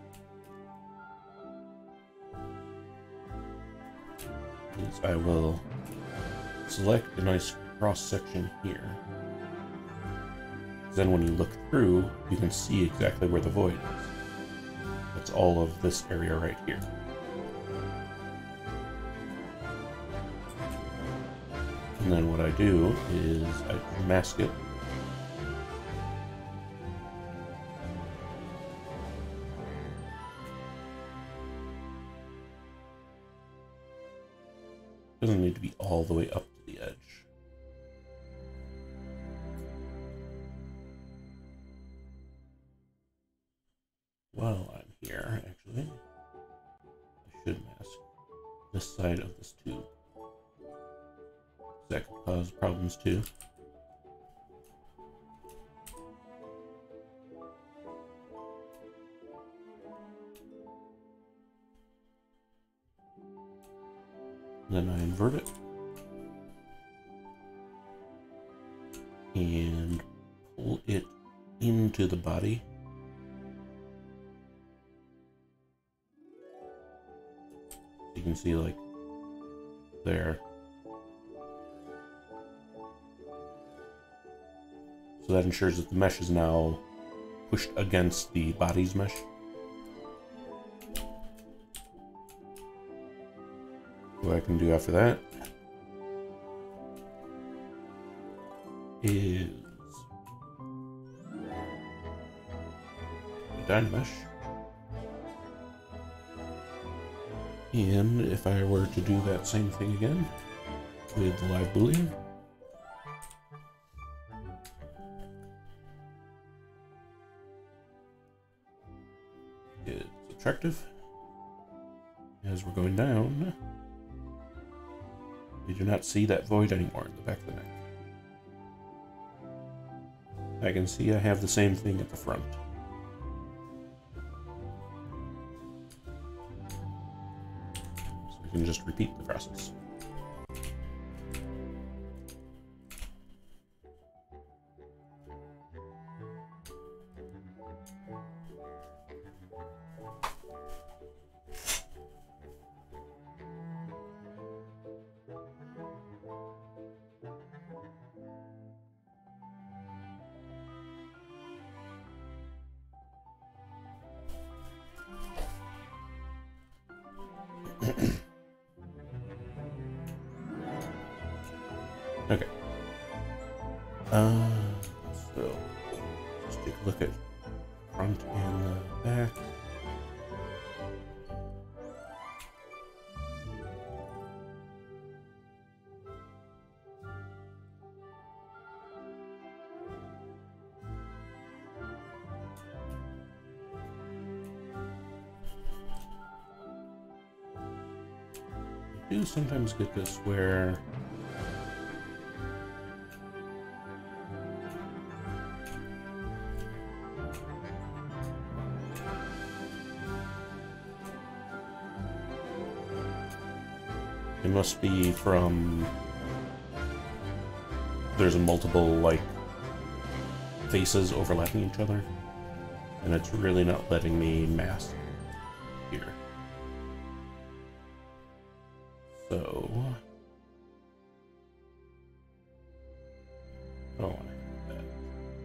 is I will select a nice cross section here. Then when you look through, you can see exactly where the void is. That's all of this area right here. And then what I do is I mask it. Doesn't need to be all the way up to the edge. While I'm here, actually, I should mask this side of this tube. That could cause problems too. Then I invert it and pull it into the body. You can see like there. So that ensures that the mesh is now pushed against the body's mesh. What I can do after that is Dynamesh. And if I were to do that same thing again with the live boolean, it's attractive. As we're going down, you do not see that void anymore in the back of the neck. I can see I have the same thing at the front. So I can just repeat the process. Okay. So let's take a look at front and the back. I do sometimes get this where it must be from there's multiple like faces overlapping each other, and it's really not letting me mask here. So I don't want to do that.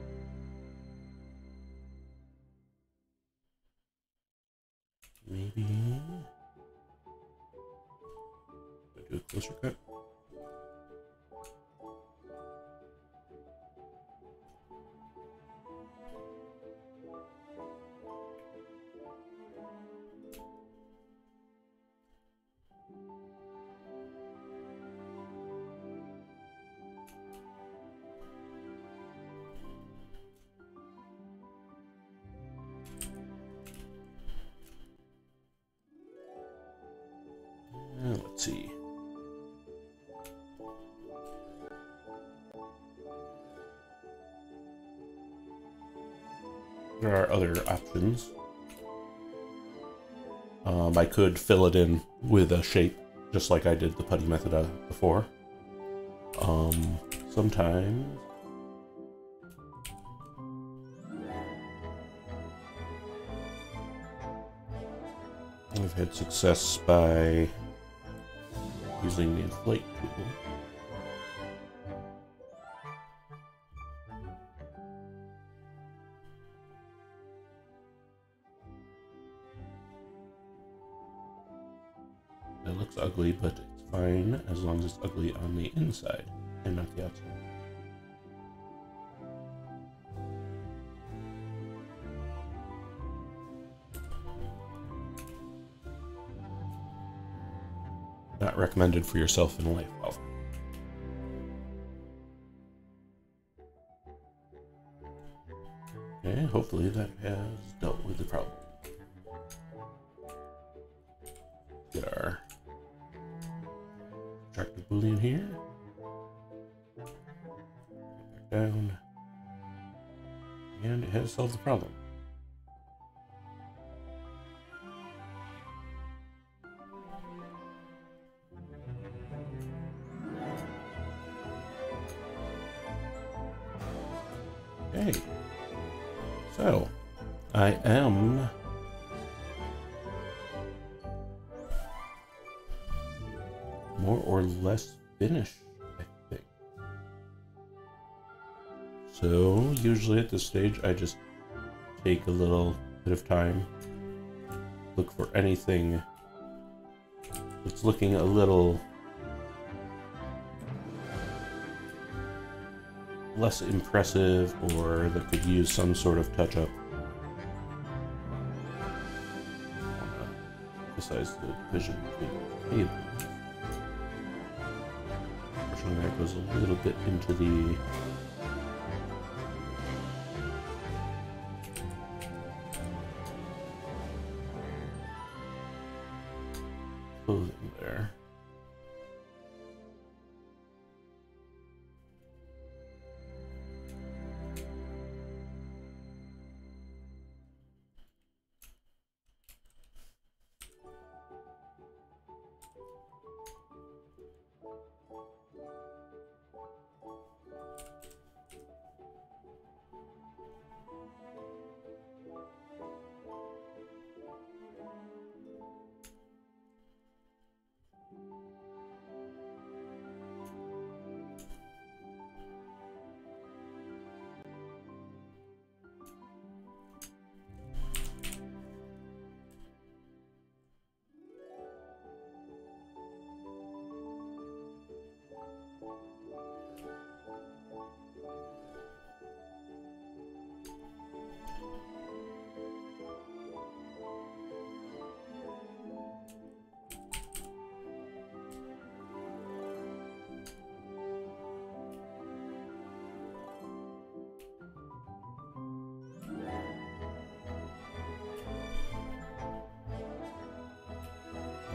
Maybe do a closer cut. Let's see. There are other options. I could fill it in with a shape, just like I did the putty method before. Sometimes I've had success by using the inflate tool. It looks ugly, but it's fine as long as it's ugly on the inside and not the outside. Not recommended for yourself in life, however. Okay, hopefully that has dealt with the problem. Get our subtractive boolean here. Back down. And it has solved the problem. Okay, so I am more or less finished, I think. So usually at this stage I just take a little bit of time, look for anything that's looking a little less impressive or that could use some sort of touch-up. I want to emphasize the division between the tables. Unfortunately, that goes a little bit into the clothing there.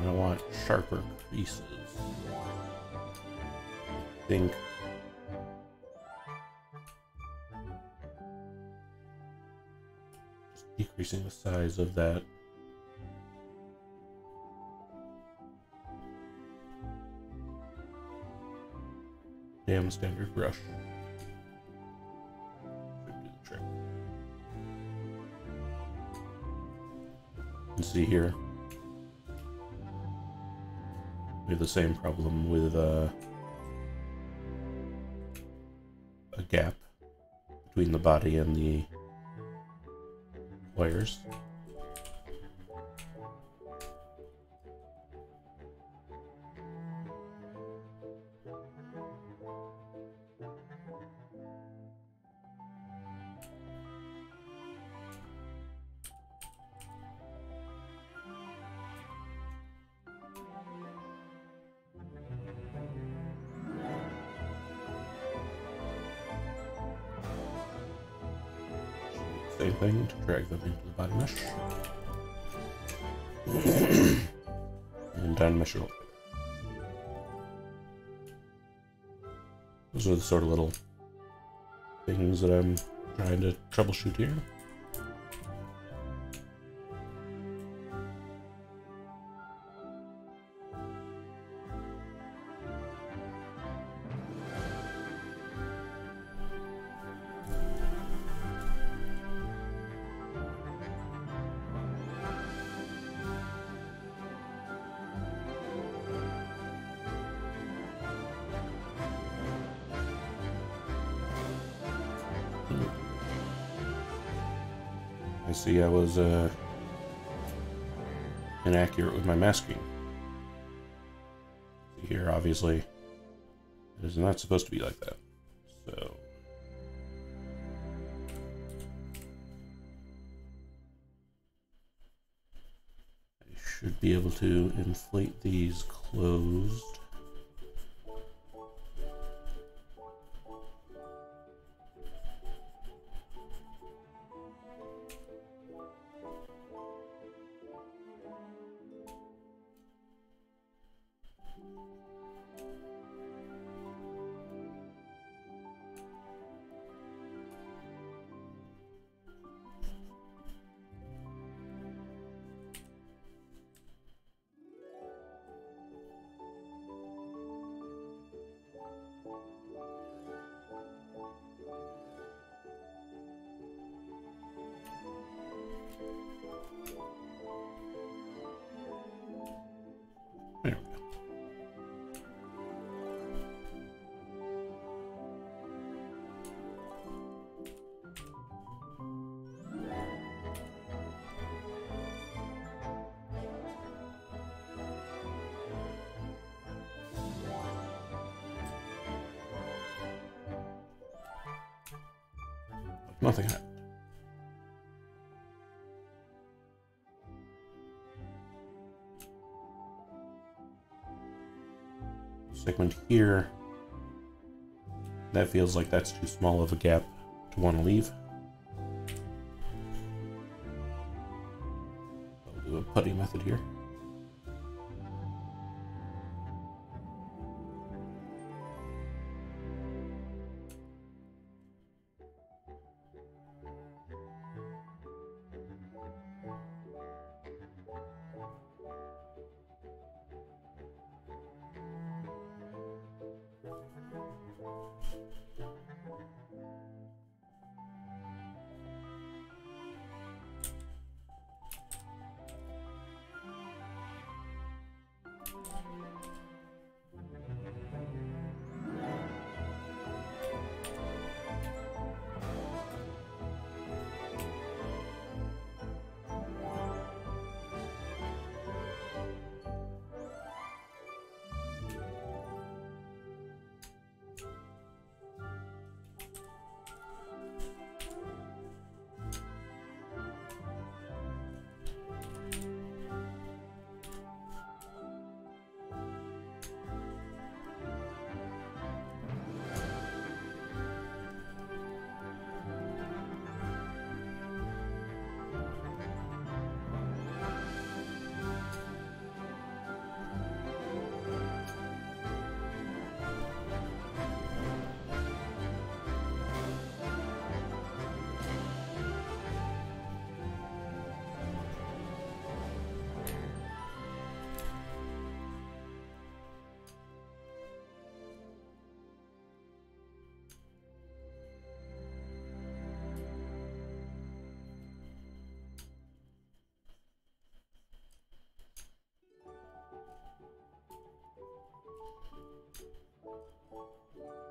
And I want sharper creases. I think just decreasing the size of that. Damn standard brush. Should do the trick. You can see here we have the same problem with a gap between the body and the wires. Same thing to drag them into the body mesh. And down mesh it all. Those are the sort of little things that I'm trying to troubleshoot here. I see I was inaccurate with my masking. See here, obviously, it is not supposed to be like that. So I should be able to inflate these closed. There we go. Nothing happened. Segment here, that feels like that's too small of a gap to want to leave. I'll do a putty method here.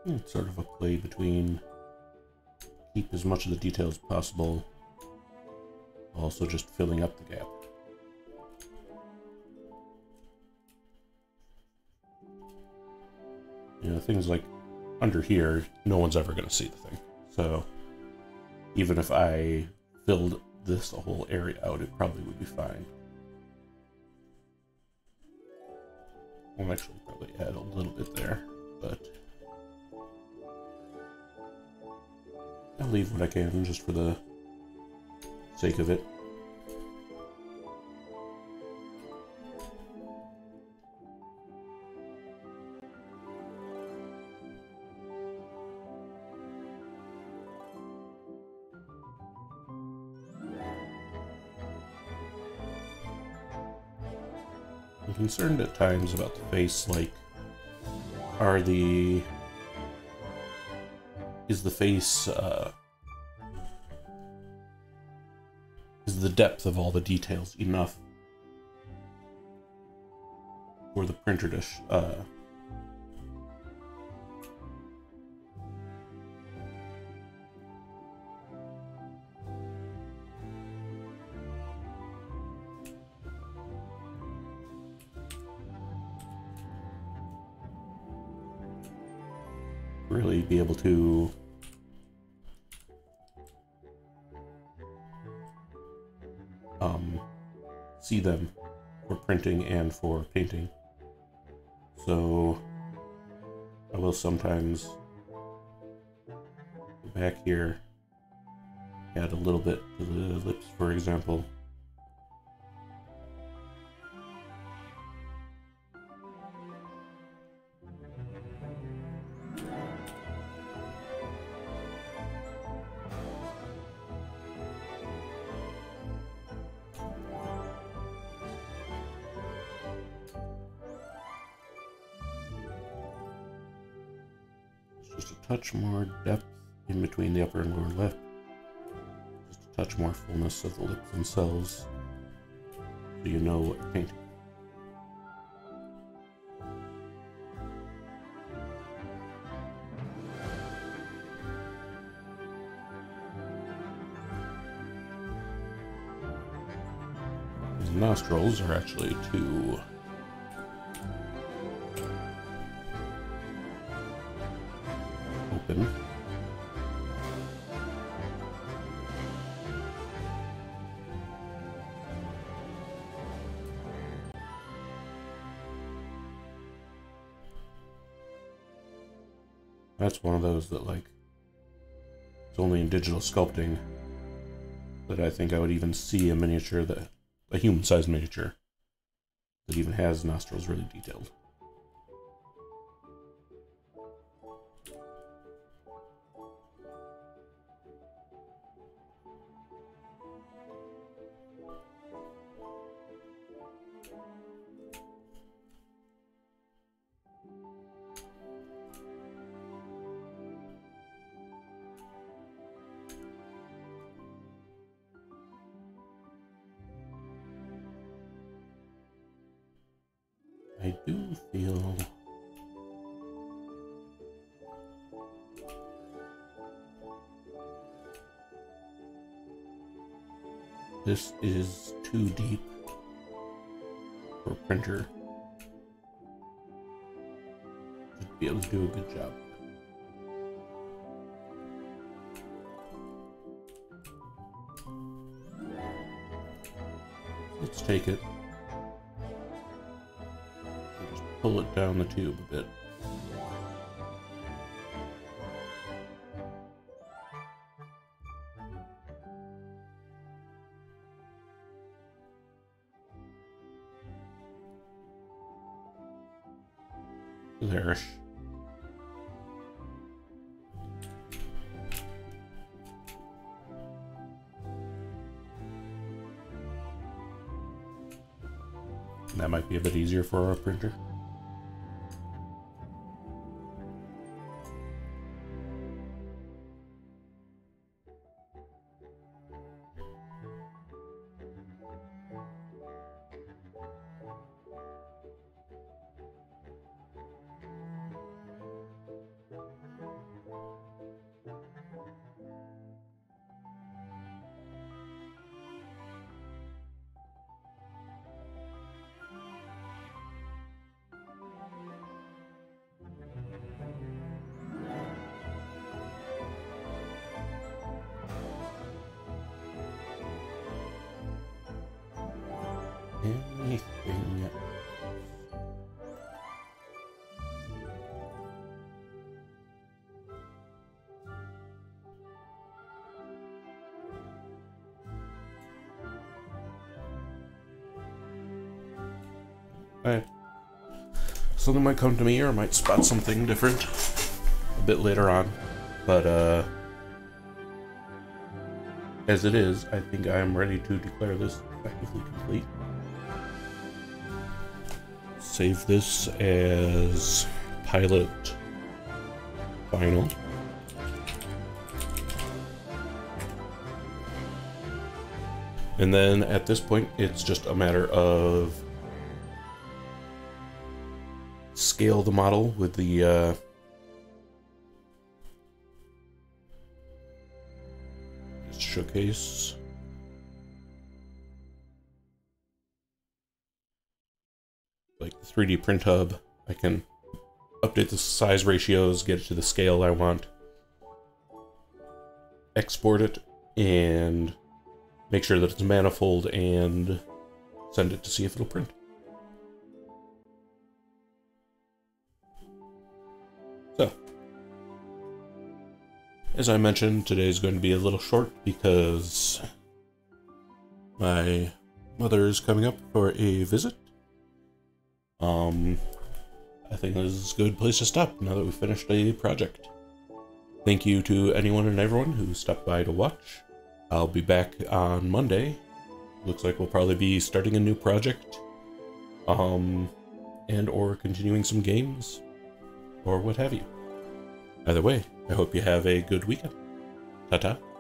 It's sort of a play between keep as much of the detail as possible, also just filling up the gap. You know, things like under here, no one's ever going to see the thing. So even if I filled this whole area out, it probably would be fine. I'll actually probably add a little bit there, but I'll leave what I can just for the sake of it. I'm concerned at times about the face, like, is the face, is the depth of all the details enough for the printer to, really be able to see them for printing and for painting. So I will sometimes go back here, add a little bit to the lips, for example. Just a touch more depth in between the upper and lower lip. Just a touch more fullness of the lips themselves, so you know what you're painting. These nostrils are actually too open. That's one of those that, like, it's only in digital sculpting that I think I would even see a miniature, that a human-sized miniature that even has nostrils really detailed. I do feel this is too deep for a printer to be able to do a good job. Let's take it. Pull it down the tube a bit. There-ish. That might be a bit easier for our printer. Anything. Alright. Something might come to me, or I might spot something different a bit later on. But, as it is, I think I am ready to declare this effectively complete. Save this as pilot final. And then at this point, it's just a matter of scale the model with the showcase. Like the 3D print hub, I can update the size ratios, get it to the scale I want, export it, and make sure that it's manifold, and send it to see if it'll print. So, as I mentioned, today's going to be a little short because my mother is coming up for a visit. I think this is a good place to stop now that we've finished a project. Thank you to anyone and everyone who stopped by to watch. I'll be back on Monday. Looks like we'll probably be starting a new project, and or continuing some games, or what have you. Either way, I hope you have a good weekend. Ta-ta.